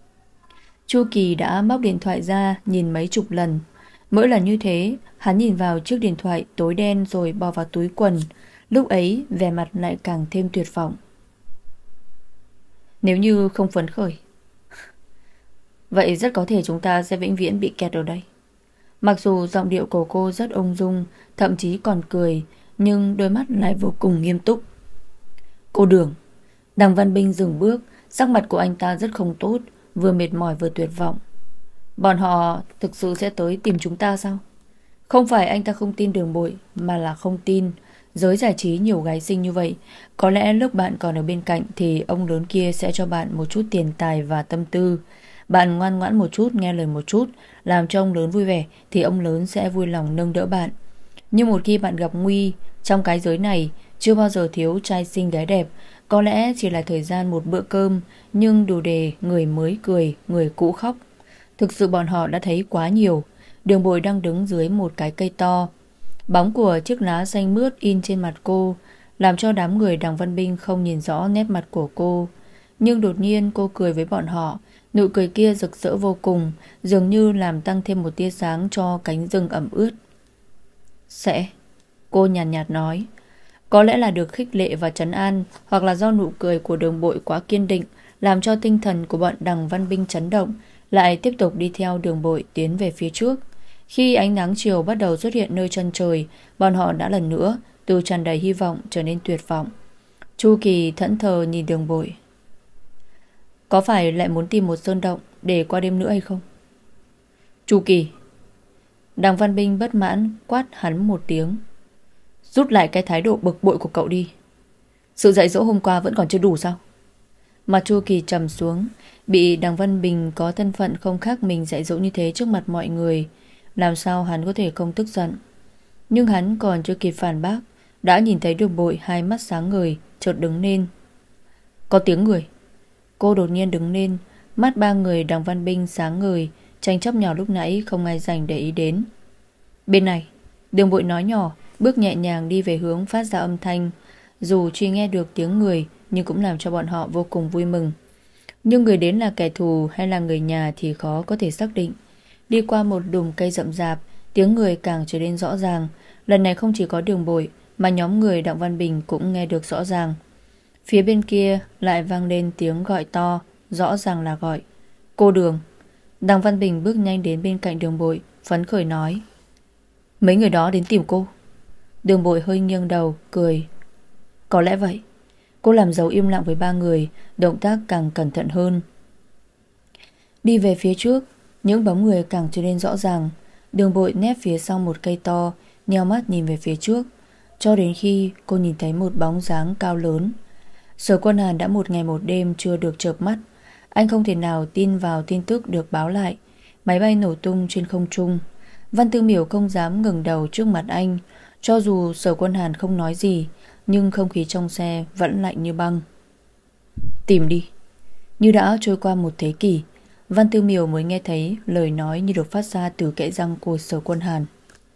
Chu Kỳ đã móc điện thoại ra nhìn mấy chục lần. Mỗi lần như thế, hắn nhìn vào chiếc điện thoại tối đen rồi bỏ vào túi quần. Lúc ấy vẻ mặt lại càng thêm tuyệt vọng. Nếu như không phấn khởi, vậy rất có thể chúng ta sẽ vĩnh viễn bị kẹt ở đây. Mặc dù giọng điệu của cô rất ung dung, thậm chí còn cười, nhưng đôi mắt lại vô cùng nghiêm túc. Cô Đường. Đằng Văn Binh dừng bước. Sắc mặt của anh ta rất không tốt, vừa mệt mỏi vừa tuyệt vọng. Bọn họ thực sự sẽ tới tìm chúng ta sao? Không phải anh ta không tin Đường Bội, mà là không tin. Giới giải trí nhiều gái xinh như vậy, có lẽ lúc bạn còn ở bên cạnh thì ông lớn kia sẽ cho bạn một chút tiền tài và tâm tư. Bạn ngoan ngoãn một chút, nghe lời một chút, làm cho ông lớn vui vẻ thì ông lớn sẽ vui lòng nâng đỡ bạn. Nhưng một khi bạn gặp nguy, trong cái giới này chưa bao giờ thiếu trai xinh gái đẹp. Có lẽ chỉ là thời gian một bữa cơm, nhưng đủ để người mới cười, người cũ khóc. Thực sự bọn họ đã thấy quá nhiều. Đường Bội đang đứng dưới một cái cây to. Bóng của chiếc lá xanh mướt in trên mặt cô, làm cho đám người Đằng Văn Binh không nhìn rõ nét mặt của cô. Nhưng đột nhiên cô cười với bọn họ. Nụ cười kia rực rỡ vô cùng, dường như làm tăng thêm một tia sáng cho cánh rừng ẩm ướt. Cô nhàn nhạt nói. Có lẽ là được khích lệ và trấn an, hoặc là do nụ cười của Đường Bội quá kiên định, làm cho tinh thần của bọn Đằng Văn Binh chấn động, lại tiếp tục đi theo Đường Bội tiến về phía trước. Khi ánh nắng chiều bắt đầu xuất hiện nơi chân trời, bọn họ đã lần nữa từ tràn đầy hy vọng trở nên tuyệt vọng. Chu Kỳ thẫn thờ nhìn Đường Bội. Có phải lại muốn tìm một sơn động để qua đêm nữa hay không? Chu Kỳ. Đằng Văn Binh bất mãn quát hắn một tiếng. Rút lại cái thái độ bực bội của cậu đi. Sự dạy dỗ hôm qua vẫn còn chưa đủ sao? Mặt Chu Kỳ trầm xuống. Bị Đằng Văn Bình có thân phận không khác mình dạy dỗ như thế trước mặt mọi người, làm sao hắn có thể không tức giận. Nhưng hắn còn chưa kịp phản bác, đã nhìn thấy Đường Bội hai mắt sáng ngời, chợt đứng lên. Có tiếng người. Cô đột nhiên đứng lên. Mắt ba người Đằng Văn Binh sáng ngời. Tranh chấp nhỏ lúc nãy không ai dành để ý đến. Bên này. Đường Bội nói nhỏ, bước nhẹ nhàng đi về hướng phát ra âm thanh. Dù chỉ nghe được tiếng người, nhưng cũng làm cho bọn họ vô cùng vui mừng. Nhưng người đến là kẻ thù hay là người nhà thì khó có thể xác định. Đi qua một đùm cây rậm rạp, tiếng người càng trở nên rõ ràng. Lần này không chỉ có Đường Bội, mà nhóm người Đặng Văn Bình cũng nghe được rõ ràng. Phía bên kia lại vang lên tiếng gọi to, rõ ràng là gọi. Cô Đường. Đặng Văn Bình bước nhanh đến bên cạnh Đường Bội, phấn khởi nói. Mấy người đó đến tìm cô. Đường Bội hơi nghiêng đầu, cười. Có lẽ vậy. Cô làm dấu im lặng với ba người, động tác càng cẩn thận hơn. Đi về phía trước, những bóng người càng trở nên rõ ràng. Đường Bội nép phía sau một cây to, nheo mắt nhìn về phía trước. cho đến khi cô nhìn thấy một bóng dáng cao lớn. Sở Quân Hàn đã một ngày một đêm chưa được chợp mắt. Anh không thể nào tin vào tin tức được báo lại. Máy bay nổ tung trên không trung. Văn Tư Miểu không dám ngẩng đầu trước mặt anh. Cho dù Sở Quân Hàn không nói gì, nhưng không khí trong xe vẫn lạnh như băng. Tìm đi. Như đã trôi qua một thế kỷ, Văn Tư Miểu mới nghe thấy lời nói như được phát ra từ kẽ răng của Sở Quân Hàn.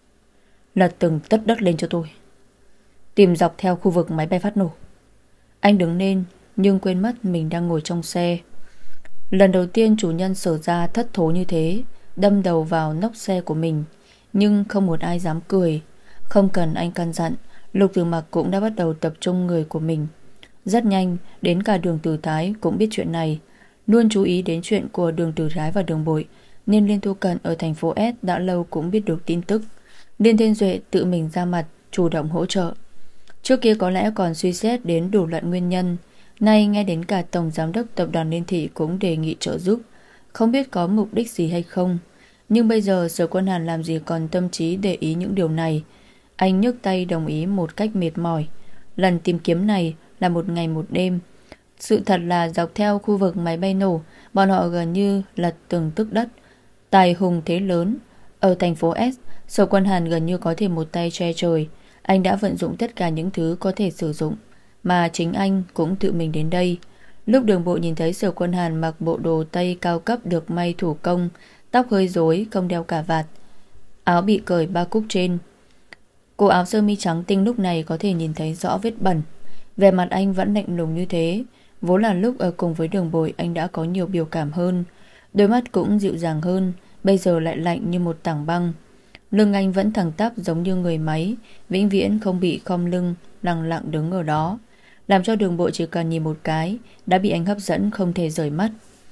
Lật từng tấc đất lên cho tôi. Tìm dọc theo khu vực máy bay phát nổ. Anh đứng lên nhưng quên mất mình đang ngồi trong xe. Lần đầu tiên chủ nhân Sở gia thất thố như thế, đâm đầu vào nóc xe của mình. Nhưng không một ai dám cười. Không cần anh căn dặn, Lục Tử Mặc cũng đã bắt đầu tập trung người của mình. Rất nhanh, đến cả Đường Tử Thái cũng biết chuyện này. Luôn chú ý đến chuyện của Đường Tử Thái và Đường Bội, nên Liên Thu Cận ở thành phố S đã lâu cũng biết được tin tức. Liên Thiên Duệ tự mình ra mặt chủ động hỗ trợ. Trước kia có lẽ còn suy xét đến đủ loại nguyên nhân, nay nghe đến cả Tổng Giám đốc Tập đoàn Liên Thị cũng đề nghị trợ giúp. Không biết có mục đích gì hay không. Nhưng bây giờ Sở Quân Hàn làm gì còn tâm trí để ý những điều này. Anh nhấc tay đồng ý một cách mệt mỏi. Lần tìm kiếm này là một ngày một đêm. Sự thật là dọc theo khu vực máy bay nổ, bọn họ gần như lật từng tấc đất. Tài hùng thế lớn. Ở thành phố S, Sở Quân Hàn gần như có thể một tay che trời. Anh đã vận dụng tất cả những thứ có thể sử dụng, mà chính anh cũng tự mình đến đây. Lúc Đường Bộ nhìn thấy Sở Quân Hàn mặc bộ đồ tây cao cấp được may thủ công, tóc hơi rối, không đeo cà vạt, áo bị cởi ba cúc trên. Cổ áo sơ mi trắng tinh lúc này có thể nhìn thấy rõ vết bẩn. Vẻ mặt anh vẫn lạnh lùng như thế. Vốn là lúc ở cùng với Đường Bội anh đã có nhiều biểu cảm hơn, đôi mắt cũng dịu dàng hơn, bây giờ lại lạnh như một tảng băng. Lưng anh vẫn thẳng tắp giống như người máy, vĩnh viễn không bị khom lưng, lặng lặng đứng ở đó, làm cho Đường Bội chỉ cần nhìn một cái đã bị anh hấp dẫn không thể rời mắt.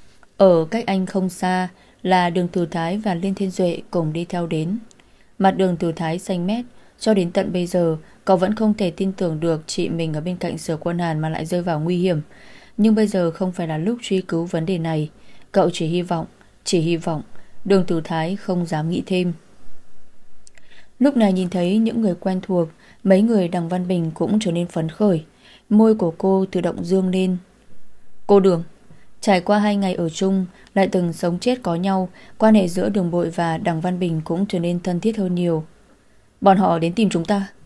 Ở cách anh không xa là Đường Tử Thái và Liên Thiên Duệ cùng đi theo đến. Mặt Đường Tử Thái xanh mét. Cho đến tận bây giờ cậu vẫn không thể tin tưởng được chị mình ở bên cạnh Sở Quân Hàn mà lại rơi vào nguy hiểm. Nhưng bây giờ không phải là lúc truy cứu vấn đề này. Cậu chỉ hy vọng. Đường Tử Thái không dám nghĩ thêm. Lúc này nhìn thấy những người quen thuộc, mấy người Đằng Văn Bình cũng trở nên phấn khởi. Môi của cô tự động dương lên. Cô Đường, trải qua 2 ngày ở chung, lại từng sống chết có nhau, quan hệ giữa Đường Bội và Đằng Văn Bình cũng trở nên thân thiết hơn nhiều. Bọn họ đến tìm chúng ta.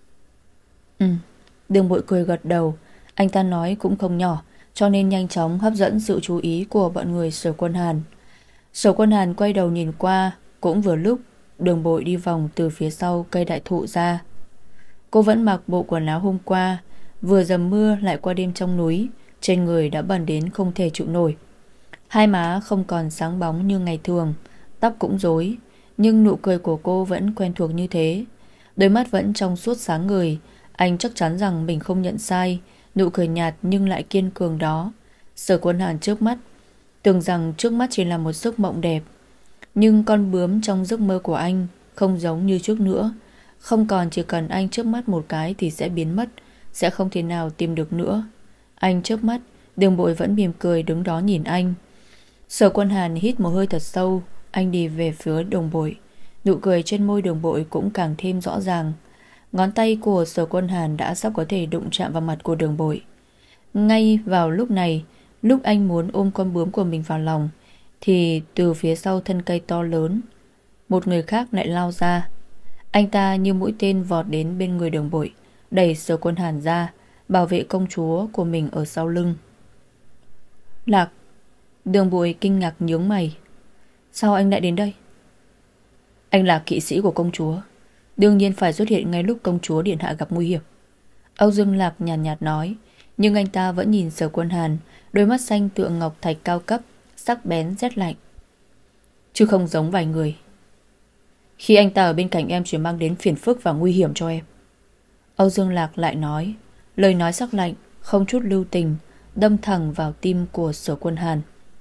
Đường Bội cười gật đầu. Anh ta nói cũng không nhỏ, cho nên nhanh chóng hấp dẫn sự chú ý của bọn người Sở Quân Hàn. Sở Quân Hàn quay đầu nhìn qua. Cũng vừa lúc Đường Bội đi vòng từ phía sau cây đại thụ ra. Cô vẫn mặc bộ quần áo hôm qua, vừa dầm mưa lại qua đêm trong núi, trên người đã bẩn đến không thể chịu nổi. Hai má không còn sáng bóng như ngày thường, tóc cũng rối, nhưng nụ cười của cô vẫn quen thuộc như thế. Đôi mắt vẫn trong suốt sáng ngời. Anh chắc chắn rằng mình không nhận sai. Nụ cười nhạt nhưng lại kiên cường đó. Sở Quân Hàn trước mắt, tưởng rằng trước mắt chỉ là một giấc mộng đẹp. Nhưng con bướm trong giấc mơ của anh không giống như trước nữa. Không còn chỉ cần anh chớp mắt một cái thì sẽ biến mất, sẽ không thể nào tìm được nữa. Anh chớp mắt, Đường Bội vẫn mỉm cười đứng đó nhìn anh. Sở Quân Hàn hít một hơi thật sâu. Anh đi về phía Đường Bội. Nụ cười trên môi Đường Bội cũng càng thêm rõ ràng. Ngón tay của Sở Quân Hàn đã sắp có thể đụng chạm vào mặt của Đường Bội. Ngay vào lúc này, lúc anh muốn ôm con bướm của mình vào lòng, thì từ phía sau thân cây to lớn, một người khác lại lao ra. Anh ta như mũi tên vọt đến bên người Đường Bội, đẩy Sở Quân Hàn ra, bảo vệ công chúa của mình ở sau lưng. Lạc. Đường Bội kinh ngạc nhướng mày. Sao anh lại đến đây? Anh là kỵ sĩ của công chúa, đương nhiên phải xuất hiện ngay lúc công chúa điện hạ gặp nguy hiểm. Âu Dương Lạc nhàn nhạt nói. Nhưng anh ta vẫn nhìn Sở Quân Hàn, đôi mắt xanh tựa ngọc thạch cao cấp, sắc bén rét lạnh, chứ không giống vài người. Khi anh ta ở bên cạnh em chỉ mang đến phiền phức và nguy hiểm cho em. Âu Dương Lạc lại nói. Lời nói sắc lạnh, không chút lưu tình, đâm thẳng vào tim của Sở Quân Hàn.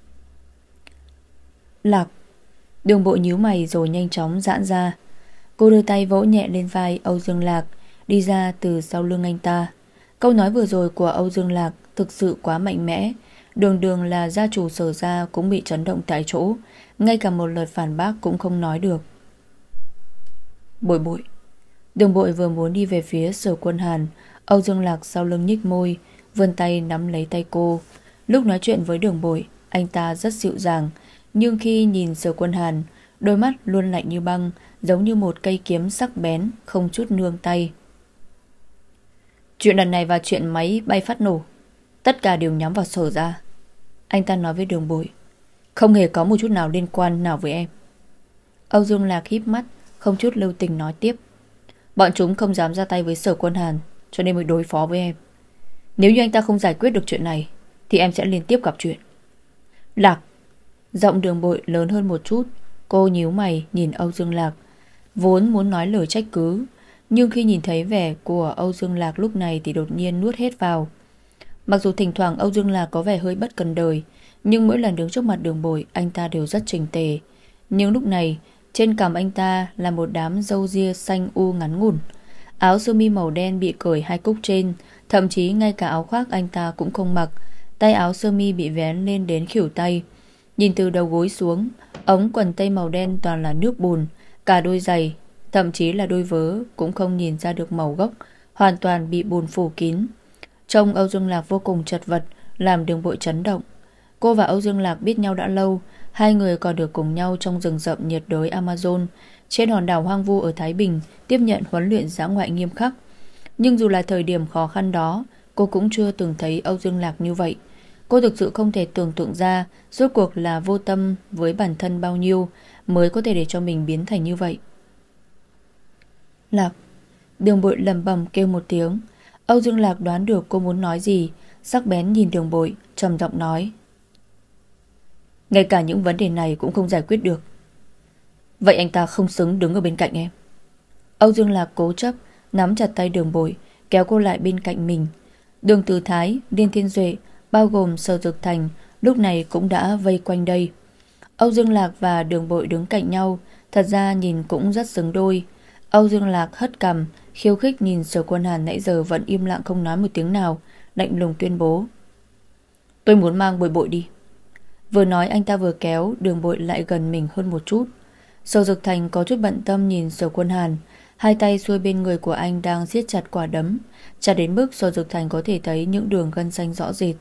Lạc. Đường Bộ nhíu mày rồi nhanh chóng giãn ra. Cô đưa tay vỗ nhẹ lên vai Âu Dương Lạc, đi ra từ sau lưng anh ta. Câu nói vừa rồi của Âu Dương Lạc thực sự quá mạnh mẽ. Đường đường là gia chủ Sở gia cũng bị chấn động tại chỗ, ngay cả một lời phản bác cũng không nói được. Bội bội, Đường Bội vừa muốn đi về phía Sở Quân Hàn, Âu Dương Lạc sau lưng nhích môi, vươn tay nắm lấy tay cô. Lúc nói chuyện với Đường Bội, anh ta rất dịu dàng, nhưng khi nhìn Sở Quân Hàn, đôi mắt luôn lạnh như băng, giống như một cây kiếm sắc bén, không chút nương tay. Chuyện lần này và chuyện máy bay phát nổ, tất cả đều nhắm vào Sở ra. Anh ta nói với Đường Bội, không hề có một chút nào liên quan nào với em. Âu Dương Lạc híp mắt, không chút lưu tình nói tiếp, bọn chúng không dám ra tay với Sở Quân Hàn, cho nên mới đối phó với em. Nếu như anh ta không giải quyết được chuyện này, thì em sẽ liên tiếp gặp chuyện. Lạc. Giọng Đường Bội lớn hơn một chút. Cô nhíu mày nhìn Âu Dương Lạc, vốn muốn nói lời trách cứ, nhưng khi nhìn thấy vẻ của Âu Dương Lạc lúc này thì đột nhiên nuốt hết vào. Mặc dù thỉnh thoảng Âu Dương Lạc có vẻ hơi bất cần đời, nhưng mỗi lần đứng trước mặt Đường Bội, anh ta đều rất chỉnh tề. Nhưng lúc này, trên cằm anh ta là một đám râu ria xanh u ngắn ngủn. Áo sơ mi màu đen bị cởi hai cúc trên, thậm chí ngay cả áo khoác anh ta cũng không mặc. Tay áo sơ mi bị vén lên đến khuỷu tay. Nhìn từ đầu gối xuống, ống quần tây màu đen toàn là nước bùn. Cả đôi giày, thậm chí là đôi vớ cũng không nhìn ra được màu gốc, hoàn toàn bị bùn phủ kín. Trông Âu Dương Lạc vô cùng chật vật, làm Đường Bội chấn động. Cô và Âu Dương Lạc biết nhau đã lâu, hai người còn được cùng nhau trong rừng rậm nhiệt đới Amazon, trên hòn đảo hoang vu ở Thái Bình, tiếp nhận huấn luyện dã ngoại nghiêm khắc. Nhưng dù là thời điểm khó khăn đó, cô cũng chưa từng thấy Âu Dương Lạc như vậy. Cô thực sự không thể tưởng tượng ra rốt cuộc là vô tâm với bản thân bao nhiêu mới có thể để cho mình biến thành như vậy. Lạc. Đường Bội lẩm bẩm kêu một tiếng. Âu Dương Lạc đoán được cô muốn nói gì, sắc bén nhìn Đường Bội, trầm giọng nói, ngay cả những vấn đề này cũng không giải quyết được, vậy anh ta không xứng đứng ở bên cạnh em. Âu Dương Lạc cố chấp nắm chặt tay Đường Bội, kéo cô lại bên cạnh mình. Đường Từ Thái, Liên Thiên Duệ, bao gồm Sở Dực Thành, lúc này cũng đã vây quanh đây. Âu Dương Lạc và Đường Bội đứng cạnh nhau, thật ra nhìn cũng rất xứng đôi. Âu Dương Lạc hất cằm, khiêu khích nhìn Sở Quân Hàn nãy giờ vẫn im lặng không nói một tiếng nào, lạnh lùng tuyên bố, tôi muốn mang Bội Bội đi. Vừa nói anh ta vừa kéo Đường Bội lại gần mình hơn một chút. Sở Dực Thành có chút bận tâm nhìn Sở Quân Hàn, hai tay xuôi bên người của anh đang siết chặt quả đấm, chặt đến mức Sở Dực Thành có thể thấy những đường gân xanh rõ rệt.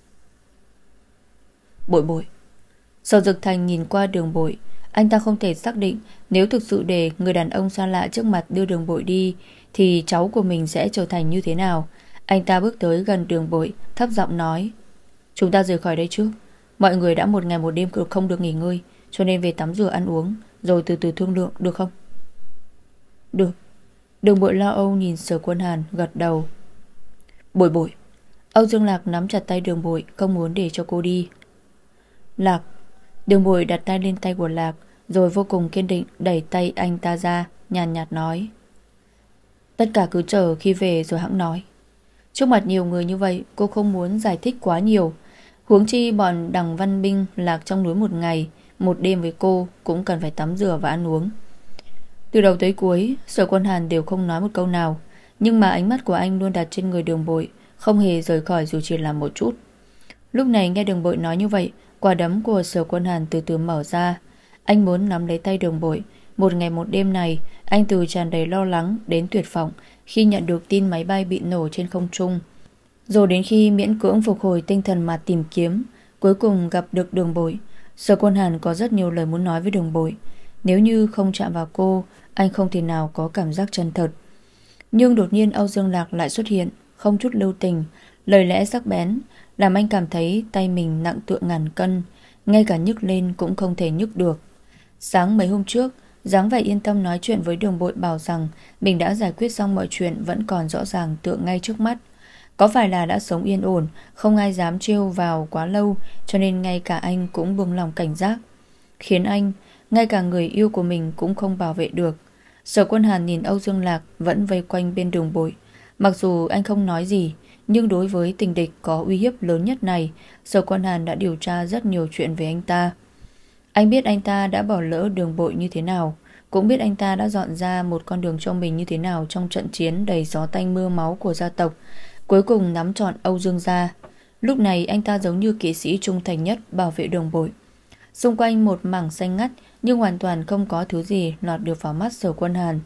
Bội Bội. Sở Dực Thành nhìn qua Đường Bội, anh ta không thể xác định nếu thực sự để người đàn ông xa lạ trước mặt đưa Đường Bội đi thì cháu của mình sẽ trở thành như thế nào. Anh ta bước tới gần Đường Bội, thấp giọng nói, chúng ta rời khỏi đây trước. Mọi người đã một ngày một đêm không được nghỉ ngơi, cho nên về tắm rửa ăn uống, rồi từ từ thương lượng, được không? Được. Đường Bội lo âu nhìn Sở Quân Hàn, gật đầu. Bội Bội. Âu Dương Lạc nắm chặt tay Đường Bội, không muốn để cho cô đi. Lạc. Đường Bội đặt tay lên tay của Lạc, rồi vô cùng kiên định đẩy tay anh ta ra, nhàn nhạt nói, tất cả cứ chờ khi về rồi hẵng nói. Trước mặt nhiều người như vậy, cô không muốn giải thích quá nhiều. Huống chi bọn Đằng Văn Binh lạc trong núi một ngày một đêm với cô cũng cần phải tắm rửa và ăn uống. Từ đầu tới cuối, Sở Quân Hàn đều không nói một câu nào, nhưng mà ánh mắt của anh luôn đặt trên người Đường Bội, không hề rời khỏi dù chỉ là một chút. Lúc này nghe Đường Bội nói như vậy, quả đấm của Sở Quân Hàn từ từ mở ra. Anh muốn nắm lấy tay Đường Bội. Một ngày một đêm này, anh từ tràn đầy lo lắng đến tuyệt vọng khi nhận được tin máy bay bị nổ trên không trung, rồi đến khi miễn cưỡng phục hồi tinh thần mà tìm kiếm, cuối cùng gặp được Đường Bội. Sở Quân Hàn có rất nhiều lời muốn nói với Đường Bội. Nếu như không chạm vào cô, anh không thể nào có cảm giác chân thật. Nhưng đột nhiên Âu Dương Lạc lại xuất hiện, không chút lưu tình, lời lẽ sắc bén, làm anh cảm thấy tay mình nặng tựa ngàn cân, ngay cả nhấc lên cũng không thể nhấc được. Sáng mấy hôm trước, dáng vẻ yên tâm nói chuyện với Đường Bội bảo rằng mình đã giải quyết xong mọi chuyện vẫn còn rõ ràng tựa ngay trước mắt. Có phải là đã sống yên ổn, không ai dám trêu vào quá lâu, cho nên ngay cả anh cũng buông lòng cảnh giác, khiến anh, ngay cả người yêu của mình cũng không bảo vệ được. Sở Quân Hàn nhìn Âu Dương Lạc vẫn vây quanh bên Đường Bội. Mặc dù anh không nói gì, nhưng đối với tình địch có uy hiếp lớn nhất này, Sở Quân Hàn đã điều tra rất nhiều chuyện về anh ta. Anh biết anh ta đã bỏ lỡ Đường Bội như thế nào, cũng biết anh ta đã dọn ra một con đường cho mình như thế nào trong trận chiến đầy gió tanh mưa máu của gia tộc, cuối cùng nắm trọn Âu Dương gia. Lúc này anh ta giống như kỵ sĩ trung thành nhất bảo vệ Đường Bội. Xung quanh một mảng xanh ngắt, nhưng hoàn toàn không có thứ gì lọt được vào mắt Sở Quân Hàn.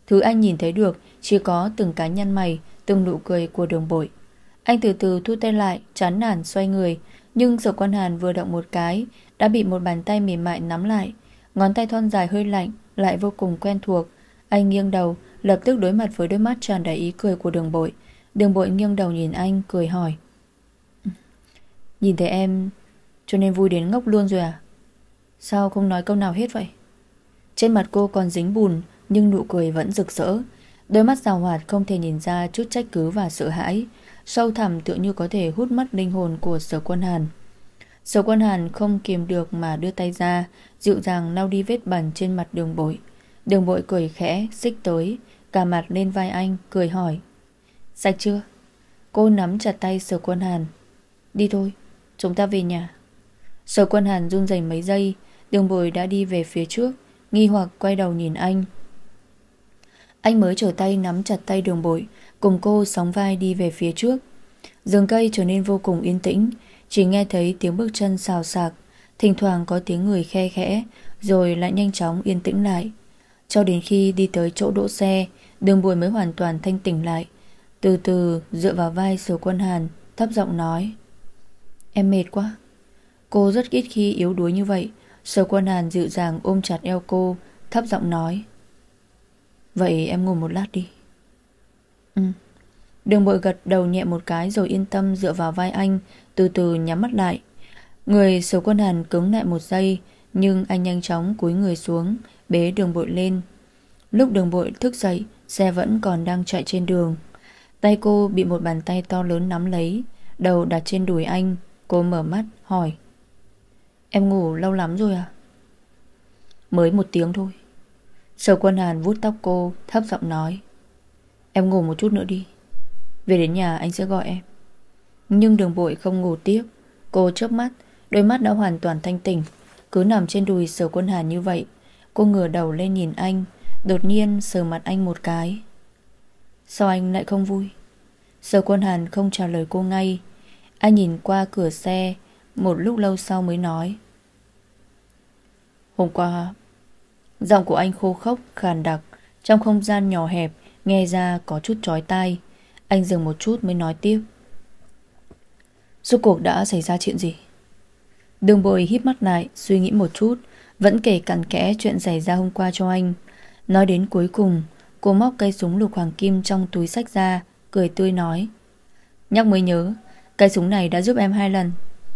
Thứ anh nhìn thấy được chỉ có từng cái nhăn mày, từng nụ cười của Đường Bội. Anh từ từ thu tay lại, chán nản xoay người. Nhưng Sở Quan Hàn vừa động một cái đã bị một bàn tay mềm mại nắm lại. Ngón tay thon dài hơi lạnh, lại vô cùng quen thuộc. Anh nghiêng đầu, lập tức đối mặt với đôi mắt tràn đầy ý cười của Đường Bội. Đường Bội nghiêng đầu nhìn anh, cười hỏi: nhìn thấy em cho nên vui đến ngốc luôn rồi à? Sao không nói câu nào hết vậy? Trên mặt cô còn dính bùn, nhưng nụ cười vẫn rực rỡ. Đôi mắt giàu hoạt không thể nhìn ra chút trách cứ và sợ hãi, sâu thẳm tựa như có thể hút mất linh hồn của Sở Quân Hàn. Sở Quân Hàn không kiềm được mà đưa tay ra, dịu dàng lau đi vết bẩn trên mặt Đường Bội. Đường Bội cười khẽ, xích tới, cà mặt lên vai anh, cười hỏi: sạch chưa? Cô nắm chặt tay Sở Quân Hàn. Đi thôi, chúng ta về nhà. Sở Quân Hàn run rẩy mấy giây. Đường Bội đã đi về phía trước, nghi hoặc quay đầu nhìn anh. Anh mới trở tay nắm chặt tay Đường Bội, cùng cô sóng vai đi về phía trước. Rừng cây trở nên vô cùng yên tĩnh, chỉ nghe thấy tiếng bước chân xào xạc, thỉnh thoảng có tiếng người khe khẽ, rồi lại nhanh chóng yên tĩnh lại. Cho đến khi đi tới chỗ đỗ xe, Đường Bội mới hoàn toàn thanh tỉnh lại. Từ từ dựa vào vai Sở Quân Hàn, thấp giọng nói: em mệt quá. Cô rất ít khi yếu đuối như vậy. Sở Quân Hàn dịu dàng ôm chặt eo cô, thấp giọng nói: vậy em ngủ một lát đi. Ừ. Đường Bội gật đầu nhẹ một cái rồi yên tâm dựa vào vai anh, từ từ nhắm mắt lại. Người Sở Quân Hàn cứng lại một giây, nhưng anh nhanh chóng cúi người xuống, bế Đường Bội lên. Lúc Đường Bội thức dậy, xe vẫn còn đang chạy trên đường. Tay cô bị một bàn tay to lớn nắm lấy, đầu đặt trên đùi anh. Cô mở mắt hỏi: em ngủ lâu lắm rồi à? Mới 1 tiếng thôi. Sở Quân Hàn vuốt tóc cô, thấp giọng nói: em ngủ một chút nữa đi, về đến nhà anh sẽ gọi em. Nhưng Đường Bội không ngủ tiếp. Cô chớp mắt, đôi mắt đã hoàn toàn thanh tỉnh, cứ nằm trên đùi Sở Quân Hàn như vậy. Cô ngửa đầu lên nhìn anh, đột nhiên sờ mặt anh một cái. Sao anh lại không vui? Sở Quân Hàn không trả lời cô ngay. Anh nhìn qua cửa xe, một lúc lâu sau mới nói: hôm qua. Giọng của anh khô khốc, khàn đặc, trong không gian nhỏ hẹp nghe ra có chút chói tai. Anh dừng một chút mới nói tiếp: rốt cuộc đã xảy ra chuyện gì? Đường Bội híp mắt lại, suy nghĩ một chút, vẫn kể cặn kẽ chuyện xảy ra hôm qua cho anh. Nói đến cuối cùng, cô móc cây súng lục hoàng kim trong túi xách ra, cười tươi nói: nhắc mới nhớ, cây súng này đã giúp em 2 lần.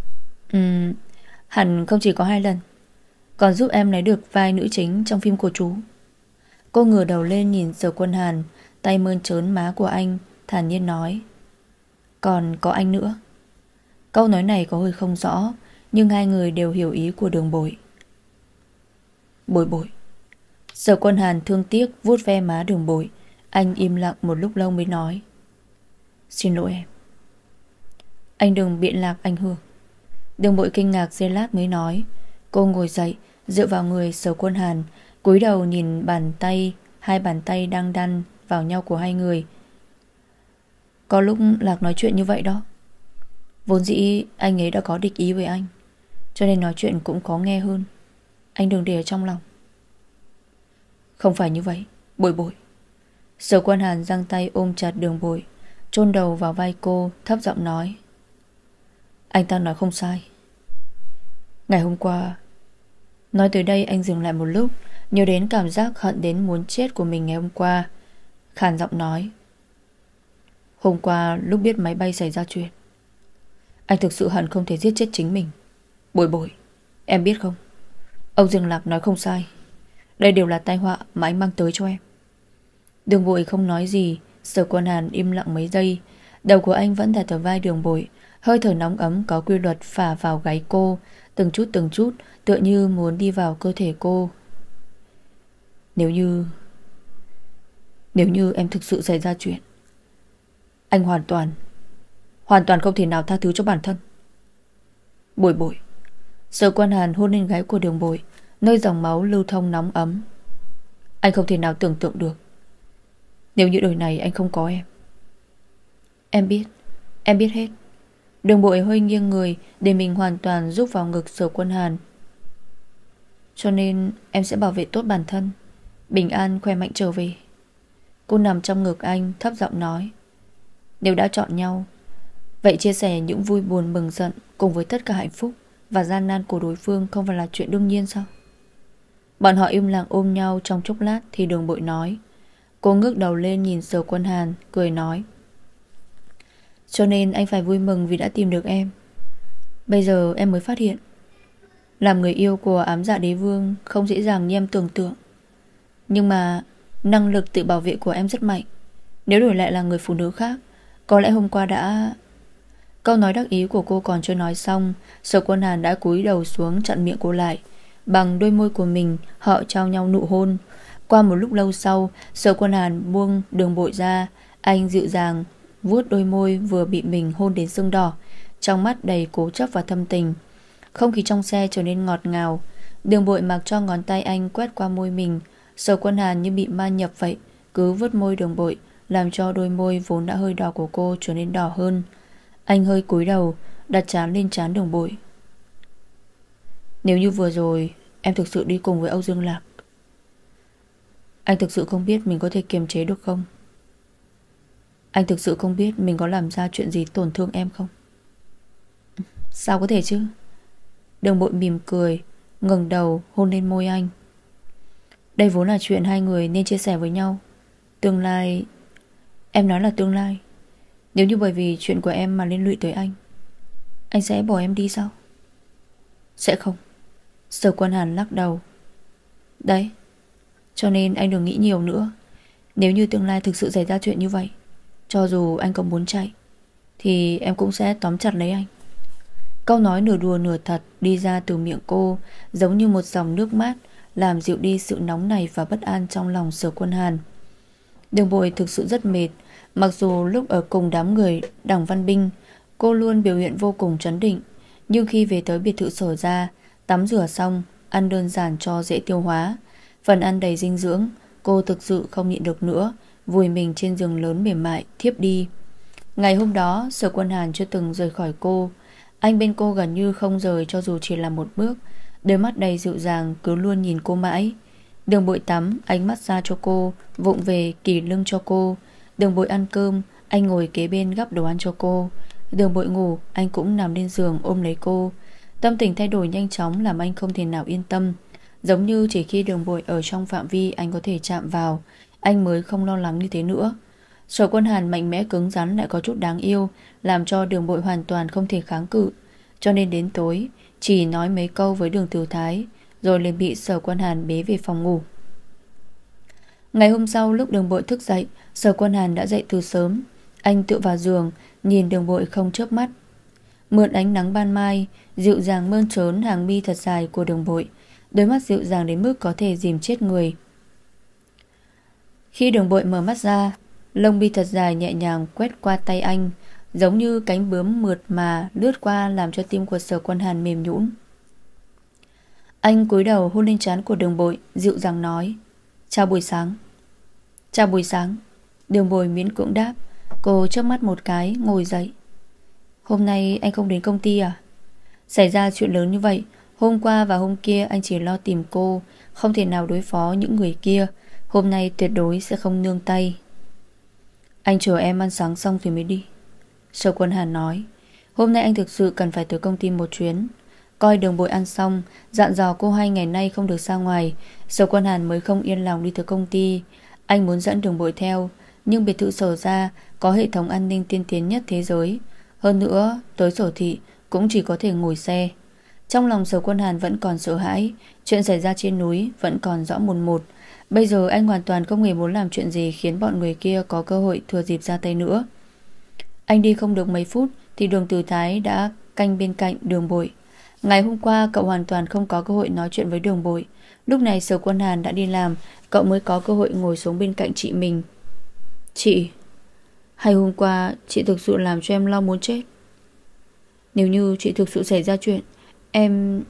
Hẳn không chỉ có 2 lần, còn giúp em lấy được vai nữ chính trong phim của chú. Cô ngửa đầu lên nhìn Sở Quân Hàn, tay mơn trớn má của anh, thản nhiên nói: còn có anh nữa. Câu nói này có hơi không rõ, nhưng hai người đều hiểu ý của Đường Bội. Bội bội. Sở Quân Hàn thương tiếc vuốt ve má Đường Bội. Anh im lặng một lúc lâu mới nói: xin lỗi em. Anh đừng biện lạc anh Hương. Đường Bội kinh ngạc giây lát mới nói. Cô ngồi dậy, dựa vào người Sở Quân Hàn, cúi đầu nhìn hai bàn tay đang đan vào nhau của hai người. Có lúc Lạc nói chuyện như vậy đó. Vốn dĩ anh ấy đã có địch ý với anh, cho nên nói chuyện cũng khó nghe hơn. Anh đừng để ở trong lòng. Không phải như vậy, Bội bội. Sở Quân Hàn giang tay ôm chặt Đường Bội, chôn đầu vào vai cô, thấp giọng nói: anh ta nói không sai. Ngày hôm qua. Nói tới đây anh dừng lại một lúc, nhớ đến cảm giác hận đến muốn chết của mình ngày hôm qua, khàn giọng nói: hôm qua lúc biết máy bay xảy ra chuyện, anh thực sự hận không thể giết chết chính mình. Bội bội, em biết không, ông Dương Lạc nói không sai. Đây đều là tai họa mà anh mang tới cho em. Đường Bội không nói gì. Sở Quân Hàn im lặng mấy giây. Đầu của anh vẫn đặt ở vai Đường Bội. Hơi thở nóng ấm có quy luật phả vào gáy cô, từng chút tựa như muốn đi vào cơ thể cô. Nếu như em thực sự xảy ra chuyện, anh hoàn toàn không thể nào tha thứ cho bản thân. Bội bội. Sở Quân Hàn hôn lên gáy của Đường Bội, nơi dòng máu lưu thông nóng ấm. Anh không thể nào tưởng tượng được nếu như đời này anh không có em. Em biết hết. Đường Bội hơi nghiêng người để mình hoàn toàn rúc vào ngực Sở Quân Hàn. Cho nên em sẽ bảo vệ tốt bản thân, bình an khỏe mạnh trở về. Cô nằm trong ngực anh, thấp giọng nói: Nếu đã chọn nhau, vậy chia sẻ những vui buồn mừng giận cùng với tất cả hạnh phúc và gian nan của đối phương không phải là chuyện đương nhiên sao? Bọn họ im lặng ôm nhau trong chốc lát thì Đường Bội nói. Cô ngước đầu lên nhìn Sở Quân Hàn, cười nói: Cho nên anh phải vui mừng vì đã tìm được em. Bây giờ em mới phát hiện, làm người yêu của ám dạ đế vương không dễ dàng như em tưởng tượng. Nhưng mà năng lực tự bảo vệ của em rất mạnh. Nếu đổi lại là người phụ nữ khác, có lẽ hôm qua đã... Câu nói đắc ý của cô còn chưa nói xong, Sở Quân Hàn đã cúi đầu xuống chặn miệng cô lại. Bằng đôi môi của mình, họ trao nhau nụ hôn. Qua một lúc lâu sau, Sở Quân Hàn buông Đường Bội ra. Anh dịu dàng vuốt đôi môi vừa bị mình hôn đến sưng đỏ, trong mắt đầy cố chấp và thâm tình. Không khí trong xe trở nên ngọt ngào. Đường Bội mặc cho ngón tay anh quét qua môi mình. Sở Quân Hàn như bị ma nhập vậy, cứ vuốt môi Đường Bội, làm cho đôi môi vốn đã hơi đỏ của cô trở nên đỏ hơn. Anh hơi cúi đầu, đặt trán lên trán Đường Bội. Nếu như vừa rồi em thực sự đi cùng với Âu Dương Lạc, anh thực sự không biết mình có thể kiềm chế được không? Anh thực sự không biết mình có làm ra chuyện gì tổn thương em không? Sao có thể chứ? Đường Bội mỉm cười, ngẩng đầu hôn lên môi anh. Đây vốn là chuyện hai người nên chia sẻ với nhau. Tương lai... Em nói là tương lai. Nếu như bởi vì chuyện của em mà liên lụy tới anh sẽ bỏ em đi sao? Sẽ không. Sở Quân Hàn lắc đầu. Đấy, cho nên anh đừng nghĩ nhiều nữa. Nếu như tương lai thực sự xảy ra chuyện như vậy, cho dù anh có muốn chạy thì em cũng sẽ tóm chặt lấy anh. Câu nói nửa đùa nửa thật đi ra từ miệng cô, giống như một dòng nước mát, làm dịu đi sự nóng này và bất an trong lòng Sở Quân Hàn. Đường Bội thực sự rất mệt. Mặc dù lúc ở cùng đám người Đằng Văn Binh, cô luôn biểu hiện vô cùng trấn định, nhưng khi về tới biệt thự Sở gia, tắm rửa xong, ăn đơn giản cho dễ tiêu hóa, phần ăn đầy dinh dưỡng, cô thực sự không nhịn được nữa, vùi mình trên giường lớn mềm mại thiếp đi. Ngày hôm đó, Sở Quân Hàn chưa từng rời khỏi cô. Anh bên cô gần như không rời cho dù chỉ là một bước. Đôi mắt đầy dịu dàng cứ luôn nhìn cô mãi. Đường Bội tắm, anh massage cho cô, vụng về kỉ lưng cho cô. Đường Bội ăn cơm, anh ngồi kế bên gắp đồ ăn cho cô. Đường Bội ngủ, anh cũng nằm lên giường ôm lấy cô. Tâm tình thay đổi nhanh chóng làm anh không thể nào yên tâm. Giống như chỉ khi Đường Bội ở trong phạm vi anh có thể chạm vào, anh mới không lo lắng như thế nữa. Sở Quân Hàn mạnh mẽ cứng rắn lại có chút đáng yêu, làm cho Đường Bội hoàn toàn không thể kháng cự. Cho nên đến tối chỉ nói mấy câu với Đường Tử Thái, rồi liền bị Sở Quân Hàn bế về phòng ngủ. Ngày hôm sau lúc Đường Bội thức dậy, Sở Quân Hàn đã dậy từ sớm. Anh tựa vào giường, nhìn Đường Bội không chớp mắt. Mượn ánh nắng ban mai, dịu dàng mơn trớn hàng mi thật dài của Đường Bội, đôi mắt dịu dàng đến mức có thể dìm chết người. Khi Đường Bội mở mắt ra, lông mi thật dài nhẹ nhàng quét qua tay anh, giống như cánh bướm mượt mà lướt qua, làm cho tim của Sở Quân Hàn mềm nhũn. Anh cúi đầu hôn lên trán của Đường Bội, dịu dàng nói: Chào buổi sáng. Chào buổi sáng. Đường Bội miễn cưỡng đáp. Cô chớp mắt một cái, ngồi dậy. Hôm nay anh không đến công ty à? Xảy ra chuyện lớn như vậy, hôm qua và hôm kia anh chỉ lo tìm cô, không thể nào đối phó những người kia. Hôm nay tuyệt đối sẽ không nương tay. Anh chờ em ăn sáng xong rồi mới đi. Sở Quân Hàn nói. Hôm nay anh thực sự cần phải tới công ty một chuyến. Coi Đường Bội ăn xong, dặn dò cô 2 ngày nay không được ra ngoài, Sở Quân Hàn mới không yên lòng đi tới công ty. Anh muốn dẫn Đường Bội theo, nhưng biệt thự Sở gia có hệ thống an ninh tiên tiến nhất thế giới. Hơn nữa, tới Sở thị cũng chỉ có thể ngồi xe. Trong lòng Sở Quân Hàn vẫn còn sợ hãi. Chuyện xảy ra trên núi vẫn còn rõ mồn một. Bây giờ anh hoàn toàn không hề muốn làm chuyện gì khiến bọn người kia có cơ hội thừa dịp ra tay nữa. Anh đi không được mấy phút thì Đường Tử Thái đã canh bên cạnh Đường Bội. Ngày hôm qua cậu hoàn toàn không có cơ hội nói chuyện với Đường Bội. Lúc này Sở Quân Hàn đã đi làm, cậu mới có cơ hội ngồi xuống bên cạnh chị mình. Chị, hay hôm qua chị thực sự làm cho em lo muốn chết. Nếu như chị thực sự xảy ra chuyện, em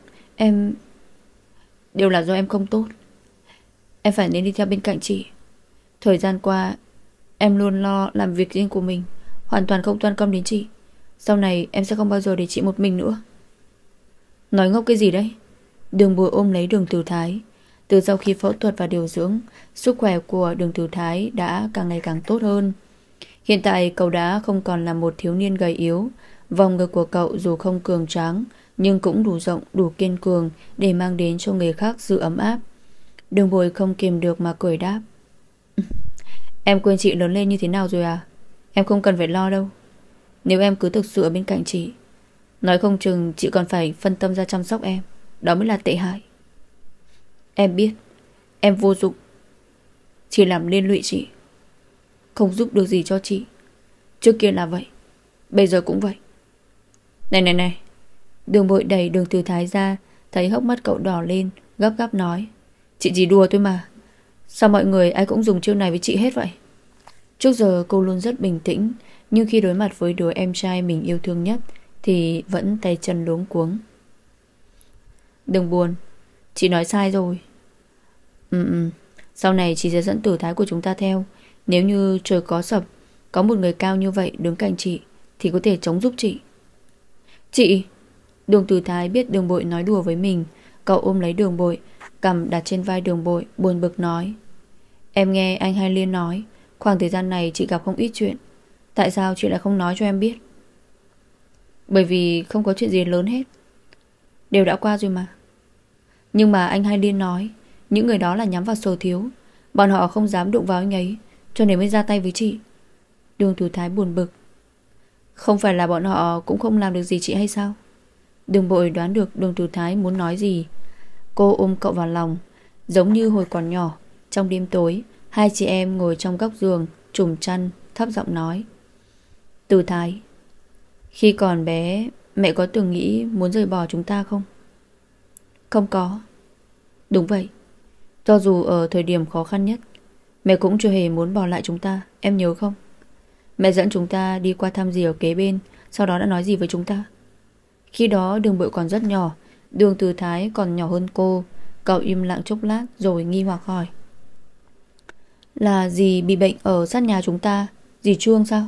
đều là do em không tốt. Em phải nên đi theo bên cạnh chị. Thời gian qua em luôn lo làm việc riêng của mình, hoàn toàn không quan tâm đến chị. Sau này em sẽ không bao giờ để chị một mình nữa. Nói ngốc cái gì đấy? Đường Bội ôm lấy Đường Tử Thái. Từ sau khi phẫu thuật và điều dưỡng, sức khỏe của Đường Tử Thái đã càng ngày càng tốt hơn. Hiện tại cậu đã không còn là một thiếu niên gầy yếu. Vòng ngực của cậu dù không cường tráng nhưng cũng đủ rộng, đủ kiên cường để mang đến cho người khác sự ấm áp. Đường Bội không kìm được mà cười đáp. Em quên chị lớn lên như thế nào rồi à? Em không cần phải lo đâu. Nếu em cứ thực sự ở bên cạnh chị, nói không chừng chị còn phải phân tâm ra chăm sóc em. Đó mới là tệ hại. Em biết em vô dụng, chỉ làm liên lụy chị, không giúp được gì cho chị. Trước kia là vậy, bây giờ cũng vậy. Này này này. Đường Bội đẩy Đường Tử Thái ra, thấy hốc mắt cậu đỏ lên, gấp gáp nói. Chị chỉ đùa thôi mà. Sao mọi người ai cũng dùng chiêu này với chị hết vậy? Trước giờ cô luôn rất bình tĩnh, nhưng khi đối mặt với đứa em trai mình yêu thương nhất thì vẫn tay chân luống cuống. Đừng buồn, chị nói sai rồi. Sau này chị sẽ dẫn Tử Thái của chúng ta theo. Nếu như trời có sập, có một người cao như vậy đứng cạnh chị thì có thể chống giúp chị. Chị! Đường Tử Thái biết Đường Bội nói đùa với mình. Cậu ôm lấy Đường Bội, cằm đặt trên vai Đường Bội, buồn bực nói. Em nghe anh Hai Liên nói khoảng thời gian này chị gặp không ít chuyện. Tại sao chị lại không nói cho em biết? Bởi vì không có chuyện gì lớn hết, đều đã qua rồi mà. Nhưng mà anh Hai Liên nói những người đó là nhắm vào Sở Thiếu. Bọn họ không dám đụng vào anh ấy, cho nên mới ra tay với chị. Đường Tử Thái buồn bực. Không phải là bọn họ cũng không làm được gì chị hay sao? Đường Bội đoán được Đường Tử Thái muốn nói gì. Cô ôm cậu vào lòng, giống như hồi còn nhỏ. Trong đêm tối, hai chị em ngồi trong góc giường, trùm chăn, thấp giọng nói. Tử Thái, khi còn bé, mẹ có từng nghĩ muốn rời bỏ chúng ta không? Không có. Đúng vậy. Cho dù ở thời điểm khó khăn nhất, mẹ cũng chưa hề muốn bỏ lại chúng ta. Em nhớ không? Mẹ dẫn chúng ta đi qua thăm dì ở kế bên, sau đó đã nói gì với chúng ta? Khi đó Đường Bội còn rất nhỏ, Đường Tử Thái còn nhỏ hơn cô. Cậu im lặng chốc lát rồi nghi hoặc hỏi. Là dì bị bệnh ở sát nhà chúng ta, dì Trương sao?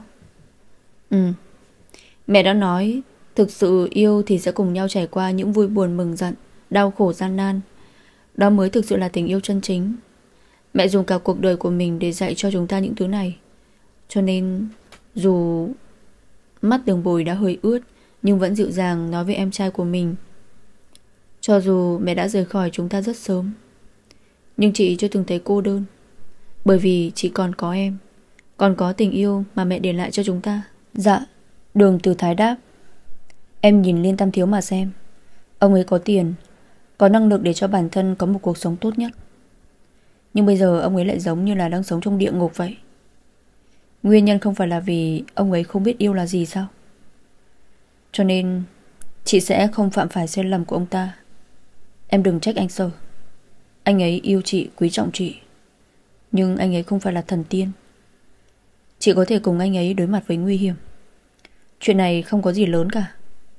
Mẹ đã nói thực sự yêu thì sẽ cùng nhau trải qua những vui buồn mừng giận, đau khổ gian nan. Đó mới thực sự là tình yêu chân chính. Mẹ dùng cả cuộc đời của mình để dạy cho chúng ta những thứ này. Cho nên dù mắt Đường Bội đã hơi ướt, nhưng vẫn dịu dàng nói với em trai của mình. Cho dù mẹ đã rời khỏi chúng ta rất sớm, nhưng chị chưa từng thấy cô đơn. Bởi vì chị còn có em, còn có tình yêu mà mẹ để lại cho chúng ta. Dạ. Đường Tử Thái đáp. Em nhìn Liên Tam Thiếu mà xem. Ông ấy có tiền, có năng lực để cho bản thân có một cuộc sống tốt nhất. Nhưng bây giờ ông ấy lại giống như là đang sống trong địa ngục vậy. Nguyên nhân không phải là vì ông ấy không biết yêu là gì sao? Cho nên chị sẽ không phạm phải sai lầm của ông ta. Em đừng trách anh Sở. Anh ấy yêu chị, quý trọng chị, nhưng anh ấy không phải là thần tiên. Chị có thể cùng anh ấy đối mặt với nguy hiểm. Chuyện này không có gì lớn cả.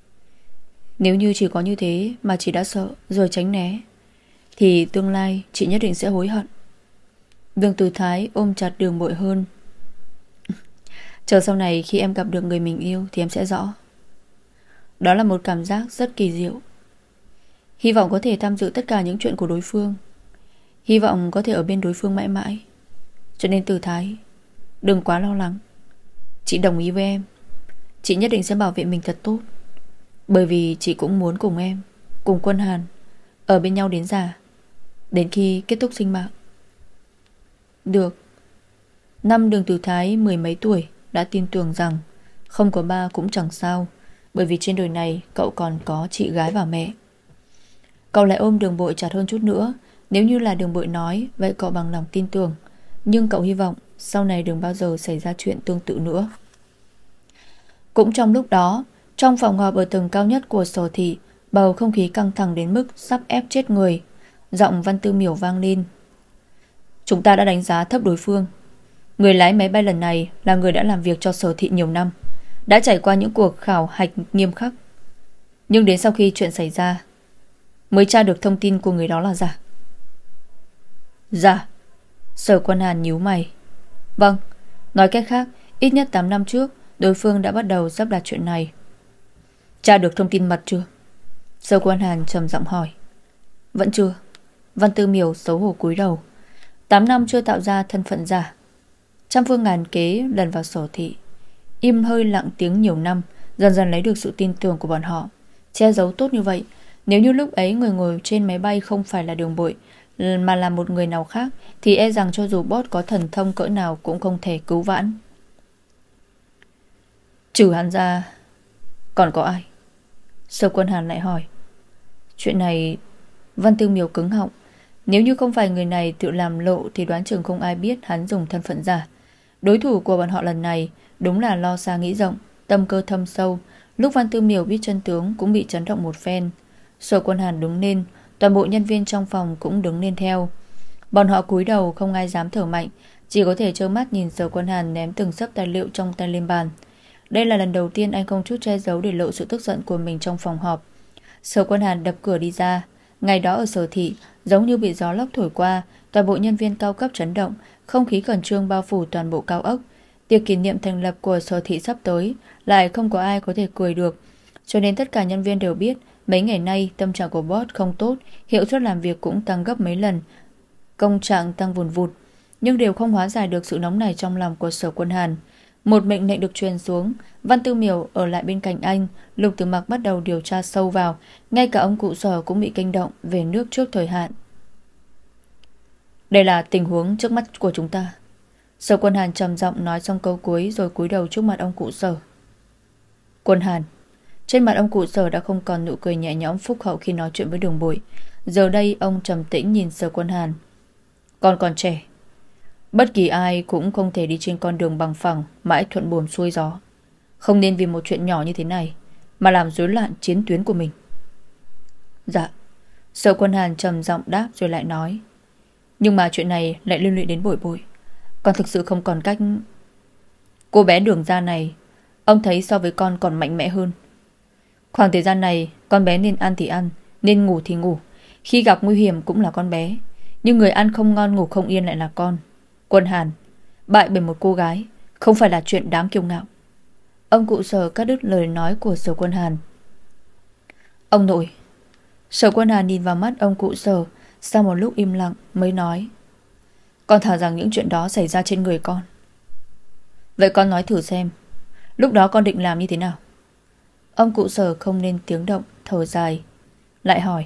Nếu như chỉ có như thế mà chị đã sợ rồi tránh né, thì tương lai chị nhất định sẽ hối hận. Đường Tử Thái ôm chặt Đường Bội hơn. Chờ sau này khi em gặp được người mình yêu thì em sẽ rõ. Đó là một cảm giác rất kỳ diệu. Hy vọng có thể tham dự tất cả những chuyện của đối phương. Hy vọng có thể ở bên đối phương mãi mãi. Cho nên Tử Thái, đừng quá lo lắng. Chị đồng ý với em. Chị nhất định sẽ bảo vệ mình thật tốt. Bởi vì chị cũng muốn cùng em, cùng Quân Hàn ở bên nhau đến già, đến khi kết thúc sinh mạng. Được. Năm Đường Tử Thái mười mấy tuổi đã tin tưởng rằng không có ba cũng chẳng sao, bởi vì trên đời này cậu còn có chị gái và mẹ. Cậu lại ôm Đường Bội chặt hơn chút nữa. Nếu như là Đường Bội nói, vậy cậu bằng lòng tin tưởng. Nhưng cậu hy vọng sau này đừng bao giờ xảy ra chuyện tương tự nữa. Cũng trong lúc đó, trong phòng họp ở tầng cao nhất của Sở thị, bầu không khí căng thẳng đến mức sắp ép chết người. Giọng Văn Tư Miểu vang lên. Chúng ta đã đánh giá thấp đối phương. Người lái máy bay lần này là người đã làm việc cho Sở thị nhiều năm, đã trải qua những cuộc khảo hạch nghiêm khắc. Nhưng đến sau khi chuyện xảy ra mới tra được thông tin của người đó là giả. Giả? Sở Quân Hàn nhíu mày. Vâng, nói cách khác, ít nhất 8 năm trước đối phương đã bắt đầu sắp đặt chuyện này. Tra được thông tin mật chưa? Sở Quân Hàn trầm giọng hỏi. Vẫn chưa. Văn Tư Miểu xấu hổ cúi đầu. 8 năm chưa tạo ra thân phận giả, trăm phương ngàn kế lần vào Sở Thị. Im hơi lặng tiếng nhiều năm, dần dần lấy được sự tin tưởng của bọn họ. Che giấu tốt như vậy, nếu như lúc ấy người ngồi trên máy bay không phải là Đường Bội mà là một người nào khác, thì e rằng cho dù boss có thần thông cỡ nào cũng không thể cứu vãn. Trừ hắn ra, còn có ai? Sở Quân Hàn lại hỏi. Chuyện này, Văn Tư Miểu cứng họng. Nếu như không phải người này tự làm lộ thì đoán chừng không ai biết hắn dùng thân phận giả. Đối thủ của bọn họ lần này đúng là lo xa nghĩ rộng, tâm cơ thâm sâu. Lúc Văn Tư Miểu biết chân tướng cũng bị chấn động một phen. Sở Quân Hàn đứng lên, toàn bộ nhân viên trong phòng cũng đứng lên theo. Bọn họ cúi đầu không ai dám thở mạnh, chỉ có thể trơ mắt nhìn Sở Quân Hàn ném từng xấp tài liệu trong tay lên bàn. Đây là lần đầu tiên anh không chút che giấu để lộ sự tức giận của mình trong phòng họp. Sở Quân Hàn đập cửa đi ra. Ngày đó ở Sở Thị giống như bị gió lốc thổi qua, toàn bộ nhân viên cao cấp chấn động, không khí khẩn trương bao phủ toàn bộ cao ốc. Tiệc kỷ niệm thành lập của Sở Thị sắp tới, lại không có ai có thể cười được. Cho nên tất cả nhân viên đều biết mấy ngày nay tâm trạng của boss không tốt, hiệu suất làm việc cũng tăng gấp mấy lần, công trạng tăng vùn vụt, nhưng đều không hóa giải được sự nóng nảy trong lòng của Sở Quân Hàn. Một mệnh lệnh được truyền xuống, Văn Tư Miểu ở lại bên cạnh anh. Lục Tử Mặc bắt đầu điều tra sâu vào. Ngay cả ông cụ Sở cũng bị kinh động về nước trước thời hạn. Đây là tình huống trước mắt của chúng ta. Sở Quân Hàn trầm giọng nói xong câu cuối rồi cúi đầu trước mặt ông cụ Sở. Quân Hàn. Trên mặt ông cụ Sở đã không còn nụ cười nhẹ nhõm phúc hậu khi nói chuyện với Đường Bội. Giờ đây ông trầm tĩnh nhìn Sở Quân Hàn. Con còn trẻ, bất kỳ ai cũng không thể đi trên con đường bằng phẳng mãi thuận buồm xuôi gió. Không nên vì một chuyện nhỏ như thế này mà làm rối loạn chiến tuyến của mình. Dạ. Sở Quân Hàn trầm giọng đáp rồi lại nói. Nhưng mà chuyện này lại liên lụy đến Bội Bội. Con thực sự không còn cách. Cô bé Đường Gia này, ông thấy so với con còn mạnh mẽ hơn. Khoảng thời gian này con bé nên ăn thì ăn, nên ngủ thì ngủ. Khi gặp nguy hiểm cũng là con bé, nhưng người ăn không ngon ngủ không yên lại là con. Quân Hàn, bại bởi một cô gái không phải là chuyện đáng kiêu ngạo. Ông cụ Sở cắt đứt lời nói của Sở Quân Hàn. Ông nội. Sở Quân Hàn nhìn vào mắt ông cụ Sở, sau một lúc im lặng mới nói. Con thà rằng những chuyện đó xảy ra trên người con. Vậy con nói thử xem, lúc đó con định làm như thế nào? Ông cụ Sở không nên tiếng động, thở dài, lại hỏi.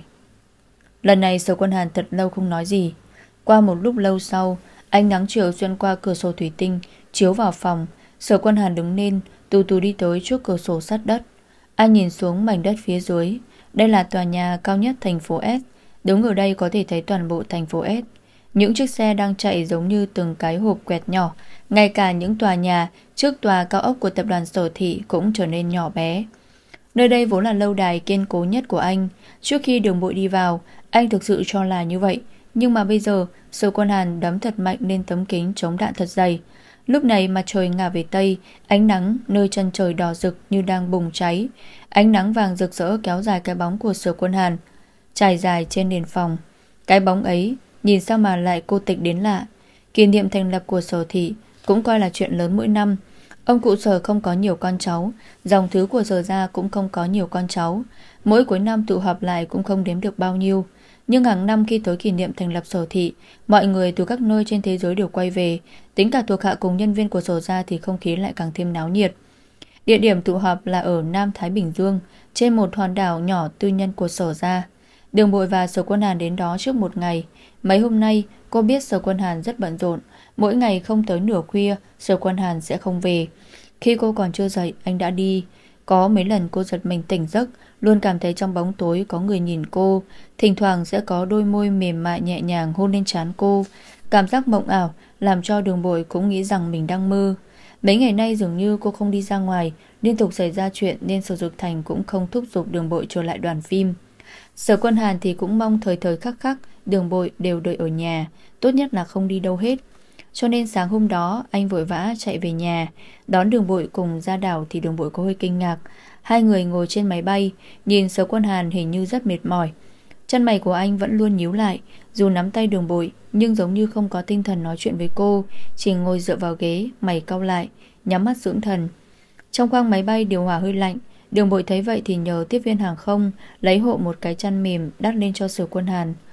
Lần này Sở Quân Hàn thật lâu không nói gì. Qua một lúc lâu sau, ánh nắng chiều xuyên qua cửa sổ thủy tinh chiếu vào phòng. Sở Quân Hàn đứng lên, từ từ đi tới trước cửa sổ sát đất. Anh nhìn xuống mảnh đất phía dưới. Đây là tòa nhà cao nhất thành phố S. Đứng ở đây có thể thấy toàn bộ thành phố S. Những chiếc xe đang chạy giống như từng cái hộp quẹt nhỏ. Ngay cả những tòa nhà trước tòa cao ốc của tập đoàn Sở Thị cũng trở nên nhỏ bé. Nơi đây vốn là lâu đài kiên cố nhất của anh. Trước khi Đường Bội đi vào, anh thực sự cho là như vậy. Nhưng mà bây giờ, Sở Quân Hàn đấm thật mạnh lên tấm kính chống đạn thật dày. Lúc này mặt trời ngả về Tây, ánh nắng nơi chân trời đỏ rực như đang bùng cháy. Ánh nắng vàng rực rỡ kéo dài cái bóng của Sở Quân Hàn, trải dài trên nền phòng. Cái bóng ấy, nhìn sao mà lại cô tịch đến lạ. Kỷ niệm thành lập của Sở Thị cũng coi là chuyện lớn mỗi năm. Ông cụ Sở không có nhiều con cháu, dòng thứ của Sở gia cũng không có nhiều con cháu. Mỗi cuối năm tụ họp lại cũng không đếm được bao nhiêu. Nhưng hàng năm khi tới kỷ niệm thành lập Sở Thị, mọi người từ các nơi trên thế giới đều quay về. Tính cả thuộc hạ cùng nhân viên của Sở gia thì không khí lại càng thêm náo nhiệt. Địa điểm tụ họp là ở Nam Thái Bình Dương, trên một hòn đảo nhỏ tư nhân của Sở gia. Đường Bội và Sở Quân Hàn đến đó trước một ngày. Mấy hôm nay cô biết Sở Quân Hàn rất bận rộn. Mỗi ngày không tới nửa khuya Sở Quân Hàn sẽ không về. Khi cô còn chưa dậy anh đã đi. Có mấy lần cô giật mình tỉnh giấc, luôn cảm thấy trong bóng tối có người nhìn cô. Thỉnh thoảng sẽ có đôi môi mềm mại nhẹ nhàng hôn lên trán cô. Cảm giác mộng ảo làm cho Đường Bội cũng nghĩ rằng mình đang mơ. Mấy ngày nay dường như cô không đi ra ngoài, liên tục xảy ra chuyện nên Sở Dực Thành cũng không thúc giục Đường Bội trở lại đoàn phim. Sở Quân Hàn thì cũng mong thời thời khắc khắc Đường Bội đều đợi ở nhà, tốt nhất là không đi đâu hết. Cho nên sáng hôm đó anh vội vã chạy về nhà, đón Đường Bội cùng ra đảo. Thì Đường Bội có hơi kinh ngạc. Hai người ngồi trên máy bay, nhìn Sở Quân Hàn hình như rất mệt mỏi. Chân mày của anh vẫn luôn nhíu lại, dù nắm tay Đường Bội nhưng giống như không có tinh thần nói chuyện với cô, chỉ ngồi dựa vào ghế, mày cau lại, nhắm mắt dưỡng thần. Trong khoang máy bay điều hòa hơi lạnh. Đường Bội thấy vậy thì nhờ tiếp viên hàng không lấy hộ một cái chăn mềm đắp lên cho Sở Quân Hàn.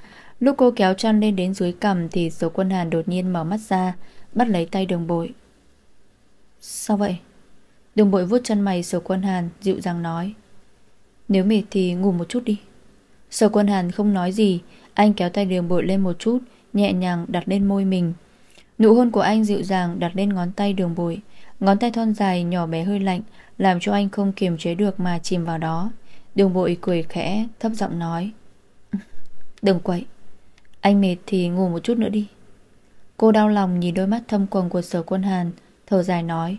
Lúc cô kéo chăn lên đến dưới cằm thì Sở Quân Hàn đột nhiên mở mắt ra, bắt lấy tay Đường Bội. Sao vậy? Đường Bội vuốt chân mày Sở Quân Hàn, dịu dàng nói. Nếu mệt thì ngủ một chút đi. Sở Quân Hàn không nói gì. Anh kéo tay Đường Bội lên một chút, nhẹ nhàng đặt lên môi mình. Nụ hôn của anh dịu dàng đặt lên ngón tay Đường Bội. Ngón tay thon dài nhỏ bé hơi lạnh, làm cho anh không kiềm chế được mà chìm vào đó. Đường Bội cười khẽ, thấp giọng nói. Đừng quậy, anh mệt thì ngủ một chút nữa đi. Cô đau lòng nhìn đôi mắt thâm quầng của Sở Quân Hàn, thở dài nói.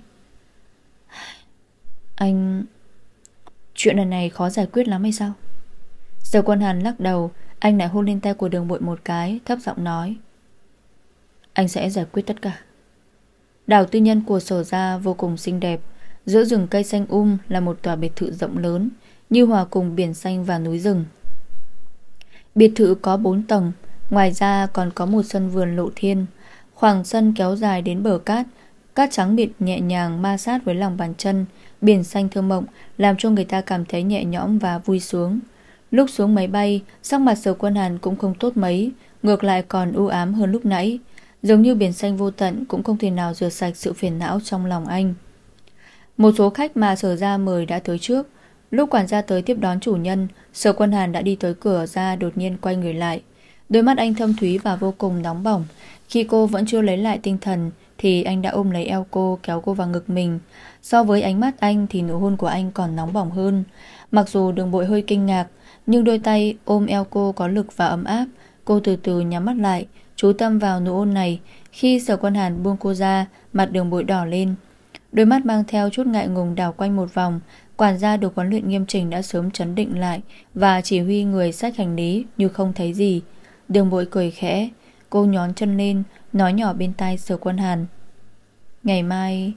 Anh... Chuyện lần này khó giải quyết lắm hay sao? Sở Quân Hàn lắc đầu. Anh lại hôn lên tay của Đường Bội một cái, thấp giọng nói. Anh sẽ giải quyết tất cả. Đảo tư nhân của Sở gia vô cùng xinh đẹp. Giữa rừng cây xanh là một tòa biệt thự rộng lớn, như hòa cùng biển xanh và núi rừng. Biệt thự có 4 tầng. Ngoài ra còn có một sân vườn lộ thiên. Khoảng sân kéo dài đến bờ cát. Cát trắng mịn nhẹ nhàng ma sát với lòng bàn chân. Biển xanh thơ mộng, làm cho người ta cảm thấy nhẹ nhõm và vui sướng. Lúc xuống máy bay, sắc mặt Sở Quân Hàn cũng không tốt mấy, ngược lại còn u ám hơn lúc nãy. Giống như biển xanh vô tận cũng không thể nào rửa sạch sự phiền não trong lòng anh. Một số khách mà Sở gia mời đã tới trước. Lúc quản gia tới tiếp đón chủ nhân, Sở Quân Hàn đã đi tới cửa ra, đột nhiên quay người lại. Đôi mắt anh thâm thúy và vô cùng nóng bỏng. Khi cô vẫn chưa lấy lại tinh thần thì anh đã ôm lấy eo cô, kéo cô vào ngực mình. So với ánh mắt anh thì nụ hôn của anh còn nóng bỏng hơn. Mặc dù Đường Bội hơi kinh ngạc, nhưng đôi tay ôm eo cô có lực và ấm áp. Cô từ từ nhắm mắt lại, chú tâm vào nụ hôn này. Khi Sở Quân Hàn buông cô ra, mặt Đường Bội đỏ lên. Đôi mắt mang theo chút ngại ngùng đảo quanh một vòng. Quản gia được huấn luyện nghiêm chỉnh đã sớm trấn định lại và chỉ huy người xách hành lý như không thấy gì. Đường Bội cười khẽ. Cô nhón chân lên, nói nhỏ bên tai Sở Quân Hàn. Ngày mai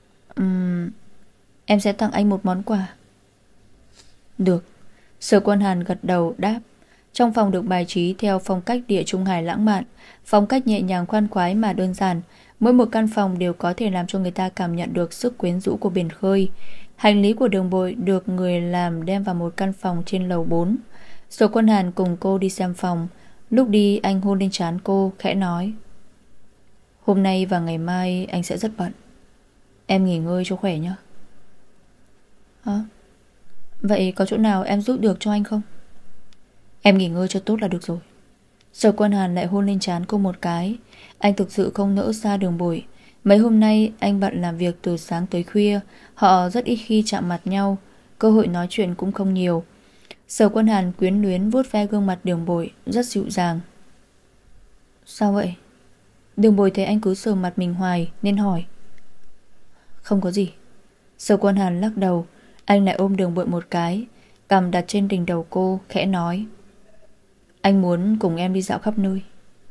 em sẽ tặng anh một món quà. Được. Sở Quân Hàn gật đầu đáp. Trong phòng được bài trí theo phong cách Địa Trung Hải lãng mạn, phong cách nhẹ nhàng khoan khoái mà đơn giản. Mỗi một căn phòng đều có thể làm cho người ta cảm nhận được sức quyến rũ của biển khơi. Hành lý của Đường Bội được người làm đem vào một căn phòng trên lầu 4. Sở Quân Hàn cùng cô đi xem phòng. Lúc đi anh hôn lên trán cô, khẽ nói. Hôm nay và ngày mai anh sẽ rất bận. Em nghỉ ngơi cho khỏe nhé. Hả? Vậy có chỗ nào em giúp được cho anh không? Em nghỉ ngơi cho tốt là được rồi. Sở Quân Hàn lại hôn lên trán cô một cái. Anh thực sự không nỡ xa Đường Bội. Mấy hôm nay anh bận làm việc từ sáng tới khuya. Họ rất ít khi chạm mặt nhau. Cơ hội nói chuyện cũng không nhiều. Sở Quân Hàn quyến luyến vuốt ve gương mặt Đường Bội, rất dịu dàng. Sao vậy? Đường Bội thấy anh cứ sờ mặt mình hoài nên hỏi. Không có gì. Sở Quân Hàn lắc đầu. Anh lại ôm Đường Bội một cái, cằm đặt trên đỉnh đầu cô, khẽ nói. Anh muốn cùng em đi dạo khắp nơi.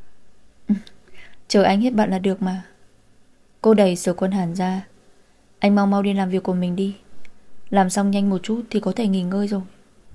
Chờ anh hết bận là được mà. Cô đẩy Sở Quân Hàn ra. Anh mau mau đi làm việc của mình đi. Làm xong nhanh một chút thì có thể nghỉ ngơi rồi.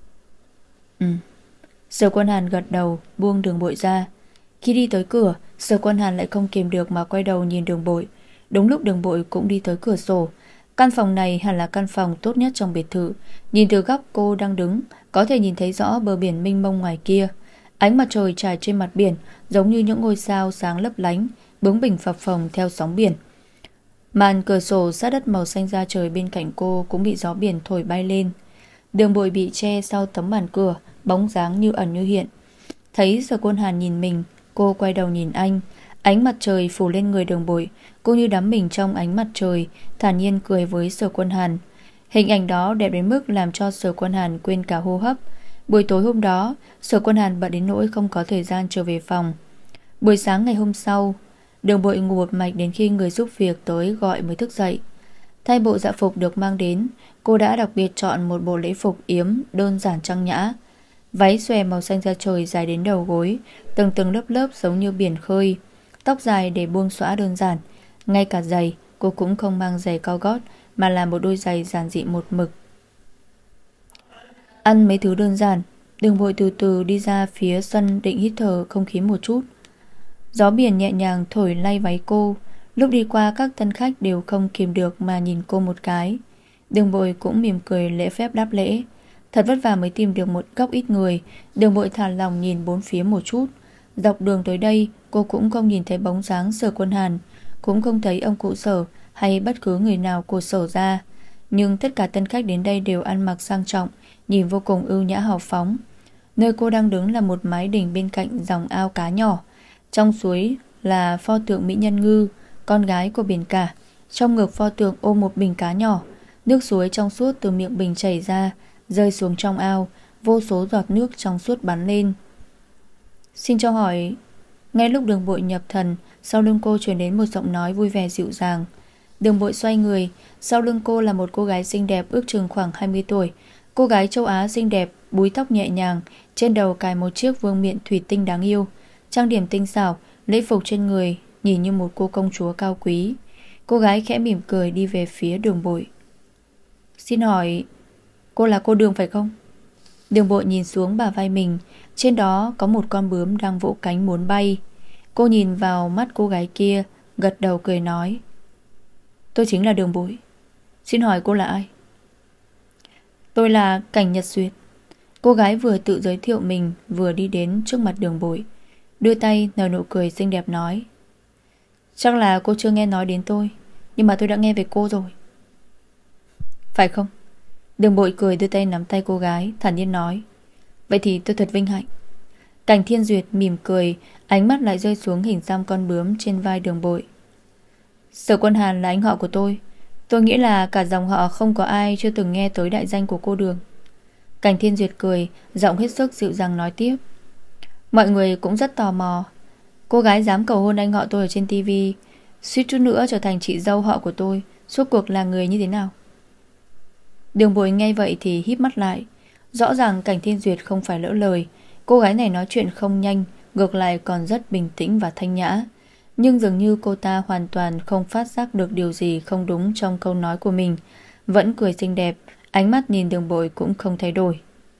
Sở Quân Hàn gật đầu, buông Đường Bội ra. Khi đi tới cửa, Sở Quân Hàn lại không kìm được mà quay đầu nhìn Đường Bội. Đúng lúc Đường Bội cũng đi tới cửa sổ. Căn phòng này hẳn là căn phòng tốt nhất trong biệt thự. Nhìn từ góc cô đang đứng, có thể nhìn thấy rõ bờ biển mênh mông ngoài kia. Ánh mặt trời trải trên mặt biển, giống như những ngôi sao sáng lấp lánh, bướng bỉnh phập phồng theo sóng biển. Màn cửa sổ sát đất màu xanh da trời bên cạnh cô cũng bị gió biển thổi bay lên. Đường Bội bị che sau tấm màn cửa, bóng dáng như ẩn như hiện. Thấy Sở Quân Hàn nhìn mình, cô quay đầu nhìn anh. Ánh mặt trời phủ lên người Đường Bội, cô như đắm mình trong ánh mặt trời, thản nhiên cười với Sở Quân Hàn. Hình ảnh đó đẹp đến mức làm cho Sở Quân Hàn quên cả hô hấp. Buổi tối hôm đó, Sở Quân Hàn bận đến nỗi không có thời gian trở về phòng. Buổi sáng ngày hôm sau, Đường Bội ngủ một mạch đến khi người giúp việc tới gọi mới thức dậy. Thay bộ dạ phục được mang đến, cô đã đặc biệt chọn một bộ lễ phục yếm đơn giản trang nhã. Váy xòe màu xanh da trời dài đến đầu gối, từng từng lớp lớp giống như biển khơi. Tóc dài để buông xõa đơn giản. Ngay cả giày, cô cũng không mang giày cao gót, mà là một đôi giày giản dị một mực. Ăn mấy thứ đơn giản, Đường Bội từ từ đi ra phía sân định hít thở không khí một chút. Gió biển nhẹ nhàng thổi lay váy cô. Lúc đi qua các tân khách đều không kìm được mà nhìn cô một cái. Đường Bội cũng mỉm cười lễ phép đáp lễ. Thật vất vả mới tìm được một góc ít người. Đường Bội thả lòng nhìn bốn phía một chút. Dọc đường tới đây cô cũng không nhìn thấy bóng dáng Sở Quân Hàn, cũng không thấy ông cụ Sở hay bất cứ người nào của Sở ra. Nhưng tất cả tân khách đến đây đều ăn mặc sang trọng, nhìn vô cùng ưu nhã hào phóng. Nơi cô đang đứng là một mái đình bên cạnh dòng ao cá nhỏ. Trong suối là pho tượng mỹ nhân Ngư, con gái của biển cả. Trong ngực pho tượng ôm một bình cá nhỏ. Nước suối trong suốt từ miệng bình chảy ra, rơi xuống trong ao, vô số giọt nước trong suốt bắn lên. Xin cho hỏi. Ngay lúc Đường Bội nhập thần, sau lưng cô truyền đến một giọng nói vui vẻ dịu dàng. Đường Bội xoay người, sau lưng cô là một cô gái xinh đẹp ước chừng khoảng 20 tuổi. Cô gái châu Á xinh đẹp, búi tóc nhẹ nhàng, trên đầu cài một chiếc vương miện thủy tinh đáng yêu, trang điểm tinh xảo, lễ phục trên người nhìn như một cô công chúa cao quý. Cô gái khẽ mỉm cười đi về phía Đường Bội. Xin hỏi, cô là cô Đường phải không? Đường Bội nhìn xuống bả vai mình, trên đó có một con bướm đang vỗ cánh muốn bay. Cô nhìn vào mắt cô gái kia, gật đầu cười nói: Tôi chính là Đường Bội. Xin hỏi cô là ai? Tôi là Cảnh Nhật Duyệt. Cô gái vừa tự giới thiệu mình, vừa đi đến trước mặt Đường Bội, đưa tay nở nụ cười xinh đẹp nói: Chắc là cô chưa nghe nói đến tôi, nhưng mà tôi đã nghe về cô rồi. Phải không? Đường Bội cười đưa tay nắm tay cô gái, thản nhiên nói: Vậy thì tôi thật vinh hạnh. Cảnh Thiên Duyệt mỉm cười, ánh mắt lại rơi xuống hình xăm con bướm trên vai Đường Bội. Sở Quân Hàn là anh họ của tôi. Tôi nghĩ là cả dòng họ không có ai chưa từng nghe tới đại danh của cô Đường. Cảnh Thiên Duyệt cười, giọng hết sức dịu dàng nói tiếp: Mọi người cũng rất tò mò, cô gái dám cầu hôn anh họ tôi ở trên tivi, suýt chút nữa trở thành chị dâu họ của tôi, suốt cuộc là người như thế nào? Đường Bội nghe vậy thì híp mắt lại. Rõ ràng Cảnh Thiên Duyệt không phải lỡ lời. Cô gái này nói chuyện không nhanh, ngược lại còn rất bình tĩnh và thanh nhã. Nhưng dường như cô ta hoàn toàn không phát giác được điều gì không đúng trong câu nói của mình. Vẫn cười xinh đẹp, ánh mắt nhìn Đường Bội cũng không thay đổi.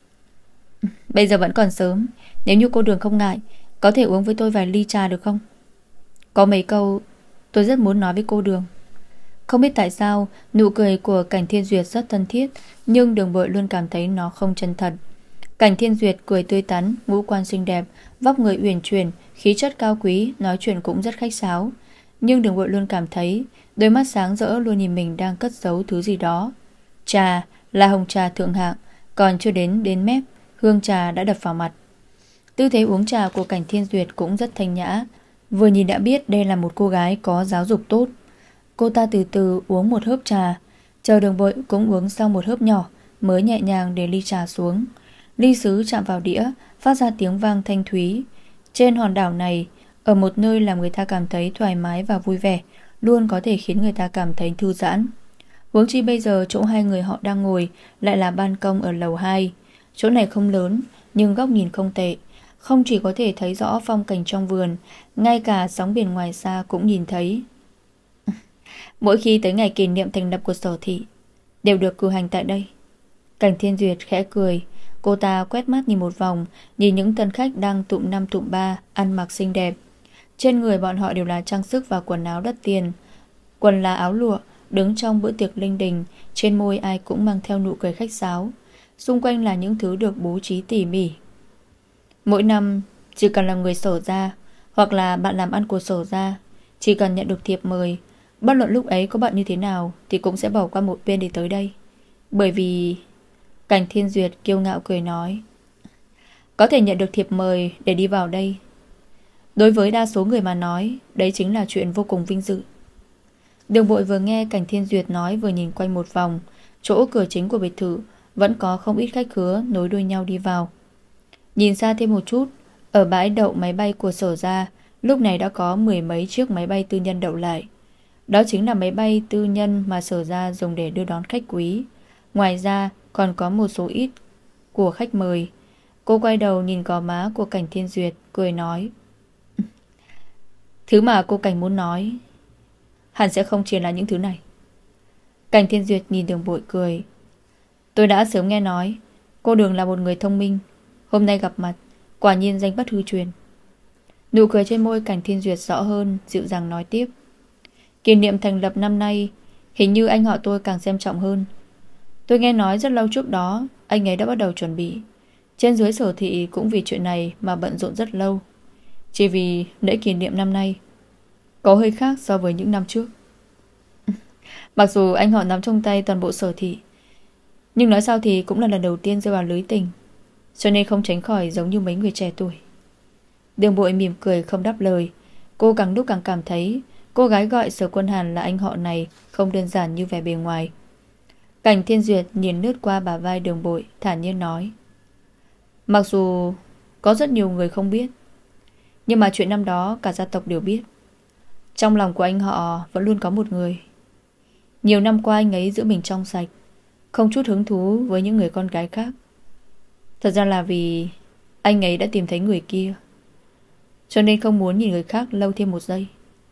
Bây giờ vẫn còn sớm, nếu như cô Đường không ngại, có thể uống với tôi vài ly trà được không? Có mấy câu tôi rất muốn nói với cô Đường. Không biết tại sao nụ cười của Cảnh Thiên Duyệt rất thân thiết, nhưng Đường Bội luôn cảm thấy nó không chân thật. Cảnh Thiên Duyệt cười tươi tắn, ngũ quan xinh đẹp, vóc người uyển chuyển, khí chất cao quý, nói chuyện cũng rất khách sáo. Nhưng Đường Bội luôn cảm thấy đôi mắt sáng rỡ luôn nhìn mình đang cất giấu thứ gì đó. Trà là hồng trà thượng hạng, còn chưa đến mép, hương trà đã đập vào mặt. Tư thế uống trà của Cảnh Thiên Duyệt cũng rất thanh nhã, vừa nhìn đã biết đây là một cô gái có giáo dục tốt. Cô ta từ từ uống một hớp trà, chờ Đường Bội cũng uống xong một hớp nhỏ, mới nhẹ nhàng để ly trà xuống. Ly sứ chạm vào đĩa, phát ra tiếng vang thanh thúy. Trên hòn đảo này, ở một nơi làm người ta cảm thấy thoải mái và vui vẻ, luôn có thể khiến người ta cảm thấy thư giãn. Huống chi bây giờ chỗ hai người họ đang ngồi lại là ban công ở lầu 2. Chỗ này không lớn, nhưng góc nhìn không tệ. Không chỉ có thể thấy rõ phong cảnh trong vườn, ngay cả sóng biển ngoài xa cũng nhìn thấy. Mỗi khi tới ngày kỷ niệm thành lập của Sở thị, đều được cử hành tại đây. Cảnh Thiên Duyệt khẽ cười. Cô ta quét mắt nhìn một vòng, nhìn những tân khách đang tụm năm tụm ba, ăn mặc xinh đẹp. Trên người bọn họ đều là trang sức và quần áo đắt tiền. Quần là áo lụa, đứng trong bữa tiệc linh đình, trên môi ai cũng mang theo nụ cười khách sáo. Xung quanh là những thứ được bố trí tỉ mỉ. Mỗi năm, chỉ cần là người Sở gia, hoặc là bạn làm ăn của Sở gia, chỉ cần nhận được thiệp mời, bất luận lúc ấy có bận như thế nào thì cũng sẽ bỏ qua một bên để tới đây. Bởi vì... Cảnh Thiên Duyệt kiêu ngạo cười nói: Có thể nhận được thiệp mời để đi vào đây, đối với đa số người mà nói, đấy chính là chuyện vô cùng vinh dự. Đường Bội vừa nghe Cảnh Thiên Duyệt nói, vừa nhìn quanh một vòng. Chỗ cửa chính của biệt thự vẫn có không ít khách khứa nối đuôi nhau đi vào. Nhìn xa thêm một chút, ở bãi đậu máy bay của Sở gia, lúc này đã có mười mấy chiếc máy bay tư nhân đậu lại. Đó chính là máy bay tư nhân mà Sở gia dùng để đưa đón khách quý. Ngoài ra còn có một số ít của khách mời. Cô quay đầu nhìn gò má của Cảnh Thiên Duyệt, cười nói: Thứ mà cô Cảnh muốn nói hẳn sẽ không chỉ là những thứ này. Cảnh Thiên Duyệt nhìn Đường Bội cười: Tôi đã sớm nghe nói cô Đường là một người thông minh, hôm nay gặp mặt, quả nhiên danh bất hư truyền. Nụ cười trên môi Cảnh Thiên Duyệt rõ hơn, dịu dàng nói tiếp: Kỷ niệm thành lập năm nay, hình như anh họ tôi càng xem trọng hơn. Tôi nghe nói rất lâu trước đó anh ấy đã bắt đầu chuẩn bị. Trên dưới Sở thị cũng vì chuyện này mà bận rộn rất lâu. Chỉ vì lễ kỷ niệm năm nay có hơi khác so với những năm trước. Mặc dù anh họ nắm trong tay toàn bộ Sở Thị, nhưng nói sao thì cũng là lần đầu tiên rơi vào lưới tình, cho nên không tránh khỏi giống như mấy người trẻ tuổi. Đường Bội mỉm cười không đáp lời. Cô càng lúc càng cảm thấy cô gái gọi Sở Quân Hàn là anh họ này không đơn giản như vẻ bề ngoài. Cảnh Thiên Duyệt nhìn lướt qua bả vai Đường Bội, thản nhiên nói: mặc dù có rất nhiều người không biết, nhưng mà chuyện năm đó cả gia tộc đều biết. Trong lòng của anh họ vẫn luôn có một người. Nhiều năm qua anh ấy giữ mình trong sạch, không chút hứng thú với những người con gái khác. Thật ra là vì anh ấy đã tìm thấy người kia, cho nên không muốn nhìn người khác lâu thêm một giây.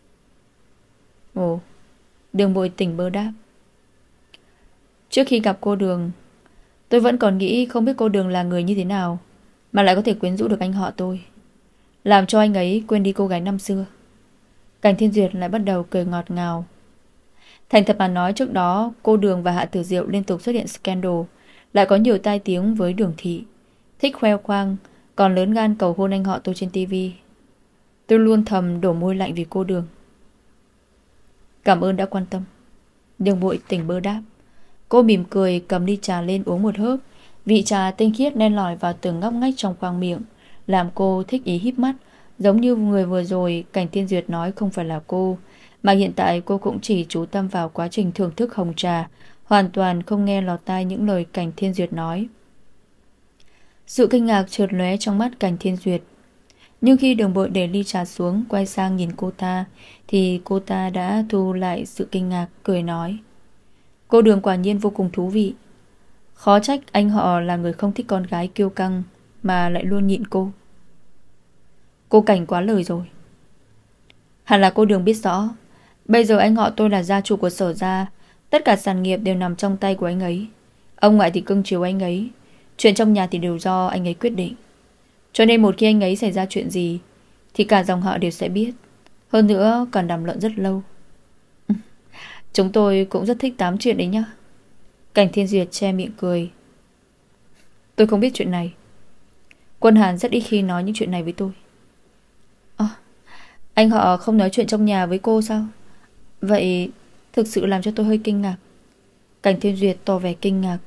Ồ, Đường Bội tỉnh bơ đáp: trước khi gặp cô Đường, tôi vẫn còn nghĩ không biết cô Đường là người như thế nào mà lại có thể quyến rũ được anh họ tôi, làm cho anh ấy quên đi cô gái năm xưa. Cảnh Thiên Duyệt lại bắt đầu cười ngọt ngào. Thành thật mà nói, trước đó cô Đường và Hạ Tử Diệu liên tục xuất hiện scandal, lại có nhiều tai tiếng với Đường Thị, thích khoe khoang, còn lớn gan cầu hôn anh họ tôi trên tivi. Tôi luôn thầm đổ môi lạnh vì cô Đường. Cảm ơn đã quan tâm, Đường Bội tỉnh bơ đáp. Cô mỉm cười cầm ly trà lên uống một hớp. Vị trà tinh khiết len lỏi vào từng ngóc ngách trong khoang miệng, làm cô thích ý híp mắt. Giống như người vừa rồi Cảnh Thiên Duyệt nói không phải là cô, mà hiện tại cô cũng chỉ chú tâm vào quá trình thưởng thức hồng trà, hoàn toàn không nghe lọt tai những lời Cảnh Thiên Duyệt nói. Sự kinh ngạc chợt lóe trong mắt Cảnh Thiên Duyệt, nhưng khi Đường Bội để ly trà xuống, quay sang nhìn cô ta, thì cô ta đã thu lại sự kinh ngạc, cười nói: cô Đường quả nhiên vô cùng thú vị. Khó trách anh họ là người không thích con gái kiêu căng, mà lại luôn nhịn cô. Cô Cảnh quá lời rồi. Hẳn là cô Đường biết rõ, bây giờ anh họ tôi là gia chủ của Sở gia, tất cả sản nghiệp đều nằm trong tay của anh ấy. Ông ngoại thì cưng chiều anh ấy, chuyện trong nhà thì đều do anh ấy quyết định. Cho nên một khi anh ấy xảy ra chuyện gì thì cả dòng họ đều sẽ biết. Hơn nữa còn đàm luận rất lâu. Chúng tôi cũng rất thích tám chuyện đấy nhá. Cảnh Thiên Duyệt che miệng cười. Tôi không biết chuyện này. Quân Hàn rất ít khi nói những chuyện này với tôi. Anh họ không nói chuyện trong nhà với cô sao? Vậy thực sự làm cho tôi hơi kinh ngạc. Cảnh Thiên Duyệt tỏ vẻ kinh ngạc.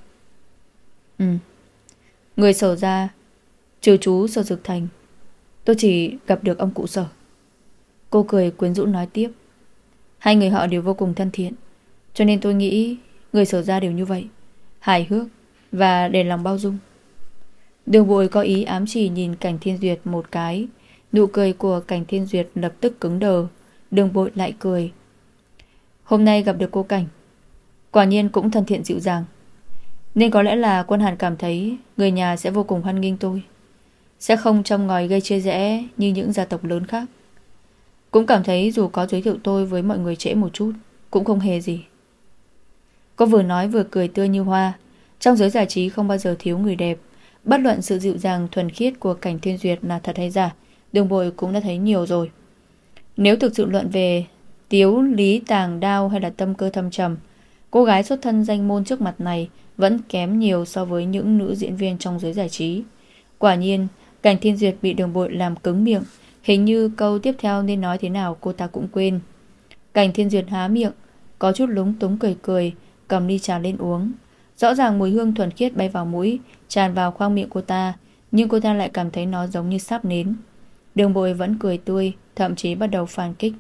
Người Sở ra, trừ chú Sở Dực Thành, tôi chỉ gặp được ông cụ Sở. Cô cười quyến rũ nói tiếp. Hai người họ đều vô cùng thân thiện, cho nên tôi nghĩ người Sở ra đều như vậy, hài hước và để lòng bao dung. Đường Bội có ý ám chỉ nhìn Cảnh Thiên Duyệt một cái. Nụ cười của Cảnh Thiên Duyệt lập tức cứng đờ. Đường Bội lại cười. Hôm nay gặp được cô Cảnh, quả nhiên cũng thân thiện dịu dàng, nên có lẽ là Quân Hàn cảm thấy người nhà sẽ vô cùng hoan nghênh tôi, sẽ không châm ngòi gây chia rẽ như những gia tộc lớn khác. Cũng cảm thấy dù có giới thiệu tôi với mọi người trễ một chút cũng không hề gì. Cô vừa nói vừa cười tươi như hoa. Trong giới giải trí không bao giờ thiếu người đẹp. Bất luận sự dịu dàng thuần khiết của Cảnh Thiên Duyệt là thật hay giả, Đường Bội cũng đã thấy nhiều rồi. Nếu thực sự luận về tiếu lý tàng đao hay là tâm cơ thâm trầm, cô gái xuất thân danh môn trước mặt này vẫn kém nhiều so với những nữ diễn viên trong giới giải trí. Quả nhiên, Cảnh Thiên Duyệt bị Đường Bội làm cứng miệng. Hình như câu tiếp theo nên nói thế nào cô ta cũng quên. Cảnh Thiên Duyệt há miệng, có chút lúng túng cười cười, cầm ly trà lên uống. Rõ ràng mùi hương thuần khiết bay vào mũi, tràn vào khoang miệng cô ta, nhưng cô ta lại cảm thấy nó giống như sáp nến. Đường Bội vẫn cười tươi, thậm chí bắt đầu phản kích.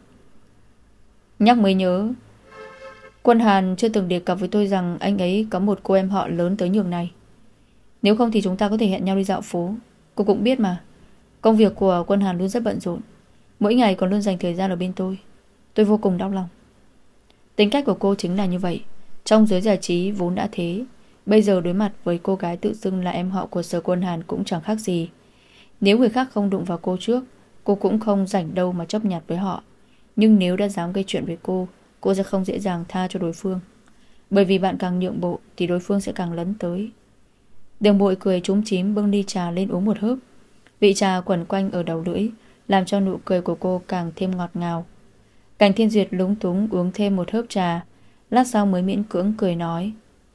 Nhắc mới nhớ, Quân Hàn chưa từng đề cập với tôi rằng anh ấy có một cô em họ lớn tới nhường này. Nếu không thì chúng ta có thể hẹn nhau đi dạo phố. Cô cũng biết mà, công việc của Quân Hàn luôn rất bận rộn, mỗi ngày còn luôn dành thời gian ở bên tôi. Tôi vô cùng đau lòng. Tính cách của cô chính là như vậy. Trong giới giải trí vốn đã thế, bây giờ đối mặt với cô gái tự xưng là em họ của Sở Quân Hàn cũng chẳng khác gì. Nếu người khác không đụng vào cô trước, cô cũng không rảnh đâu mà chấp nhặt với họ. Nhưng nếu đã dám gây chuyện với cô sẽ không dễ dàng tha cho đối phương. Bởi vì bạn càng nhượng bộ thì đối phương sẽ càng lấn tới. Đường Bội cười chúm chím bưng ly trà lên uống một hớp. Vị trà quẩn quanh ở đầu lưỡi, làm cho nụ cười của cô càng thêm ngọt ngào. Cảnh Thiên Duyệt lúng túng uống thêm một hớp trà, lát sau mới miễn cưỡng cười nói: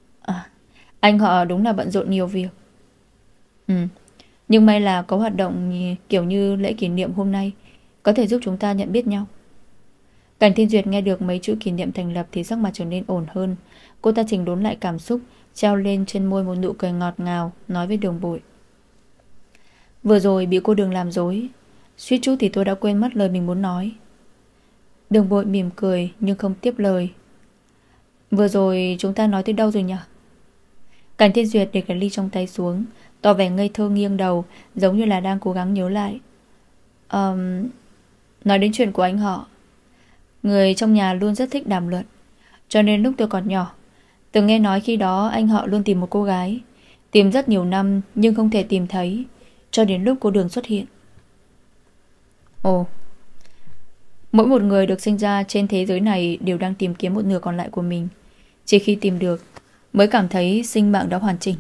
anh họ đúng là bận rộn nhiều việc. Nhưng may là có hoạt động kiểu như lễ kỷ niệm hôm nay, có thể giúp chúng ta nhận biết nhau. Cảnh Thiên Duyệt nghe được mấy chữ kỷ niệm thành lập thì sắc mặt trở nên ổn hơn. Cô ta chỉnh đốn lại cảm xúc, treo lên trên môi một nụ cười ngọt ngào, nói với Đường Bội: vừa rồi bị cô Đường làm dối, suýt chút thì tôi đã quên mất lời mình muốn nói. Đường Bội mỉm cười nhưng không tiếp lời. Vừa rồi chúng ta nói tới đâu rồi nhỉ? Cảnh Thiên Duyệt để cái ly trong tay xuống, tỏ vẻ ngây thơ nghiêng đầu, giống như là đang cố gắng nhớ lại. Nói đến chuyện của anh họ. Người trong nhà luôn rất thích đàm luận, cho nên lúc tôi còn nhỏ, từng nghe nói khi đó anh họ luôn tìm một cô gái, tìm rất nhiều năm nhưng không thể tìm thấy, cho đến lúc cô Đường xuất hiện. Ồ, mỗi một người được sinh ra trên thế giới này đều đang tìm kiếm một nửa còn lại của mình. Chỉ khi tìm được mới cảm thấy sinh mạng đã hoàn chỉnh.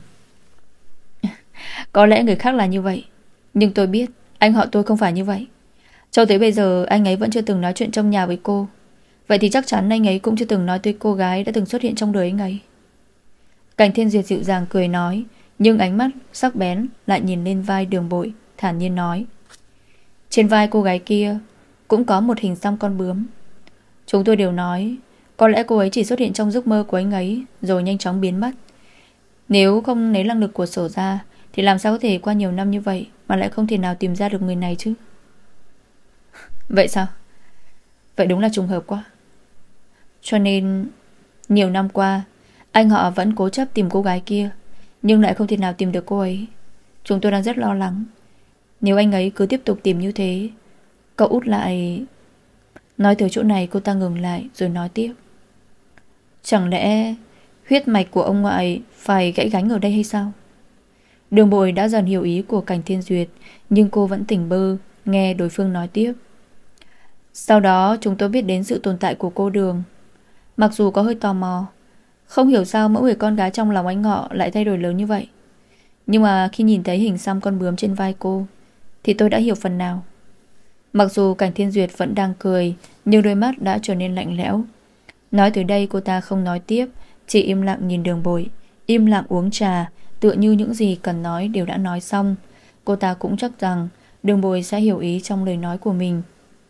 Có lẽ người khác là như vậy, nhưng tôi biết anh họ tôi không phải như vậy. Cho tới bây giờ anh ấy vẫn chưa từng nói chuyện trong nhà với cô. Vậy thì chắc chắn anh ấy cũng chưa từng nói tới cô gái đã từng xuất hiện trong đời anh ấy. Cảnh Thiên Duyệt dịu dàng cười nói, nhưng ánh mắt sắc bén lại nhìn lên vai Đường Bội, thản nhiên nói: trên vai cô gái kia cũng có một hình xăm con bướm. Chúng tôi đều nói có lẽ cô ấy chỉ xuất hiện trong giấc mơ của anh ấy rồi nhanh chóng biến mất. Nếu không lấy năng lực của Sở ra thì làm sao có thể qua nhiều năm như vậy mà lại không thể nào tìm ra được người này chứ? Vậy sao? Vậy đúng là trùng hợp quá. Cho nên nhiều năm qua anh họ vẫn cố chấp tìm cô gái kia, nhưng lại không thể nào tìm được cô ấy. Chúng tôi đang rất lo lắng. Nếu anh ấy cứ tiếp tục tìm như thế, cậu út lại... Nói từ chỗ này cô ta ngừng lại rồi nói tiếp: chẳng lẽ huyết mạch của ông ngoại phải gãy gánh ở đây hay sao? Đường Bội đã dần hiểu ý của Cảnh Thiên Duyệt, nhưng cô vẫn tỉnh bơ nghe đối phương nói tiếp. Sau đó chúng tôi biết đến sự tồn tại của cô Đường. Mặc dù có hơi tò mò, không hiểu sao mỗi người con gái trong lòng anh họ lại thay đổi lớn như vậy. Nhưng mà khi nhìn thấy hình xăm con bướm trên vai cô thì tôi đã hiểu phần nào. Mặc dù Cảnh Thiên Duyệt vẫn đang cười, nhưng đôi mắt đã trở nên lạnh lẽo. Nói tới đây cô ta không nói tiếp, chỉ im lặng nhìn Đường Bội, im lặng uống trà, tựa như những gì cần nói đều đã nói xong. Cô ta cũng chắc rằng Đường Bội sẽ hiểu ý trong lời nói của mình.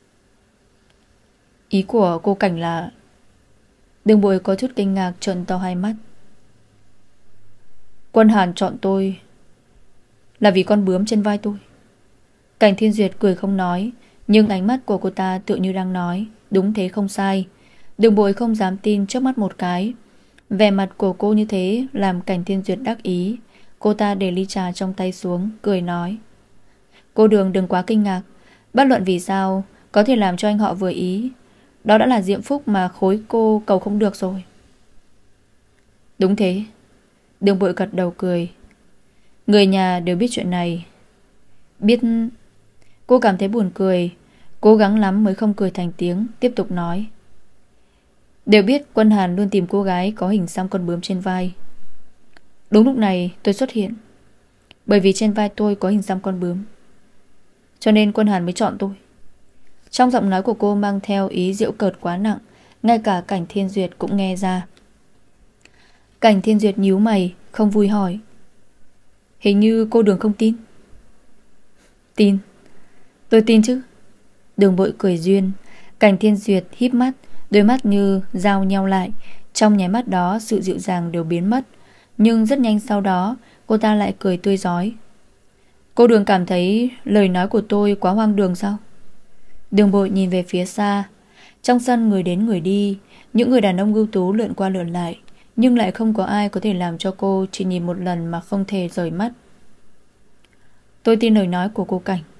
Ý của cô Cảnh là... Đường Bội có chút kinh ngạc trợn to hai mắt. Quân Hàn chọn tôi là vì con bướm trên vai tôi. Cảnh Thiên Duyệt cười không nói, nhưng ánh mắt của cô ta tựa như đang nói đúng thế không sai. Đường Bội không dám tin trước mắt một cái. Vẻ mặt của cô như thế làm Cảnh Thiên Duyệt đắc ý. Cô ta để ly trà trong tay xuống, cười nói: cô Đường đừng quá kinh ngạc. Bất luận vì sao có thể làm cho anh họ vừa ý, đó đã là diễm phúc mà khối cô cầu không được rồi. Đúng thế. Đường Bội gật đầu cười. Người nhà đều biết chuyện này. Biết. Cô cảm thấy buồn cười, cố gắng lắm mới không cười thành tiếng, tiếp tục nói: đều biết Quân Hàn luôn tìm cô gái có hình xăm con bướm trên vai. Đúng lúc này tôi xuất hiện, bởi vì trên vai tôi có hình xăm con bướm, cho nên Quân Hàn mới chọn tôi. Trong giọng nói của cô mang theo ý giễu cợt quá nặng, ngay cả Cảnh Thiên Duyệt cũng nghe ra. Cảnh Thiên Duyệt nhíu mày, không vui hỏi: hình như cô Đường không tin. Tin. Tôi tin chứ. Đường Bội cười duyên. Cảnh Thiên Duyệt híp mắt, đôi mắt như giao nhau lại. Trong nháy mắt đó sự dịu dàng đều biến mất. Nhưng rất nhanh sau đó cô ta lại cười tươi rói. Cô Đường cảm thấy lời nói của tôi quá hoang đường sao? Đường Bội nhìn về phía xa. Trong sân người đến người đi, những người đàn ông ưu tú lượn qua lượn lại, nhưng lại không có ai có thể làm cho cô chỉ nhìn một lần mà không thể rời mắt. Tôi tin lời nói của cô Cảnh,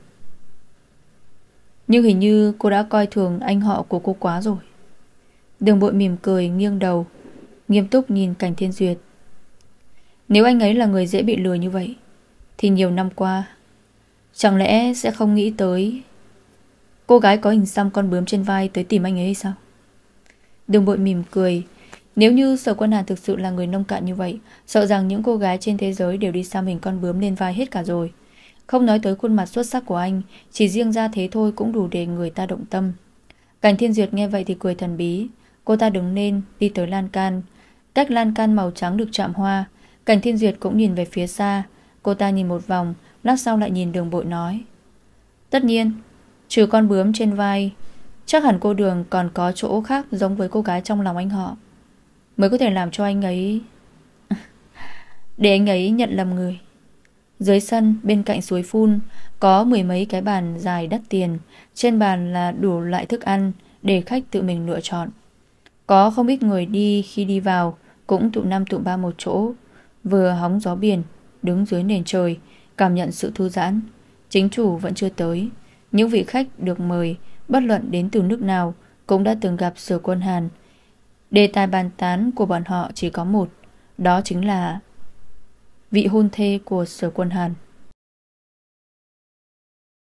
nhưng hình như cô đã coi thường anh họ của cô quá rồi. Đường Bội mỉm cười nghiêng đầu, nghiêm túc nhìn Cảnh Thiên Duyệt. Nếu anh ấy là người dễ bị lừa như vậy thì nhiều năm qua chẳng lẽ sẽ không nghĩ tới cô gái có hình xăm con bướm trên vai tới tìm anh ấy hay sao? Đường Bội mỉm cười. Nếu như Sở Quân Hàn thực sự là người nông cạn như vậy, sợ rằng những cô gái trên thế giới đều đi xăm hình con bướm lên vai hết cả rồi. Không nói tới khuôn mặt xuất sắc của anh, chỉ riêng ra thế thôi cũng đủ để người ta động tâm. Cảnh Thiên Duyệt nghe vậy thì cười thần bí. Cô ta đứng lên đi tới lan can. Cách lan can màu trắng được chạm hoa, Cảnh Thiên Duyệt cũng nhìn về phía xa. Cô ta nhìn một vòng, lát sau lại nhìn Đường Bội nói: tất nhiên Trừ con bướm trên vai, chắc hẳn cô Đường còn có chỗ khác giống với cô gái trong lòng anh họ, mới có thể làm cho anh ấy để anh ấy nhận lầm người. Dưới sân bên cạnh suối phun có mười mấy cái bàn dài đắt tiền. Trên bàn là đủ loại thức ăn để khách tự mình lựa chọn. Có không ít người đi khi đi vào cũng tụm năm tụm ba một chỗ, vừa hóng gió biển, đứng dưới nền trời, cảm nhận sự thư giãn. Chính chủ vẫn chưa tới. Những vị khách được mời, bất luận đến từ nước nào, cũng đã từng gặp Sở Quân Hàn. Đề tài bàn tán của bọn họ chỉ có một, đó chính là vị hôn thê của Sở Quân Hàn.